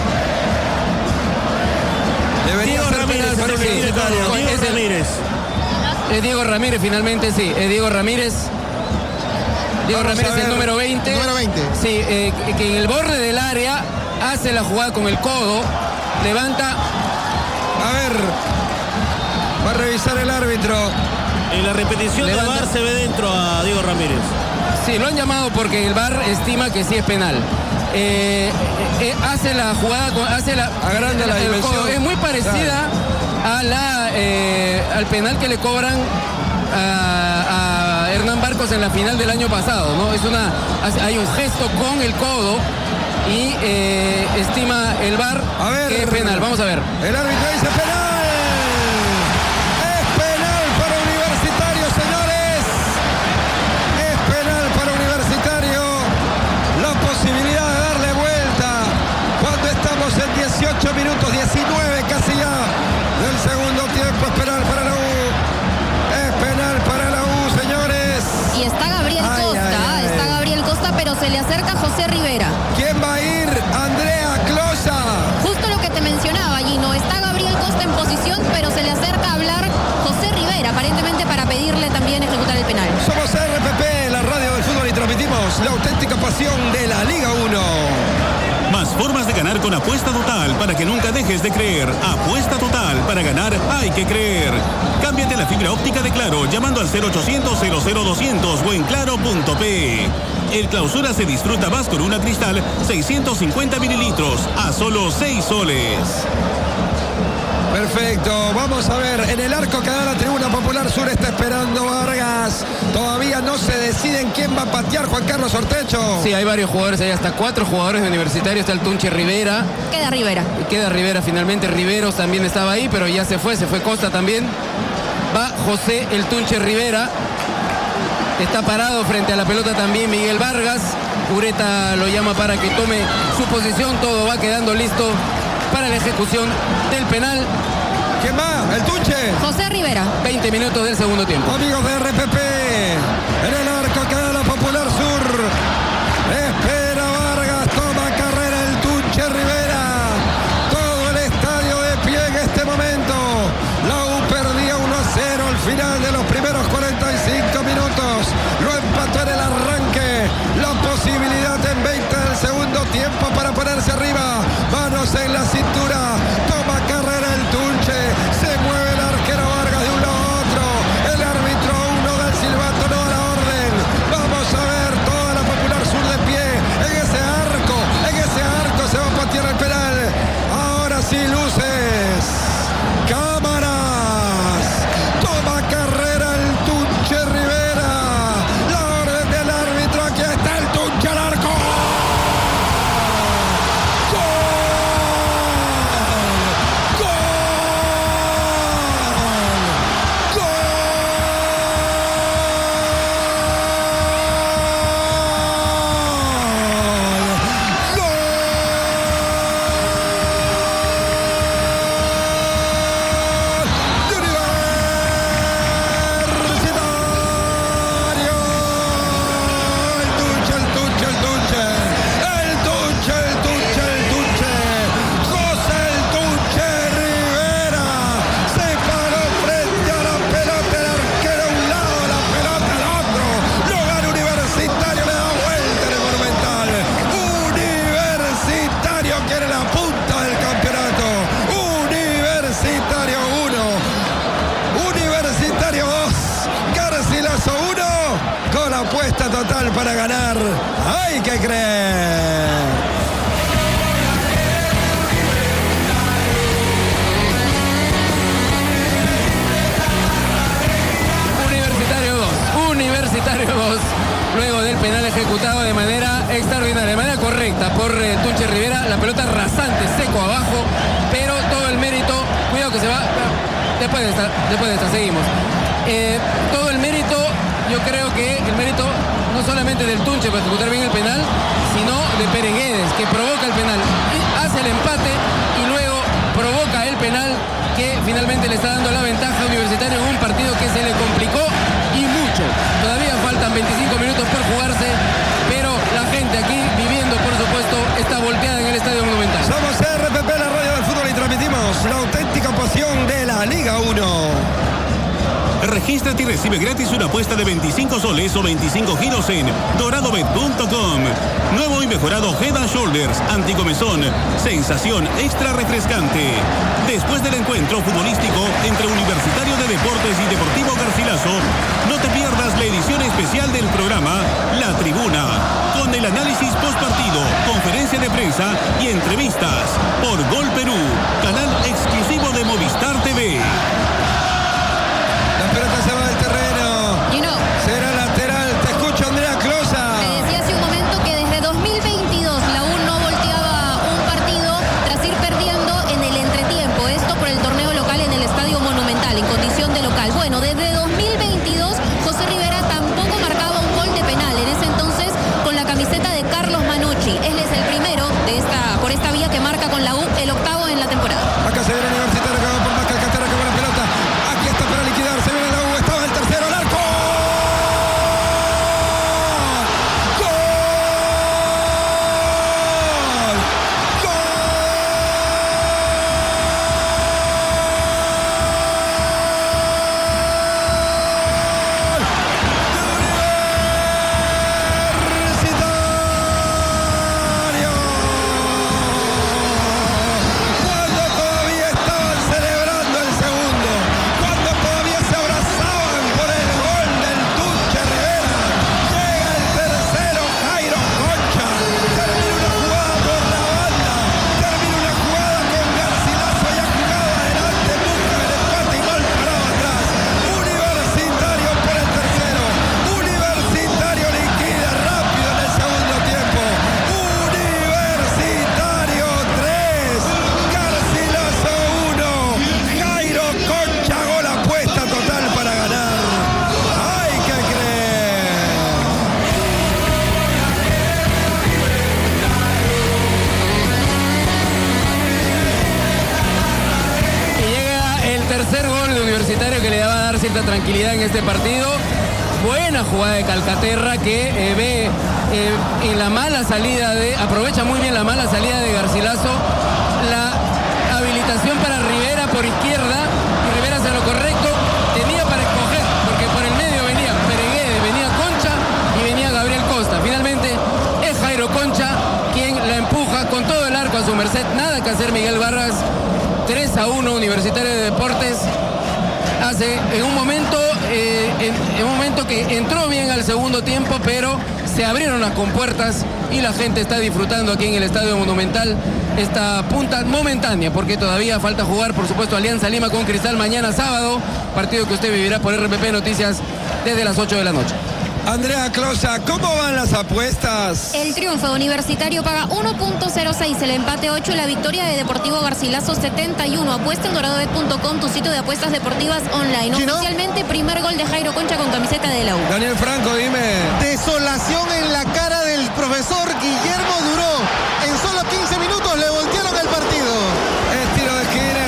Debería Diego ser Ramírez, penal para es el que tiene Universitario. todo. Diego Es el- Ramírez. Es Diego Ramírez, finalmente, sí. Es Diego Ramírez. Diego Vamos Ramírez, a ver. el número veinte. Número veinte. Sí, eh, que- que en el borde del área hace la jugada con el codo, levanta. A ver, va a revisar el árbitro. En la repetición del V A R se ve dentro a Diego Ramírez. Sí, lo han llamado porque el V A R estima que sí es penal. Eh, eh, hace la jugada, con, hace la, agranda la dimensión. Codo. Es muy parecida a la, eh, al penal que le cobran a, a Hernán Barcos en la final del año pasado, ¿no? Es una, hay un gesto con el codo y eh, estima el V A R a ver, que es penal. Vamos a ver. El árbitro dice penal. dieciocho minutos, diecinueve casi ya del segundo tiempo. Es penal para la U. Es penal para la U, señores. Y está Gabriel ay, Costa, ay, ay. está Gabriel Costa, pero se le acerca José Rivera. ¿Quién va a ir? Andrea Closa. Justo lo que te mencionaba, Gino. Está Gabriel Costa en posición, pero se le acerca a hablar José Rivera, aparentemente para pedirle también ejecutar el penal. Somos R P P, la radio del fútbol, y transmitimos la auténtica pasión de la Liga uno. Más formas de ganar con Apuesta Total para que nunca dejes de creer. Apuesta Total, para ganar hay que creer. Cámbiate la fibra óptica de Claro llamando al cero ochocientos, cero cero doscientos o en claro punto pe. El Clausura se disfruta más con una Cristal seiscientos cincuenta mililitros a solo seis soles. Perfecto, vamos a ver, en el arco que da la Tribuna Popular Sur está esperando Vargas. Todavía no se deciden quién va a patear, Juan Carlos Ortecho. Sí, hay varios jugadores, hay hasta cuatro jugadores de Universitario. Está el Tunche Rivera. Queda Rivera. Queda Rivera finalmente. Riveros también estaba ahí, pero ya se fue, se fue Costa también. Va José el Tunche Rivera. Está parado frente a la pelota también Miguel Vargas. Ureta lo llama para que tome su posición. Todo va quedando listo para la ejecución del penal. ¿Quién va? ¿El Tunche? José Rivera. veinte minutos del segundo tiempo. Amigos de R P P, en el arco queda la Popular Sur. Espera Vargas, toma carrera el Tunche Rivera. Todo el estadio de pie en este momento. La U perdía uno a cero al final de los primeros cuarenta y cinco minutos. Lo empató en el arranque. La posibilidad en veinte del segundo tiempo para ponerse arriba. Manos en la cintura. Toma carrera el Tunche. Se mueve el arquero Vargas de un lado a otro. El árbitro uno del silbato no da la orden. Vamos a ver toda la Popular Sur de pie. En ese arco. En ese arco se va a patear el penal. Ahora sí, luces. Cámaras. Toma carrera el Tunche Rivera. La orden del árbitro. Aquí está el Tunche al arco. Apuesta total para ganar. Hay que creer. Universitario dos. Universitario dos. Luego del penal ejecutado de manera extraordinaria, de manera correcta por eh, Tunche Rivera. La pelota rasante, seco abajo, pero todo el mérito. Cuidado que se va. Después de esta, después de esta seguimos. Eh, todo el mérito. Yo creo que el mérito no solamente del Tunche para ejecutar bien el penal, sino de Pereguedes, que provoca el penal, hace el empate y luego provoca el penal que finalmente le está dando la ventaja a Universitario en un partido que se le complicó y mucho. Todavía faltan veinticinco minutos por jugarse, pero la gente aquí viviendo, por supuesto, está volteada en el Estadio Monumental. Somos R P P, la radio del fútbol, y transmitimos la auténtica pasión de la Liga uno. Regístrate y recibe gratis una apuesta de veinticinco soles o veinticinco giros en doradobet punto com. Nuevo y mejorado Head and Shoulders anticomezón. Sensación extra refrescante. Después del encuentro futbolístico entre Universitario de Deportes y Deportivo Garcilaso, no te pierdas la edición especial del programa La Tribuna, con el análisis postpartido, conferencia de prensa y entrevistas por Gol Perú, canal exclusivo de Movistar T V. La pelota se va del terreno. Y no. Será lateral. Te escucho, Andrea Closa. Te decía hace un momento que desde dos mil veintidós la U no volteaba un partido tras ir perdiendo en el entretiempo. Esto por el torneo local en el Estadio Monumental, en condición de local. Bueno, desde dos mil veintidós José Rivera tampoco marcaba un gol de penal. En ese entonces con la camiseta de Carlos Manucci. Él es el primero de esta, por esta vía que marca con la U, el octavo en la temporada. Acá se viene Universitario, que va por más que Alcántara, que buena pelota. Aquí está para liquidar, se viene la U, estaba el tercero, el arco. Que le va a dar cierta tranquilidad en este partido. Buena jugada de Calcaterra que eh, ve eh, en la mala salida de, aprovecha muy bien la mala salida de Garcilaso, la habilitación para Rivera por izquierda, y Rivera hace lo correcto, tenía para escoger, porque por el medio venía Pereguede, venía Concha y venía Gabriel Costa. Finalmente es Jairo Concha quien la empuja con todo el arco a su merced. Nada que hacer Miguel Barras. tres a uno Universitario de Deportes. Hace en un momento eh, en, en un momento que entró bien al segundo tiempo, pero se abrieron las compuertas y la gente está disfrutando aquí en el Estadio Monumental esta punta momentánea, porque todavía falta jugar, por supuesto, Alianza Lima con Cristal mañana sábado, partido que usted vivirá por R P P Noticias desde las ocho de la noche. Andrea Closa, ¿cómo van las apuestas? El triunfo de Universitario paga uno punto cero seis, el empate ocho y la victoria de Deportivo Garcilaso setenta y uno. Apuesta en doradobet punto com, tu sitio de apuestas deportivas online. ¿Sí, no? Oficialmente, primer gol de Jairo Concha con camiseta de la U. Daniel Franco, dime. Desolación en la cara del profesor Guillermo Duró. En solo quince minutos le voltearon el partido. Es tiro de esquina.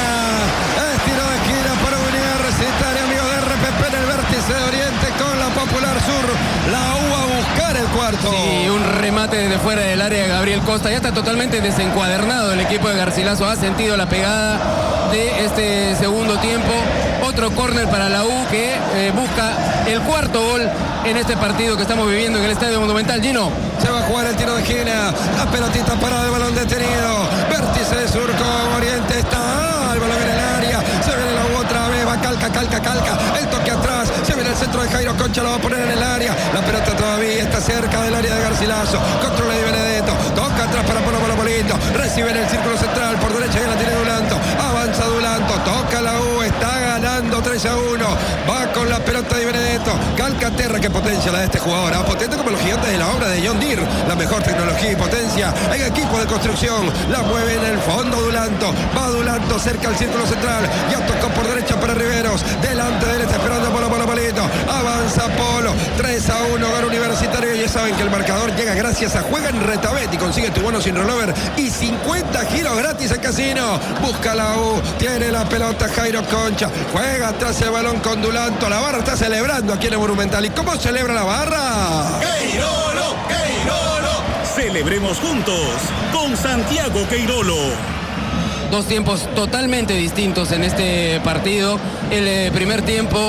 Es tiro de esquina para Universitario, amigos de R P P en el vértice de Oriente con la Popular Sur. La U a buscar el cuarto. Sí, un remate desde fuera del área de Gabriel Costa. Ya está totalmente desencuadernado el equipo de Garcilaso. Ha sentido la pegada de este segundo tiempo. Otro córner para la U que eh, busca el cuarto gol en este partido que estamos viviendo en el Estadio Monumental. Gino. Se va a jugar el tiro de esquina. La pelotita parada de balón detenido. Vértice de Sur con Oriente. Está el balón en el área. Se viene la U otra vez. Va calca, calca, calca. El toque atrás. Se viene el centro de Jairo Concha. Lo va a poner en el área. La pelota todavía está cerca del área de Garcilaso. Controla de Benedetto. Toca atrás para Polo Polo Polito. Recibe en el círculo central. Por derecha que la tiene Dulanto. Avanza Dulanto. Toca la U. Está ganando tres a uno. Va con la pelota de Benedetto. Calcaterra, que potencia la de este jugador. ¿eh? Potente como los gigantes de la obra de John Deere. La mejor tecnología y potencia en equipo de construcción. La mueve en el fondo Dulanto. Va Dulanto cerca al círculo central. Ya tocó por derecha para Riveros. Delante de él está esperando Polo Polo Polito. Avanza Polo. tres a uno gana Universitario. Y ya saben que el marcador llega gracias a Juega en Retabet y consigue tu bono sin rollover y cincuenta giros gratis en casino. Busca la U. Tiene la pelota Jairo Concha. Juega atrás el balón con Dulanto. La barra está celebrando aquí en el Monumental. ¿Y cómo celebra la barra? ¡Queirolo! ¡Queirolo! Celebremos juntos con Santiago Queirolo. Dos tiempos totalmente distintos en este partido. El eh, primer tiempo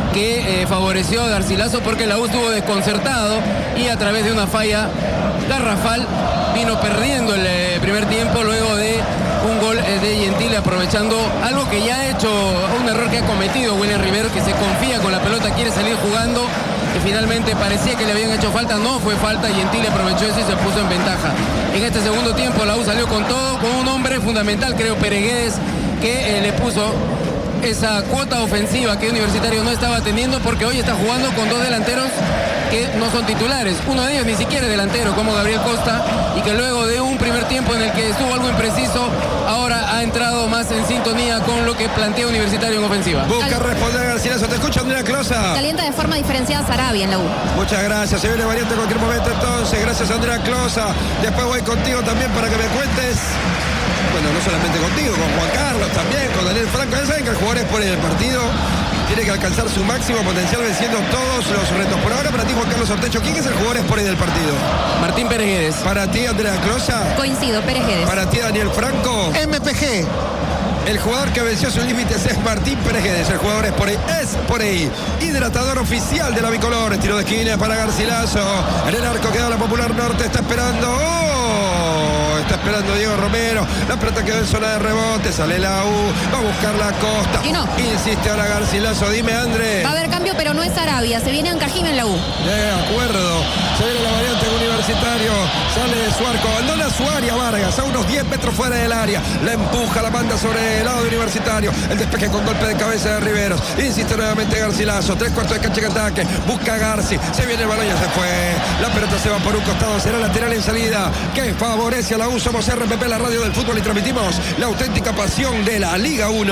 que eh, favoreció a Garcilaso porque la U estuvo desconcertado y a través de una falla garrafal vino perdiendo el eh, primer tiempo luego de un gol eh, de Gentile, aprovechando algo que ya ha hecho, un error que ha cometido William Rivero, que se confía con la pelota, quiere salir jugando, que finalmente parecía que le habían hecho falta, no fue falta, Gentile aprovechó eso y se puso en ventaja. En este segundo tiempo la U salió con todo, con un hombre fundamental, creo, Pérez Guedes, que eh, le puso esa cuota ofensiva que Universitario no estaba teniendo, porque hoy está jugando con dos delanteros que no son titulares. Uno de ellos ni siquiera es delantero, como Gabriel Costa, y que luego de un primer tiempo en el que estuvo algo impreciso, ahora ha entrado más en sintonía con lo que plantea Universitario en ofensiva. Busca Al... responder a Garcilaso. Te escucha Andrea Closa. Calienta de forma diferenciada Sarabia en la U. Muchas gracias. Se viene variante en cualquier momento entonces. Gracias Andrea Closa. Después voy contigo también para que me cuentes. Bueno, no solamente contigo, con Juan Carlos también, con Daniel Franco. Ya saben que el jugador es por el partido. Tiene que alcanzar su máximo potencial venciendo todos los retos. Por ahora, para ti, Juan Carlos Ortecho, ¿quién es el jugador por ahí del partido? Martín Pérez Guedes. Para ti, Andrea Closa. Coincido, Pérez Guedes. Para ti, Daniel Franco. M P G. El jugador que venció sus límites es Martín Pérez Guedes. El jugador es por ahí. Es por ahí. Hidratador oficial de la bicolor. Tiro de esquina para Garcilaso. En el arco queda la Popular Norte. Está esperando. ¡Oh! Está esperando Diego Romero. La pelota quedó en zona de rebote. Sale la U. Va a buscar la Costa. Y no. Insiste ahora Garcilaso. Dime, André. Va a haber cambio, pero no es Sarabia. Se viene Ancajima en la U. De acuerdo. Se viene la variante Universitario. Sale de su arco. Abandona su área Vargas. A unos diez metros fuera del área. La empuja, la manda sobre el lado de Universitario. El despeje con golpe de cabeza de Riveros. Insiste nuevamente Garcilaso. Tres cuartos de cancha en ataque. Busca a Garci. Se viene el balón, ya se fue. La pelota se va por un costado. Será lateral en salida. Que favorece a la U. Somos R P P, la radio del fútbol, y transmitimos la auténtica pasión de la Liga uno.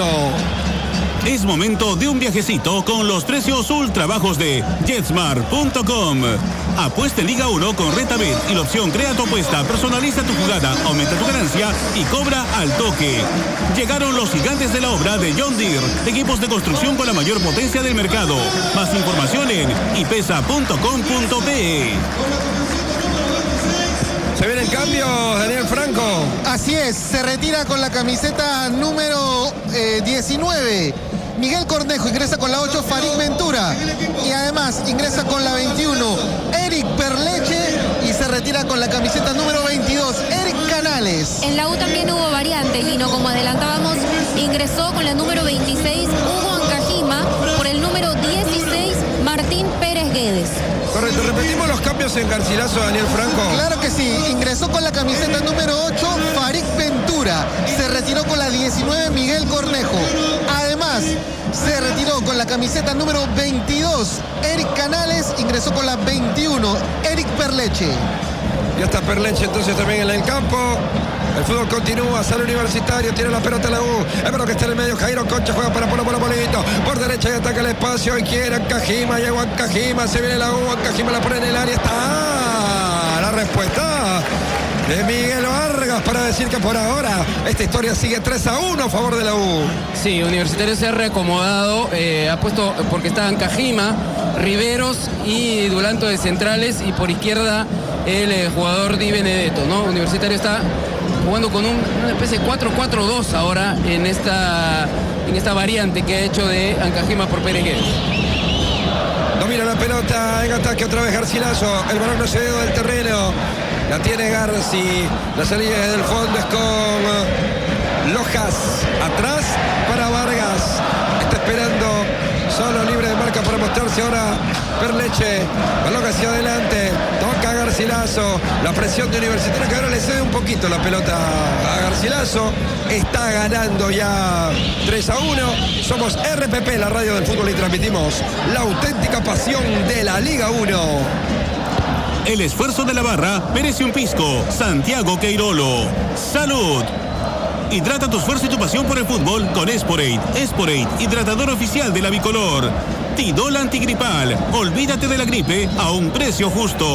Es momento de un viajecito con los precios ultra bajos de Jetsmart punto com. Apuesta en Liga uno con RentaBet y la opción Crea tu apuesta. Personaliza tu jugada, aumenta tu ganancia y cobra al toque. Llegaron los gigantes de la obra de John Deere, equipos de construcción con la mayor potencia del mercado. Más información en ipesa punto com punto pe. Se viene el cambio, Daniel Franco. Así es, se retira con la camiseta número eh, diecinueve. Miguel Cornejo ingresa con la ocho, Farid Ventura. Y además ingresa con la veintiuno, Eric Perleche. Y se retira con la camiseta número veintidós, Eric Canales. En la U también hubo variante, Lino, como adelantábamos. Ingresó con la número veintiséis, Hugo Ancajima. Por el número dieciséis, Martín Pérez Guedes. Correcto, repetimos los cambios en Garcilaso, Daniel Franco. Claro que sí, ingresó con la camiseta número ocho, Farid Ventura. Se retiró con la diecinueve, Miguel Cornejo. Además, se retiró con la camiseta número veintidós, Eric Canales. Ingresó con la veintiuno, Eric Perleche. Ya está Perleche entonces también en el campo. El fútbol continúa, sale Universitario, tiene la pelota la U. Es bueno que está en el medio, Jairo Concha juega para Polo Polo Polito. Por derecha y ataca el espacio y quiere Ancajima, llegó Ancajima, se viene la U, Ancajima la pone en el área, está la respuesta de Miguel Vargas para decir que por ahora esta historia sigue tres a uno a favor de la U. Sí, Universitario se ha reacomodado, eh, ha puesto, porque está Ancajima, Riveros y Dulanto de centrales, y por izquierda el eh, jugador Di Benedetto, ¿no? Universitario está jugando con un, una especie de cuatro cuatro dos ahora en esta, en esta variante que ha hecho de Ancajima por Pérez Guedes. Domina la pelota en ataque otra vez Garcilaso. El balón no se dio del terreno. La tiene Garci. La salida del fondo es con Lojas. Atrás para Vargas. Está esperando. Solo libre de marca para mostrarse ahora Perleche. Balón hacia adelante. Toca Garcilaso. La presión de Universitario que ahora le cede un poquito la pelota a Garcilaso. Está ganando ya tres a uno. Somos R P P, la radio del fútbol, y transmitimos la auténtica pasión de la Liga uno. El esfuerzo de la barra merece un pisco. Santiago Queirolo. ¡Salud! Hidrata tu esfuerzo y tu pasión por el fútbol con Esporate. Esporate, hidratador oficial de la bicolor. Tidol antigripal. Olvídate de la gripe a un precio justo.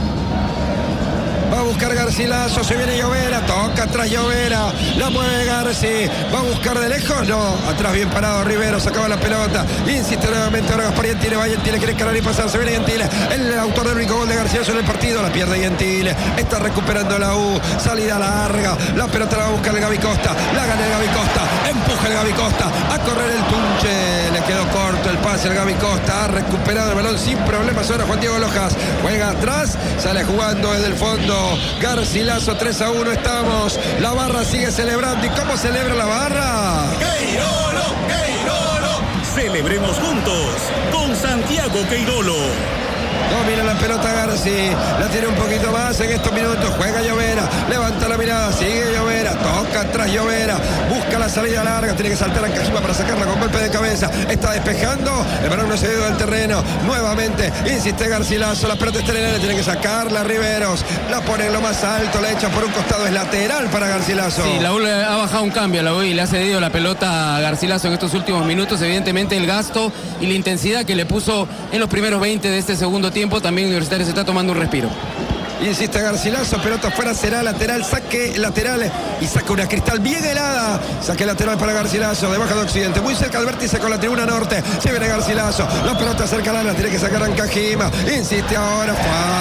Va a buscar Garcilaso, se viene Llovera, toca atrás Llovera, la mueve Garci, va a buscar de lejos, no, atrás bien parado Rivero, sacaba la pelota, insiste nuevamente ahora Gaspar Gentile, va Gentile, quiere escalar y pasar, se viene Gentile, el autor del único gol de Garcilaso en el partido, la pierde Gentile, está recuperando la U, salida larga, la pelota la va a buscar el Gaby Costa, la gana el Gaby Costa, empuja el Gaby Costa, a correr el Tunche, le quedó corto el pase hacia el Gaby Costa. Ha recuperado el balón sin problemas. Ahora Juan Diego Lojas juega atrás. Sale jugando desde el fondo Garcilaso. tres a uno estamos. La barra sigue celebrando. ¿Y cómo celebra la barra? ¡Queirolo! ¡Queirolo! Celebremos juntos con Santiago Queirolo. Domina la pelota Garci, la tiene un poquito más en estos minutos, juega Llovera, levanta la mirada, sigue Llovera, toca atrás Llovera, busca la salida larga, tiene que saltar a Cajima para sacarla con golpe de cabeza, está despejando, el balón no se ha ido del terreno, nuevamente insiste Garcilaso, la pelota está en el aire, tiene que sacarla Riveros, la pone en lo más alto, la echa por un costado, es lateral para Garcilaso. Sí, la U le ha bajado un cambio a la U y le ha cedido la pelota a Garcilaso en estos últimos minutos, evidentemente el gasto y la intensidad que le puso en los primeros veinte de este segundo tiempo. También Universitario se está tomando un respiro. Insiste Garcilaso, pelota afuera, será lateral, saque lateral y saca una Cristal bien helada. Saque lateral para Garcilaso, de Baja de Occidente, muy cerca del vértice con la tribuna norte. Se viene Garcilaso, la pelota cerca la tiene que sacar Ancajima. Insiste ahora,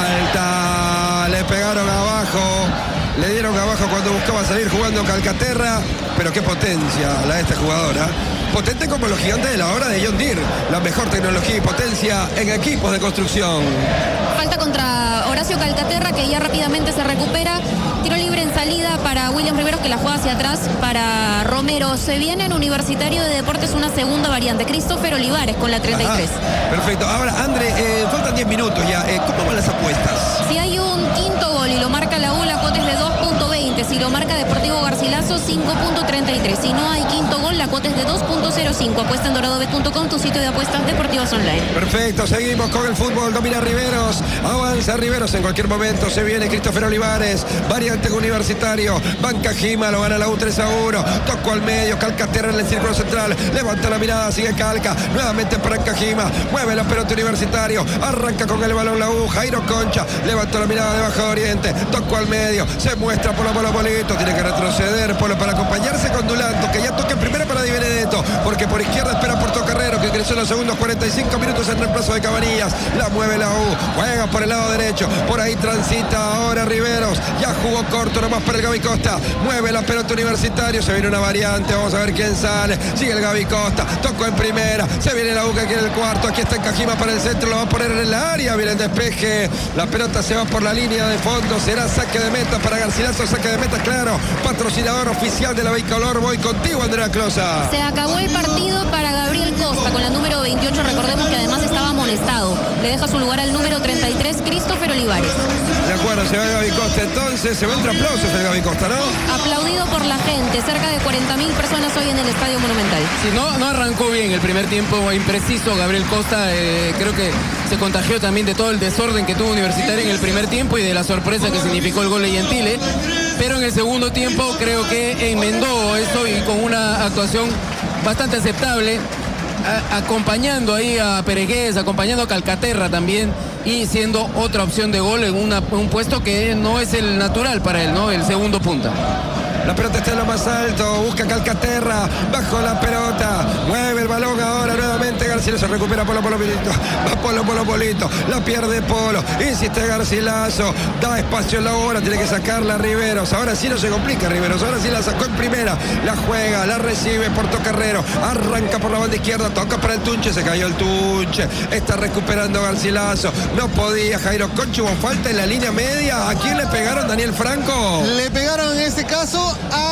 falta. Le pegaron abajo, le dieron abajo cuando buscaba salir jugando Calcaterra. Pero qué potencia la de esta jugadora. Potente como los gigantes de la obra de John Deere. La mejor tecnología y potencia en equipos de construcción. Falta contra Horacio Calcaterra, que ya rápidamente se recupera. Tiro libre en salida para William Riveros, que la juega hacia atrás para Romero. Se viene en Universitario de Deportes una segunda variante. Christopher Olivares con la treinta y tres. Ajá, perfecto. Ahora, André, eh, faltan diez minutos ya. Eh, ¿Cómo van las apuestas? Si hay un quinto gol y lo marca la U, la cuota es de dos punto veinte. Si lo marca Deportivo Garcilaso, cinco punto treinta y tres. Si no hay quinto gol, la cuota es de dos punto cero cinco. Apuesta en doradobet punto com, tu sitio de apuestas deportivas online. Perfecto, seguimos con el fútbol. Domina Riveros, avanza Riveros en cualquier momento. Se viene Christopher Olivares, variante Universitario. Banca Jima, lo gana la U tres a uno. Tocó al medio, Calcaterra en el círculo central. Levanta la mirada, sigue Calca. Nuevamente para Cajima, mueve la pelota Universitario. Arranca con el balón la U. Jairo Concha, levantó la mirada de Baja de Oriente. Tocó al medio, se muestra Polo Polo Polito. Tiene que retroceder Polo para acompañarse con Dulanto, que ya toca en primera para Di Benedetto, porque por izquierda espera Porto Carrero, que ingresó en los segundos cuarenta y cinco minutos en reemplazo de Cabanillas. La mueve la U, juega por el lado derecho, por ahí transita ahora Riveros, ya jugó corto nomás para el Gaby Costa, mueve la pelota Universitario, se viene una variante, vamos a ver quién sale, sigue el Gaby Costa, tocó en primera, se viene la U que quiere el cuarto, aquí está Cajima para el centro, lo va a poner en el área, viene el despeje, la pelota se va por la línea de fondo, será saque de meta para Garcilaso, saque de meta, claro, patrocinador oficial de la Bicolor. Voy contigo, Andrea Closa. Se acabó el partido para Gabriel Costa con la número veintiocho. Recordemos que además estaba amonestado. Le deja su lugar al número treinta y tres, Christopher Olivares. De acuerdo, se va el Gaby Costa. Entonces se va entre aplausos el Gaby Costa, ¿no? Aplaudido por la gente. Cerca de cuarenta mil personas hoy en el Estadio Monumental. Sí, no, no arrancó bien el primer tiempo, impreciso Gabriel Costa. Eh, creo que se contagió también de todo el desorden que tuvo Universitario en el primer tiempo y de la sorpresa que significó el gol de Gentile. Pero en el segundo tiempo creo que enmendó eso y con una actuación bastante aceptable, a, acompañando ahí a Peregués, acompañando a Calcaterra también y siendo otra opción de gol en una, un puesto que no es el natural para él, ¿no? El segundo punta. La pelota está en lo más alto, busca Calcaterra, bajo la pelota, mueve el balón ahora nuevamente Garcilaso, recupera Polo Polo Polito, va Polo Polo Polito, la pierde Polo, insiste Garcilaso, da espacio en la hora, tiene que sacarla Riveros, ahora sí no se complica Riveros, ahora sí la sacó en primera, la juega, la recibe Porto Carrero, arranca por la banda izquierda, toca para el Tunche, se cayó el Tunche, está recuperando Garcilaso, no podía Jairo Concha, hubo falta en la línea media, ¿a quién le pegaron, Daniel Franco? Le pegaron en este caso a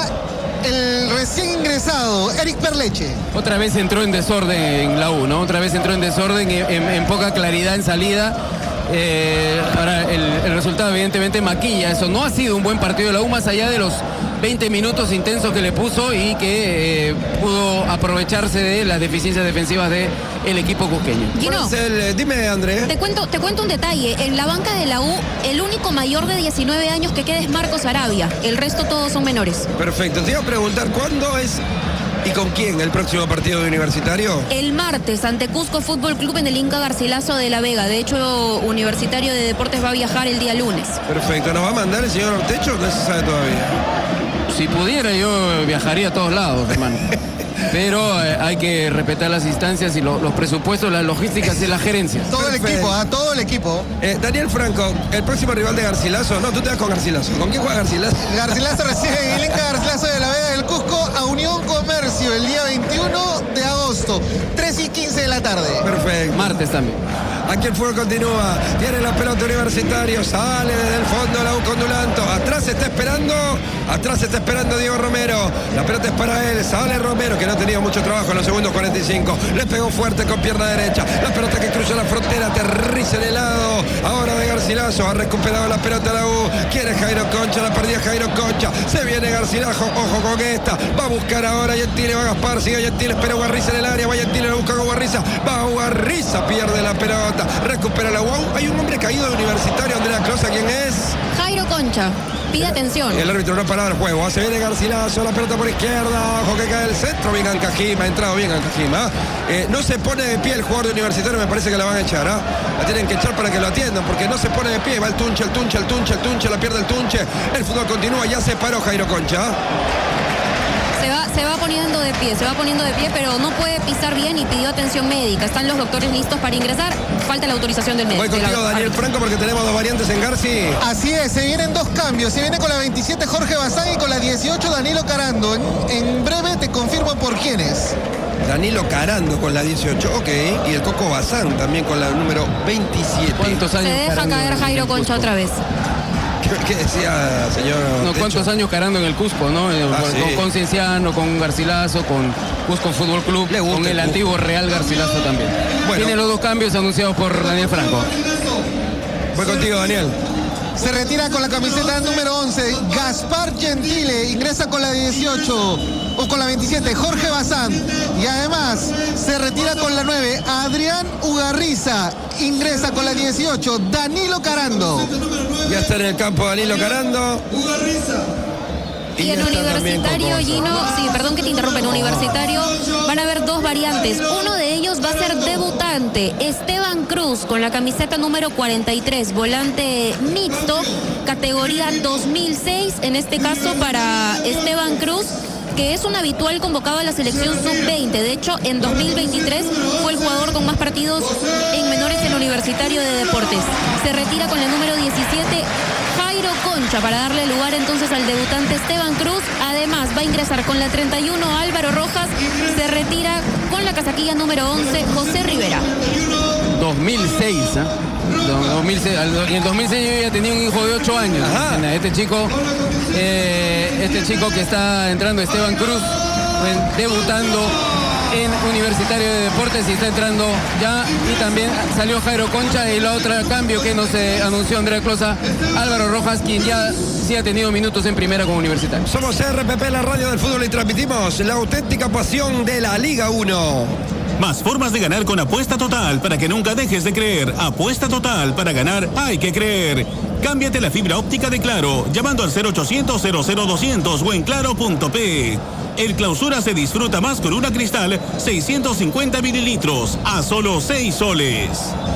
el recién ingresado Eric Perleche. Otra vez entró en desorden en la U, ¿no? Otra vez entró en desorden, en, en, en poca claridad en salida. Eh, ahora el, el resultado evidentemente maquilla eso. No ha sido un buen partido de la U, más allá de los veinte minutos intensos que le puso y que eh, pudo aprovecharse de las deficiencias defensivas del equipo cusqueño. Gino, el, dime, André. Te cuento, te cuento un detalle. En la banca de la U, el único mayor de diecinueve años que queda es Marcos Arabia. El resto todos son menores. Perfecto. Te iba a preguntar, ¿cuándo es y con quién el próximo partido de Universitario? El martes, ante Cusco Fútbol Club en el Inca Garcilaso de la Vega. De hecho, Universitario de Deportes va a viajar el día lunes. Perfecto. ¿Nos va a mandar el señor Ortecho? No se sabe todavía. Si pudiera, yo viajaría a todos lados, hermano. Pero eh, hay que respetar las instancias y lo, los presupuestos, las logísticas y las gerencias. Todo Perfecto. el equipo, a todo el equipo. Eh, Daniel Franco, el próximo rival de Garcilaso. No, tú te vas con Garcilaso. ¿Con quién juega Garcilaso? Garcilaso recibe en el Inca Garcilaso de la Vega del Cusco a Unión Comercio el día veintiuno de agosto. agosto, tres y quince de la tarde. Perfecto. Martes también. Aquí el fútbol continúa. Tiene la pelota Universitario. Sale desde el fondo la U con Dulanto. Atrás está esperando. Atrás está esperando Diego Romero. La pelota es para él. Sale Romero, que no ha tenido mucho trabajo en los segundos cuarenta y cinco. Le pegó fuerte con pierna derecha. La pelota que cruza la frontera. Aterriza en el lado. Ahora de Garcilaso. Ha recuperado la pelota la U. Quiere Jairo Concha. La perdía Jairo Concha. Se viene Garcilaso. Ojo con esta. Va a buscar ahora Gentile. Va a Gaspar. Sigue Gentile. Espera Guarriza en el área. Va Gentile. Lo busca con Guarriza. Va Guarriza. Pierde la pelota. Recupera la U. Hay un hombre caído de Universitario, Andrea Closa, ¿quién es? Jairo Concha, pide atención. El árbitro no ha parado el juego. Se viene Garcilaso, la pelota por izquierda. Ojo que cae el centro. Bien Ancajima, ha entrado bien Ancajima. Eh, no se pone de pie el jugador de Universitario, me parece que la van a echar. ¿eh? La tienen que echar para que lo atiendan, porque no se pone de pie. Va el Tunche, el Tunche, el Tunche, el Tunche, la pierde el Tunche. El fútbol continúa, ya se paró Jairo Concha. Se va, se va poniendo de pie, se va poniendo de pie, pero no puede pisar bien y pidió atención médica. Están los doctores listos para ingresar. Falta la autorización del médico. Voy contigo, Daniel Franco, porque tenemos dos variantes en Garci. Así es, se vienen dos cambios. Se viene con la veintisiete Jorge Bazán y con la dieciocho Danilo Carando. En, en breve te confirmo por quiénes. Danilo Carando con la dieciocho, ok. Y el Coco Bazán también con la número veintisiete. ¿Cuántos años? Se deja Carando caer Jairo Concha otra vez. ¿Qué decía, señor? No, ¿cuántos Techo? años carando en el Cusco, no? Eh, Ah, con, sí. con Cienciano, con Garcilaso, con Cusco Fútbol Club, Le gusta con el el antiguo Real Garcilaso también. Bueno. Tiene los dos cambios anunciados por Daniel Franco. Voy contigo, Daniel. Se retira con la camiseta número once Gaspar Gentile, ingresa con la dieciocho o con la veintisiete Jorge Bazán, y además se retira con la nueve Adrián Ugarriza, ingresa con la dieciocho Danilo Carando. Ya está en el campo Danilo Carando. Y ya en está también Universitario, Coco. Gino, sí, perdón que te interrumpa, en Universitario van a haber dos variantes. Uno de ellos va a ser debutante, Esteban Cruz, con la camiseta número cuarenta y tres, volante mixto, categoría dos mil seis, en este caso para Esteban Cruz, que es un habitual convocado a la selección sub veinte. De hecho, en dos mil veintitrés fue el jugador con más partidos en menores en Universitario de Deportes. Se retira con el número diecisiete Jairo Concha para darle lugar entonces al debutante Esteban Cruz. Además va a ingresar con la treinta y uno Álvaro Rojas. Se retira con la casaquilla número once José Rivera. dos mil seis, ¿ah? Do- dos mil seis, al- En el dos mil seis yo ya tenía un hijo de ocho años. Este chico, eh, este chico que está entrando, Esteban Cruz, eh, debutando en Universitario de Deportes y está entrando ya, y también salió Jairo Concha, y la otra cambio que nos eh, anunció Andrea Closa, Álvaro Rojas, quien ya sí ha tenido minutos en primera con Universitario. Somos R P P, la radio del fútbol, y transmitimos la auténtica pasión de la Liga uno. Más formas de ganar con Apuesta Total para que nunca dejes de creer. Apuesta Total, para ganar hay que creer. Cámbiate la fibra óptica de Claro llamando al cero ochocientos cero cero doscientos o en claro punto p. El Clausura se disfruta más con una Cristal seiscientos cincuenta mililitros a solo seis soles.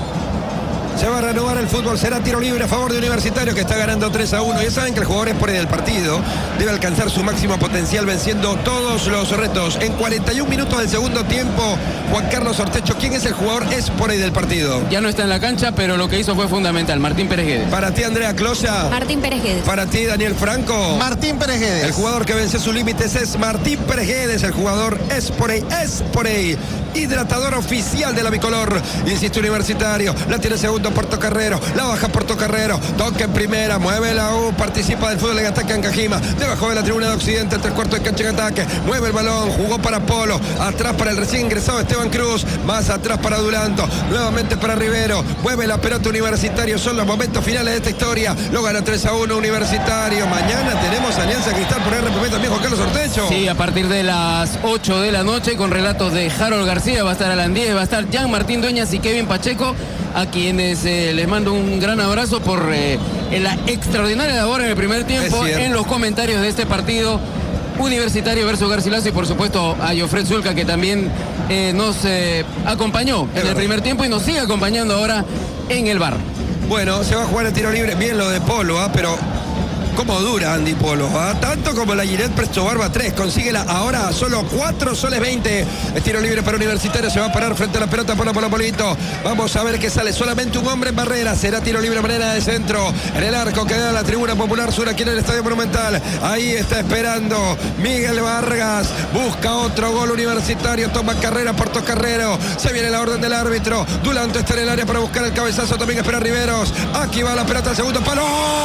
Se va a reanudar el fútbol, será tiro libre a favor de Universitario, que está ganando tres a uno. Ya saben que el jugador es por ahí del partido, debe alcanzar su máximo potencial venciendo todos los retos. En cuarenta y un minutos del segundo tiempo, Juan Carlos Ortecho, ¿quién es el jugador es por ahí del partido? Ya no está en la cancha, pero lo que hizo fue fundamental, Martín Pérez Guedes. Para ti, Andrea Closa. Martín Pérez Guedes. Para ti, Daniel Franco. Martín Pérez Guedes. El jugador que venció sus límites es Martín Pérez Guedes. El jugador es por ahí, es por ahí. Hidratador oficial de la bicolor. Insisto, Universitario. La tiene segundo Portocarrero. La baja Portocarrero. Toca en primera. Mueve la U. Participa del fútbol en ataque Ancajima. Debajo de la tribuna de Occidente. Tres cuartos de cancha en ataque. Mueve el balón. Jugó para Polo. Atrás para el recién ingresado Esteban Cruz. Más atrás para Duranto. Nuevamente para Rivero. Mueve la pelota Universitario. Son los momentos finales de esta historia. Lo gana tres a uno Universitario. Mañana tenemos Alianza Cristal por R P P también, Juan Carlos Ortecho. Sí, a partir de las ocho de la noche, con relatos de Harold García, va a estar Alan Díez, va a estar Jean Martín Dueñas y Kevin Pacheco, a quienes eh, les mando un gran abrazo por eh, la extraordinaria labor en el primer tiempo en los comentarios de este partido Universitario versus Garcilaso, y por supuesto a Jofred Zulca, que también eh, nos eh, acompañó en el primer tiempo y nos sigue acompañando ahora en el bar. Bueno, se va a jugar el tiro libre. Bien lo de Polo, ¿ah? Pero Como dura Andy Polo, ¿ah? Tanto como la Gillette Presto Barba tres. Consíguela ahora a solo cuatro soles veinte. Es tiro libre para Universitario. Se va a parar frente a la pelota Polo Polo Polito. Vamos a ver que sale solamente un hombre en barrera. Será tiro libre manera de centro. En el arco queda la tribuna popular sur aquí en el Estadio Monumental. Ahí está esperando Miguel Vargas. Busca otro gol Universitario. Toma carrera Portocarrero. Se viene la orden del árbitro. Dulanto está en el área para buscar el cabezazo. También espera Riveros. Aquí va la pelota al segundo palo.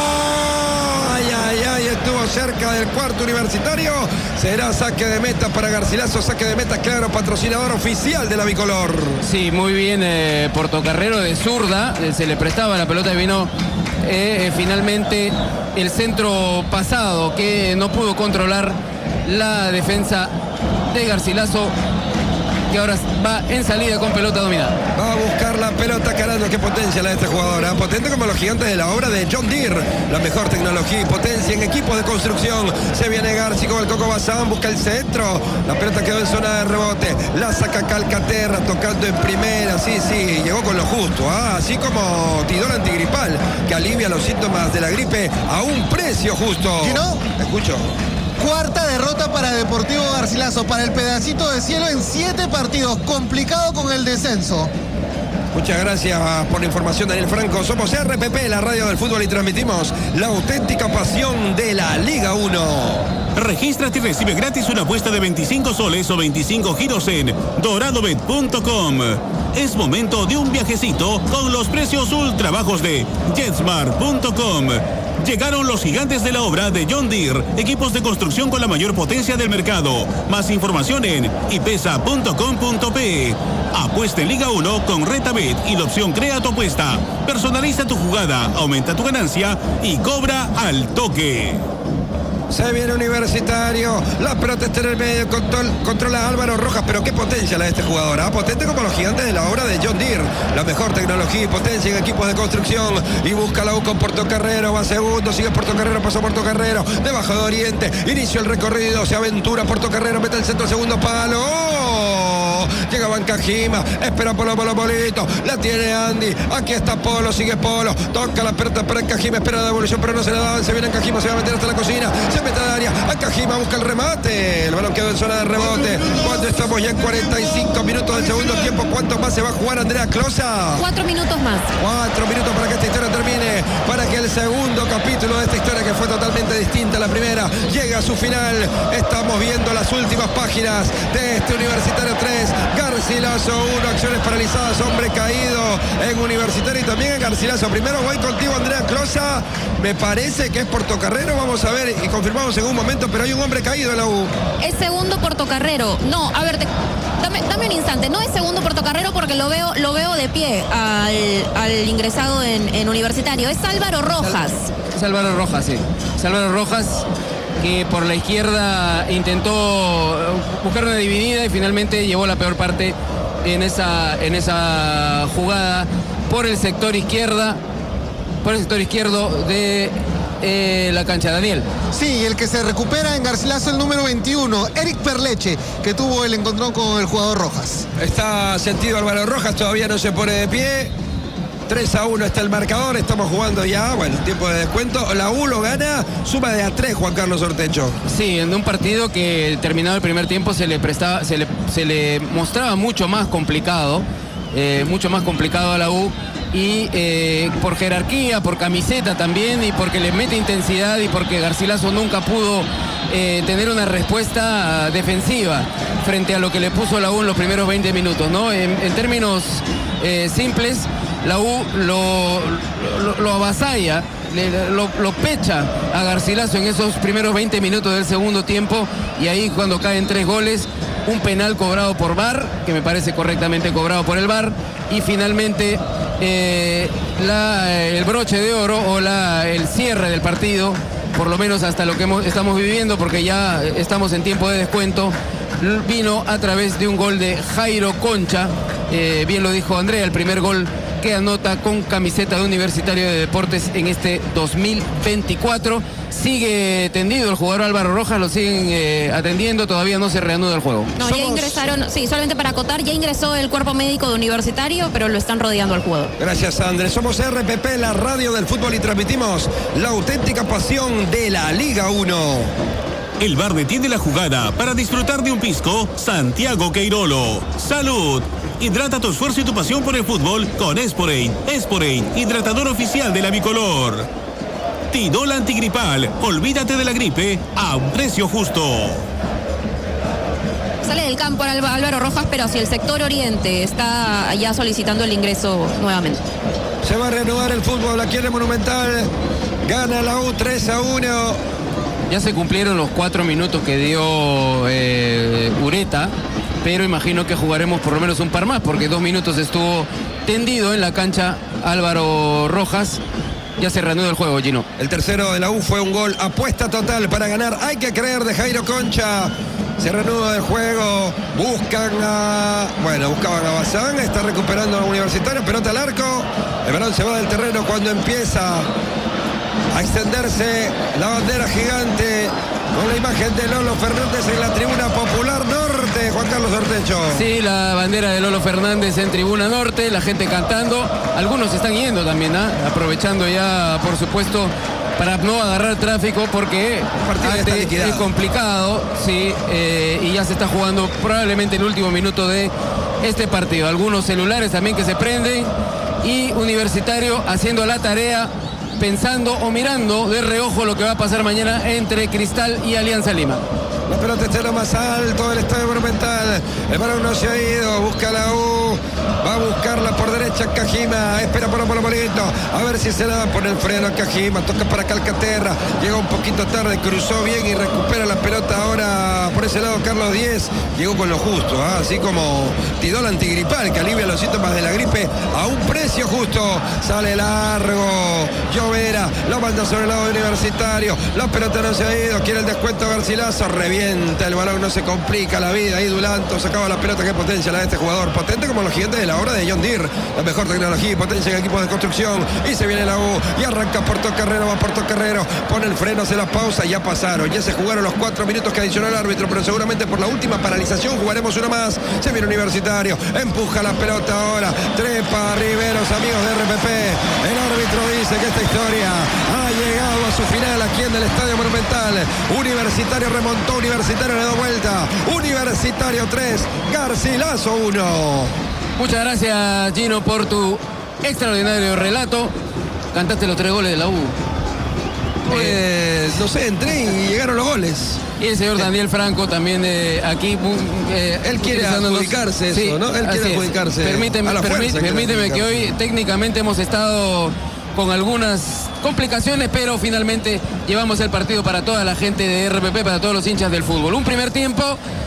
Ay, ay, ay, estuvo cerca del cuarto Universitario. Será saque de meta para Garcilaso, saque de meta claro, patrocinador oficial de la bicolor. Sí, muy bien eh, Portocarrero de zurda, eh, se le prestaba la pelota y vino eh, eh, finalmente el centro pasado que no pudo controlar la defensa de Garcilaso, que ahora va en salida con pelota dominada. Va a buscar la pelota, caramba, qué potencia la de este jugador, ¿eh? Potente como los gigantes de la obra de John Deere. La mejor tecnología y potencia en equipos de construcción. Se viene Garci con el Coco Bazán, busca el centro. La pelota quedó en zona de rebote. La saca Calcaterra tocando en primera. Sí, sí, llegó con lo justo, ¿eh? Así como Tidol antigripal, que alivia los síntomas de la gripe a un precio justo. ¿Y no? Escucho. Cuarta derrota para Deportivo Garcilaso, para el pedacito de cielo en siete partidos. Complicado con el descenso. Muchas gracias por la información, Daniel Franco. Somos R P P, la radio del fútbol, y transmitimos la auténtica pasión de la Liga uno. Regístrate y recibe gratis una apuesta de veinticinco soles o veinticinco giros en doradobet punto com. Es momento de un viajecito con los precios ultra bajos de jetsmart punto com. Llegaron los gigantes de la obra de John Deere, equipos de construcción con la mayor potencia del mercado. Más información en ipesa punto com punto pe. Apuesta en Liga uno con Retabet y la opción Crea tu apuesta. Personaliza tu jugada, aumenta tu ganancia y cobra al toque. Se viene Universitario, la pelota está en el medio, control, controla Álvaro Rojas, pero qué potencia la de este jugador, ¿eh? Potente como los gigantes de la obra de John Deere, la mejor tecnología y potencia en equipos de construcción, y busca la U con Portocarrero, va segundo, sigue Portocarrero, pasó Portocarrero, debajo de Oriente, inició el recorrido, se aventura Portocarrero, mete el centro, segundo palo, ¡oh! Llega Bancajima, espera Polo Polo Polito, la tiene Andy, aquí está Polo, sigue Polo, toca la pelota para Bancajima, espera la devolución, pero no se la da, se viene Bancajima, se va a meter hasta la cocina, se mete al área, Bancajima busca el remate, el balón quedó en zona de rebote, cuando estamos ya en cuarenta y cinco minutos del segundo tiempo, ¿cuánto más se va a jugar Andrea Closa? Cuatro minutos más. Cuatro minutos para que esta historia termine, para que el segundo capítulo de esta historia, que fue totalmente distinta a la primera, llegue a su final. Estamos viendo las últimas páginas de este Universitario tres, Garcilaso uno, acciones paralizadas, hombre caído en Universitario y también en Garcilaso. Primero voy contigo, Andrea Closa, me parece que es Portocarrero, vamos a ver y confirmamos en un momento, pero hay un hombre caído en la U. Es segundo Portocarrero. No, a ver, te, dame, dame un instante. No es segundo Portocarrero porque lo veo, lo veo de pie al, al ingresado en, en Universitario. Es Álvaro Rojas. Es Álvaro Rojas, sí. Es Álvaro Rojas, que por la izquierda intentó buscar una dividida y finalmente llevó la peor parte en esa, en esa jugada por el sector izquierda, por el sector izquierdo de eh, la cancha. Daniel. Sí, el que se recupera en Garcilaso, el número veintiuno, Eric Perleche, que tuvo el encontrón con el jugador Rojas. Está sentido Álvaro Rojas, todavía no se pone de pie. tres a uno está el marcador, estamos jugando ya, bueno, tiempo de descuento. La U lo gana, suma de a tres, Juan Carlos Ortecho. Sí, en un partido que terminado el primer tiempo se le prestaba, se le, se le mostraba mucho más complicado, eh, mucho más complicado a la U. Y eh, por jerarquía, por camiseta también, y porque le mete intensidad y porque Garcilaso nunca pudo eh, tener una respuesta defensiva frente a lo que le puso la U en los primeros veinte minutos, ¿no? En, en términos eh, simples, la U lo, lo, lo avasalla, le, lo, lo pecha a Garcilaso en esos primeros veinte minutos del segundo tiempo, y ahí cuando caen tres goles, un penal cobrado por V A R, que me parece correctamente cobrado por el V A R, y finalmente eh, la, el broche de oro o la, el cierre del partido, por lo menos hasta lo que hemos, estamos viviendo, porque ya estamos en tiempo de descuento, vino a través de un gol de Jairo Concha. Eh, bien lo dijo Andrea, el primer gol que anota con camiseta de Universitario de Deportes en este dos mil veinticuatro. Sigue tendido el jugador Álvaro Rojas, lo siguen eh, atendiendo, todavía no se reanuda el juego. No, ya ingresaron, sí, solamente para acotar, ya ingresó el cuerpo médico de Universitario, pero lo están rodeando al jugador. Gracias, Andrés. Somos R P P, la radio del fútbol, y transmitimos la auténtica pasión de la Liga uno. El bar detiene la jugada para disfrutar de un pisco Santiago Queirolo. ¡Salud! Hidrata tu esfuerzo y tu pasión por el fútbol con Esporate. Esporate, hidratador oficial de la bicolor. Tidol antigripal. Olvídate de la gripe a un precio justo. Sale del campo Álvaro Rojas, pero hacia el sector oriente está ya solicitando el ingreso nuevamente. Se va a reanudar el fútbol aquí en el Monumental. Gana la U tres a uno. Ya se cumplieron los cuatro minutos que dio eh, Ureta, pero imagino que jugaremos por lo menos un par más, porque dos minutos estuvo tendido en la cancha Álvaro Rojas. Ya se reanuda el juego, Gino. El tercero de la U fue un gol, apuesta total para ganar. Hay que creer, de Jairo Concha. Se reanuda el juego. Buscan a... Bueno, buscaban a Bazán. Está recuperando a Universitario. Pelota al arco. El balón se va del terreno cuando empieza a extenderse la bandera gigante con la imagen de Lolo Fernández en la tribuna popular norte. Juan Carlos Ortecho. Sí, la bandera de Lolo Fernández en tribuna norte, la gente cantando. Algunos están yendo también, ¿eh? Aprovechando ya, por supuesto, para no agarrar tráfico, porque es complicado, sí, eh, y ya se está jugando probablemente el último minuto de este partido. Algunos celulares también que se prenden, y Universitario haciendo la tarea, pensando o mirando de reojo lo que va a pasar mañana entre Cristal y Alianza Lima. La pelota está en lo más alto del Estadio Monumental. El balón no se ha ido. Busca la U. Va a buscarla por derecha Cajima. Espera por Polo Molito. A ver si se la da. Pone el freno a Cajima. Toca para Calcaterra. Llega un poquito tarde. Cruzó bien y recupera la pelota ahora por ese lado Carlos Díez. Llegó con lo justo. ¿eh? Así como Tidol antigripal, que alivia los síntomas de la gripe a un precio justo. Sale largo. Llovera. Lo manda sobre el lado Universitario. La pelota no se ha ido. Quiere el descuento Garcilaso. Revienta el balón, no se complica la vida. Ahí Dulanto sacaba la pelota. Qué potencia la de este jugador. Potente como los gigantes de la obra de John Deere. La mejor tecnología y potencia en equipos de construcción. Y se viene la U. Y arranca Portocarrero. Va Portocarrero. Pone el freno, hace la pausa. Ya pasaron. Ya se jugaron los cuatro minutos que adicionó el árbitro. Pero seguramente por la última paralización jugaremos uno más. Se viene Universitario. Empuja la pelota ahora. Trepa Riveros, amigos de R P P. El árbitro dice que esta historia ha llegado a su final aquí en el Estadio Monumental. Universitario remontó. Universitario le da vuelta. Universitario tres, Garcilaso uno. Muchas gracias, Gino, por tu extraordinario relato. Cantaste los tres goles de la U. Pues, eh, no sé, entré y llegaron los goles. Y el señor Daniel Franco también eh, aquí. Eh, Él quiere adjudicarse eso, sí, ¿no? Él quiere adjudicarse. Permíteme, a la permí, fuerza permíteme que hoy técnicamente hemos estado con algunas complicaciones, pero finalmente llevamos el partido para toda la gente de R P P, para todos los hinchas del fútbol. Un primer tiempo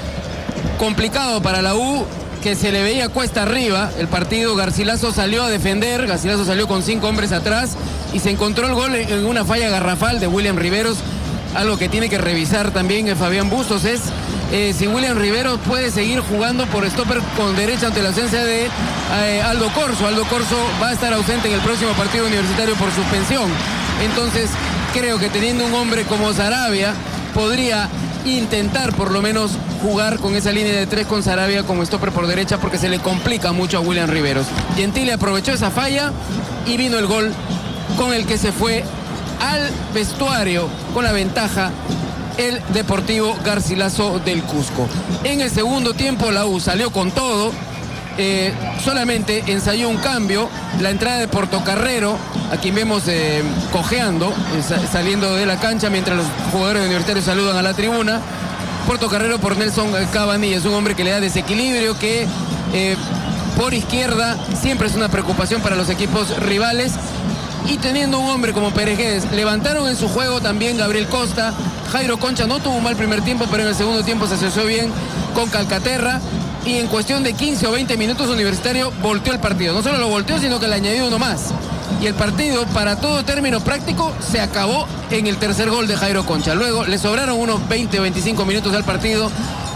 complicado para la U, que se le veía cuesta arriba el partido. Garcilaso salió a defender, Garcilaso salió con cinco hombres atrás y se encontró el gol en una falla garrafal de William Riveros. Algo que tiene que revisar también Fabián Bustos es eh, si William Riveros puede seguir jugando por stopper con derecha ante la ausencia de eh, Aldo Corso. Aldo Corso va a estar ausente en el próximo partido Universitario por suspensión. Entonces creo que teniendo un hombre como Sarabia podría intentar por lo menos jugar con esa línea de tres con Sarabia como stopper por derecha, porque se le complica mucho a William Riveros. Gentile aprovechó esa falla y vino el gol con el que se fue al vestuario con la ventaja el Deportivo Garcilaso del Cusco. En el segundo tiempo la U salió con todo, eh, solamente ensayó un cambio, la entrada de Portocarrero, a quien vemos eh, cojeando, eh, saliendo de la cancha mientras los jugadores universitarios saludan a la tribuna. Portocarrero por Nelson Cabanilla, es un hombre que le da desequilibrio, que eh, por izquierda siempre es una preocupación para los equipos rivales. Y teniendo un hombre como Pérez, levantaron en su juego también Gabriel Costa. Jairo Concha no tuvo un mal primer tiempo, pero en el segundo tiempo se asoció bien con Calcaterra. Y en cuestión de quince o veinte minutos Universitario volteó el partido. No solo lo volteó, sino que le añadió uno más. Y el partido, para todo término práctico, se acabó en el tercer gol de Jairo Concha. Luego le sobraron unos veinte o veinticinco minutos al partido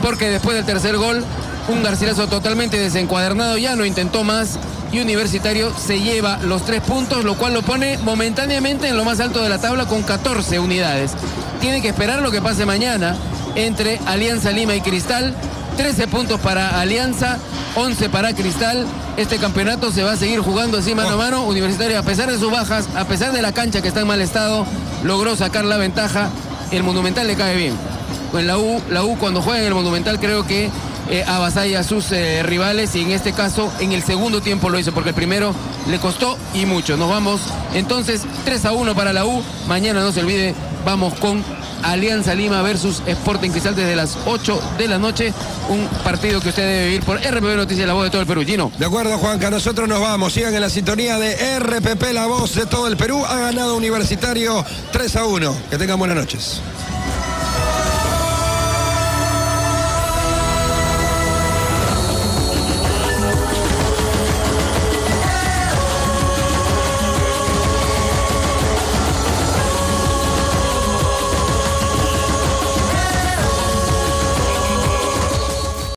porque después del tercer gol, un Garcilaso totalmente desencuadernado, ya no intentó más, y Universitario se lleva los tres puntos, lo cual lo pone momentáneamente en lo más alto de la tabla con catorce unidades. Tiene que esperar lo que pase mañana entre Alianza Lima y Cristal. trece puntos para Alianza, once para Cristal. Este campeonato se va a seguir jugando así mano a mano. Universitario, a pesar de sus bajas, a pesar de la cancha que está en mal estado, logró sacar la ventaja. El Monumental le cae bien. En la U, la U cuando juega en el Monumental creo que eh, avasalla a sus eh, rivales, y en este caso en el segundo tiempo lo hizo, porque el primero le costó y mucho. Nos vamos entonces tres a uno para la U. Mañana no se olvide, vamos con Alianza Lima versus Sporting Cristal desde las ocho de la noche. Un partido que usted debe vivir por R P P Noticias, la voz de todo el Perú. Gino. De acuerdo, Juanca, nosotros nos vamos. Sigan en la sintonía de R P P, la voz de todo el Perú. Ha ganado Universitario tres a uno. Que tengan buenas noches.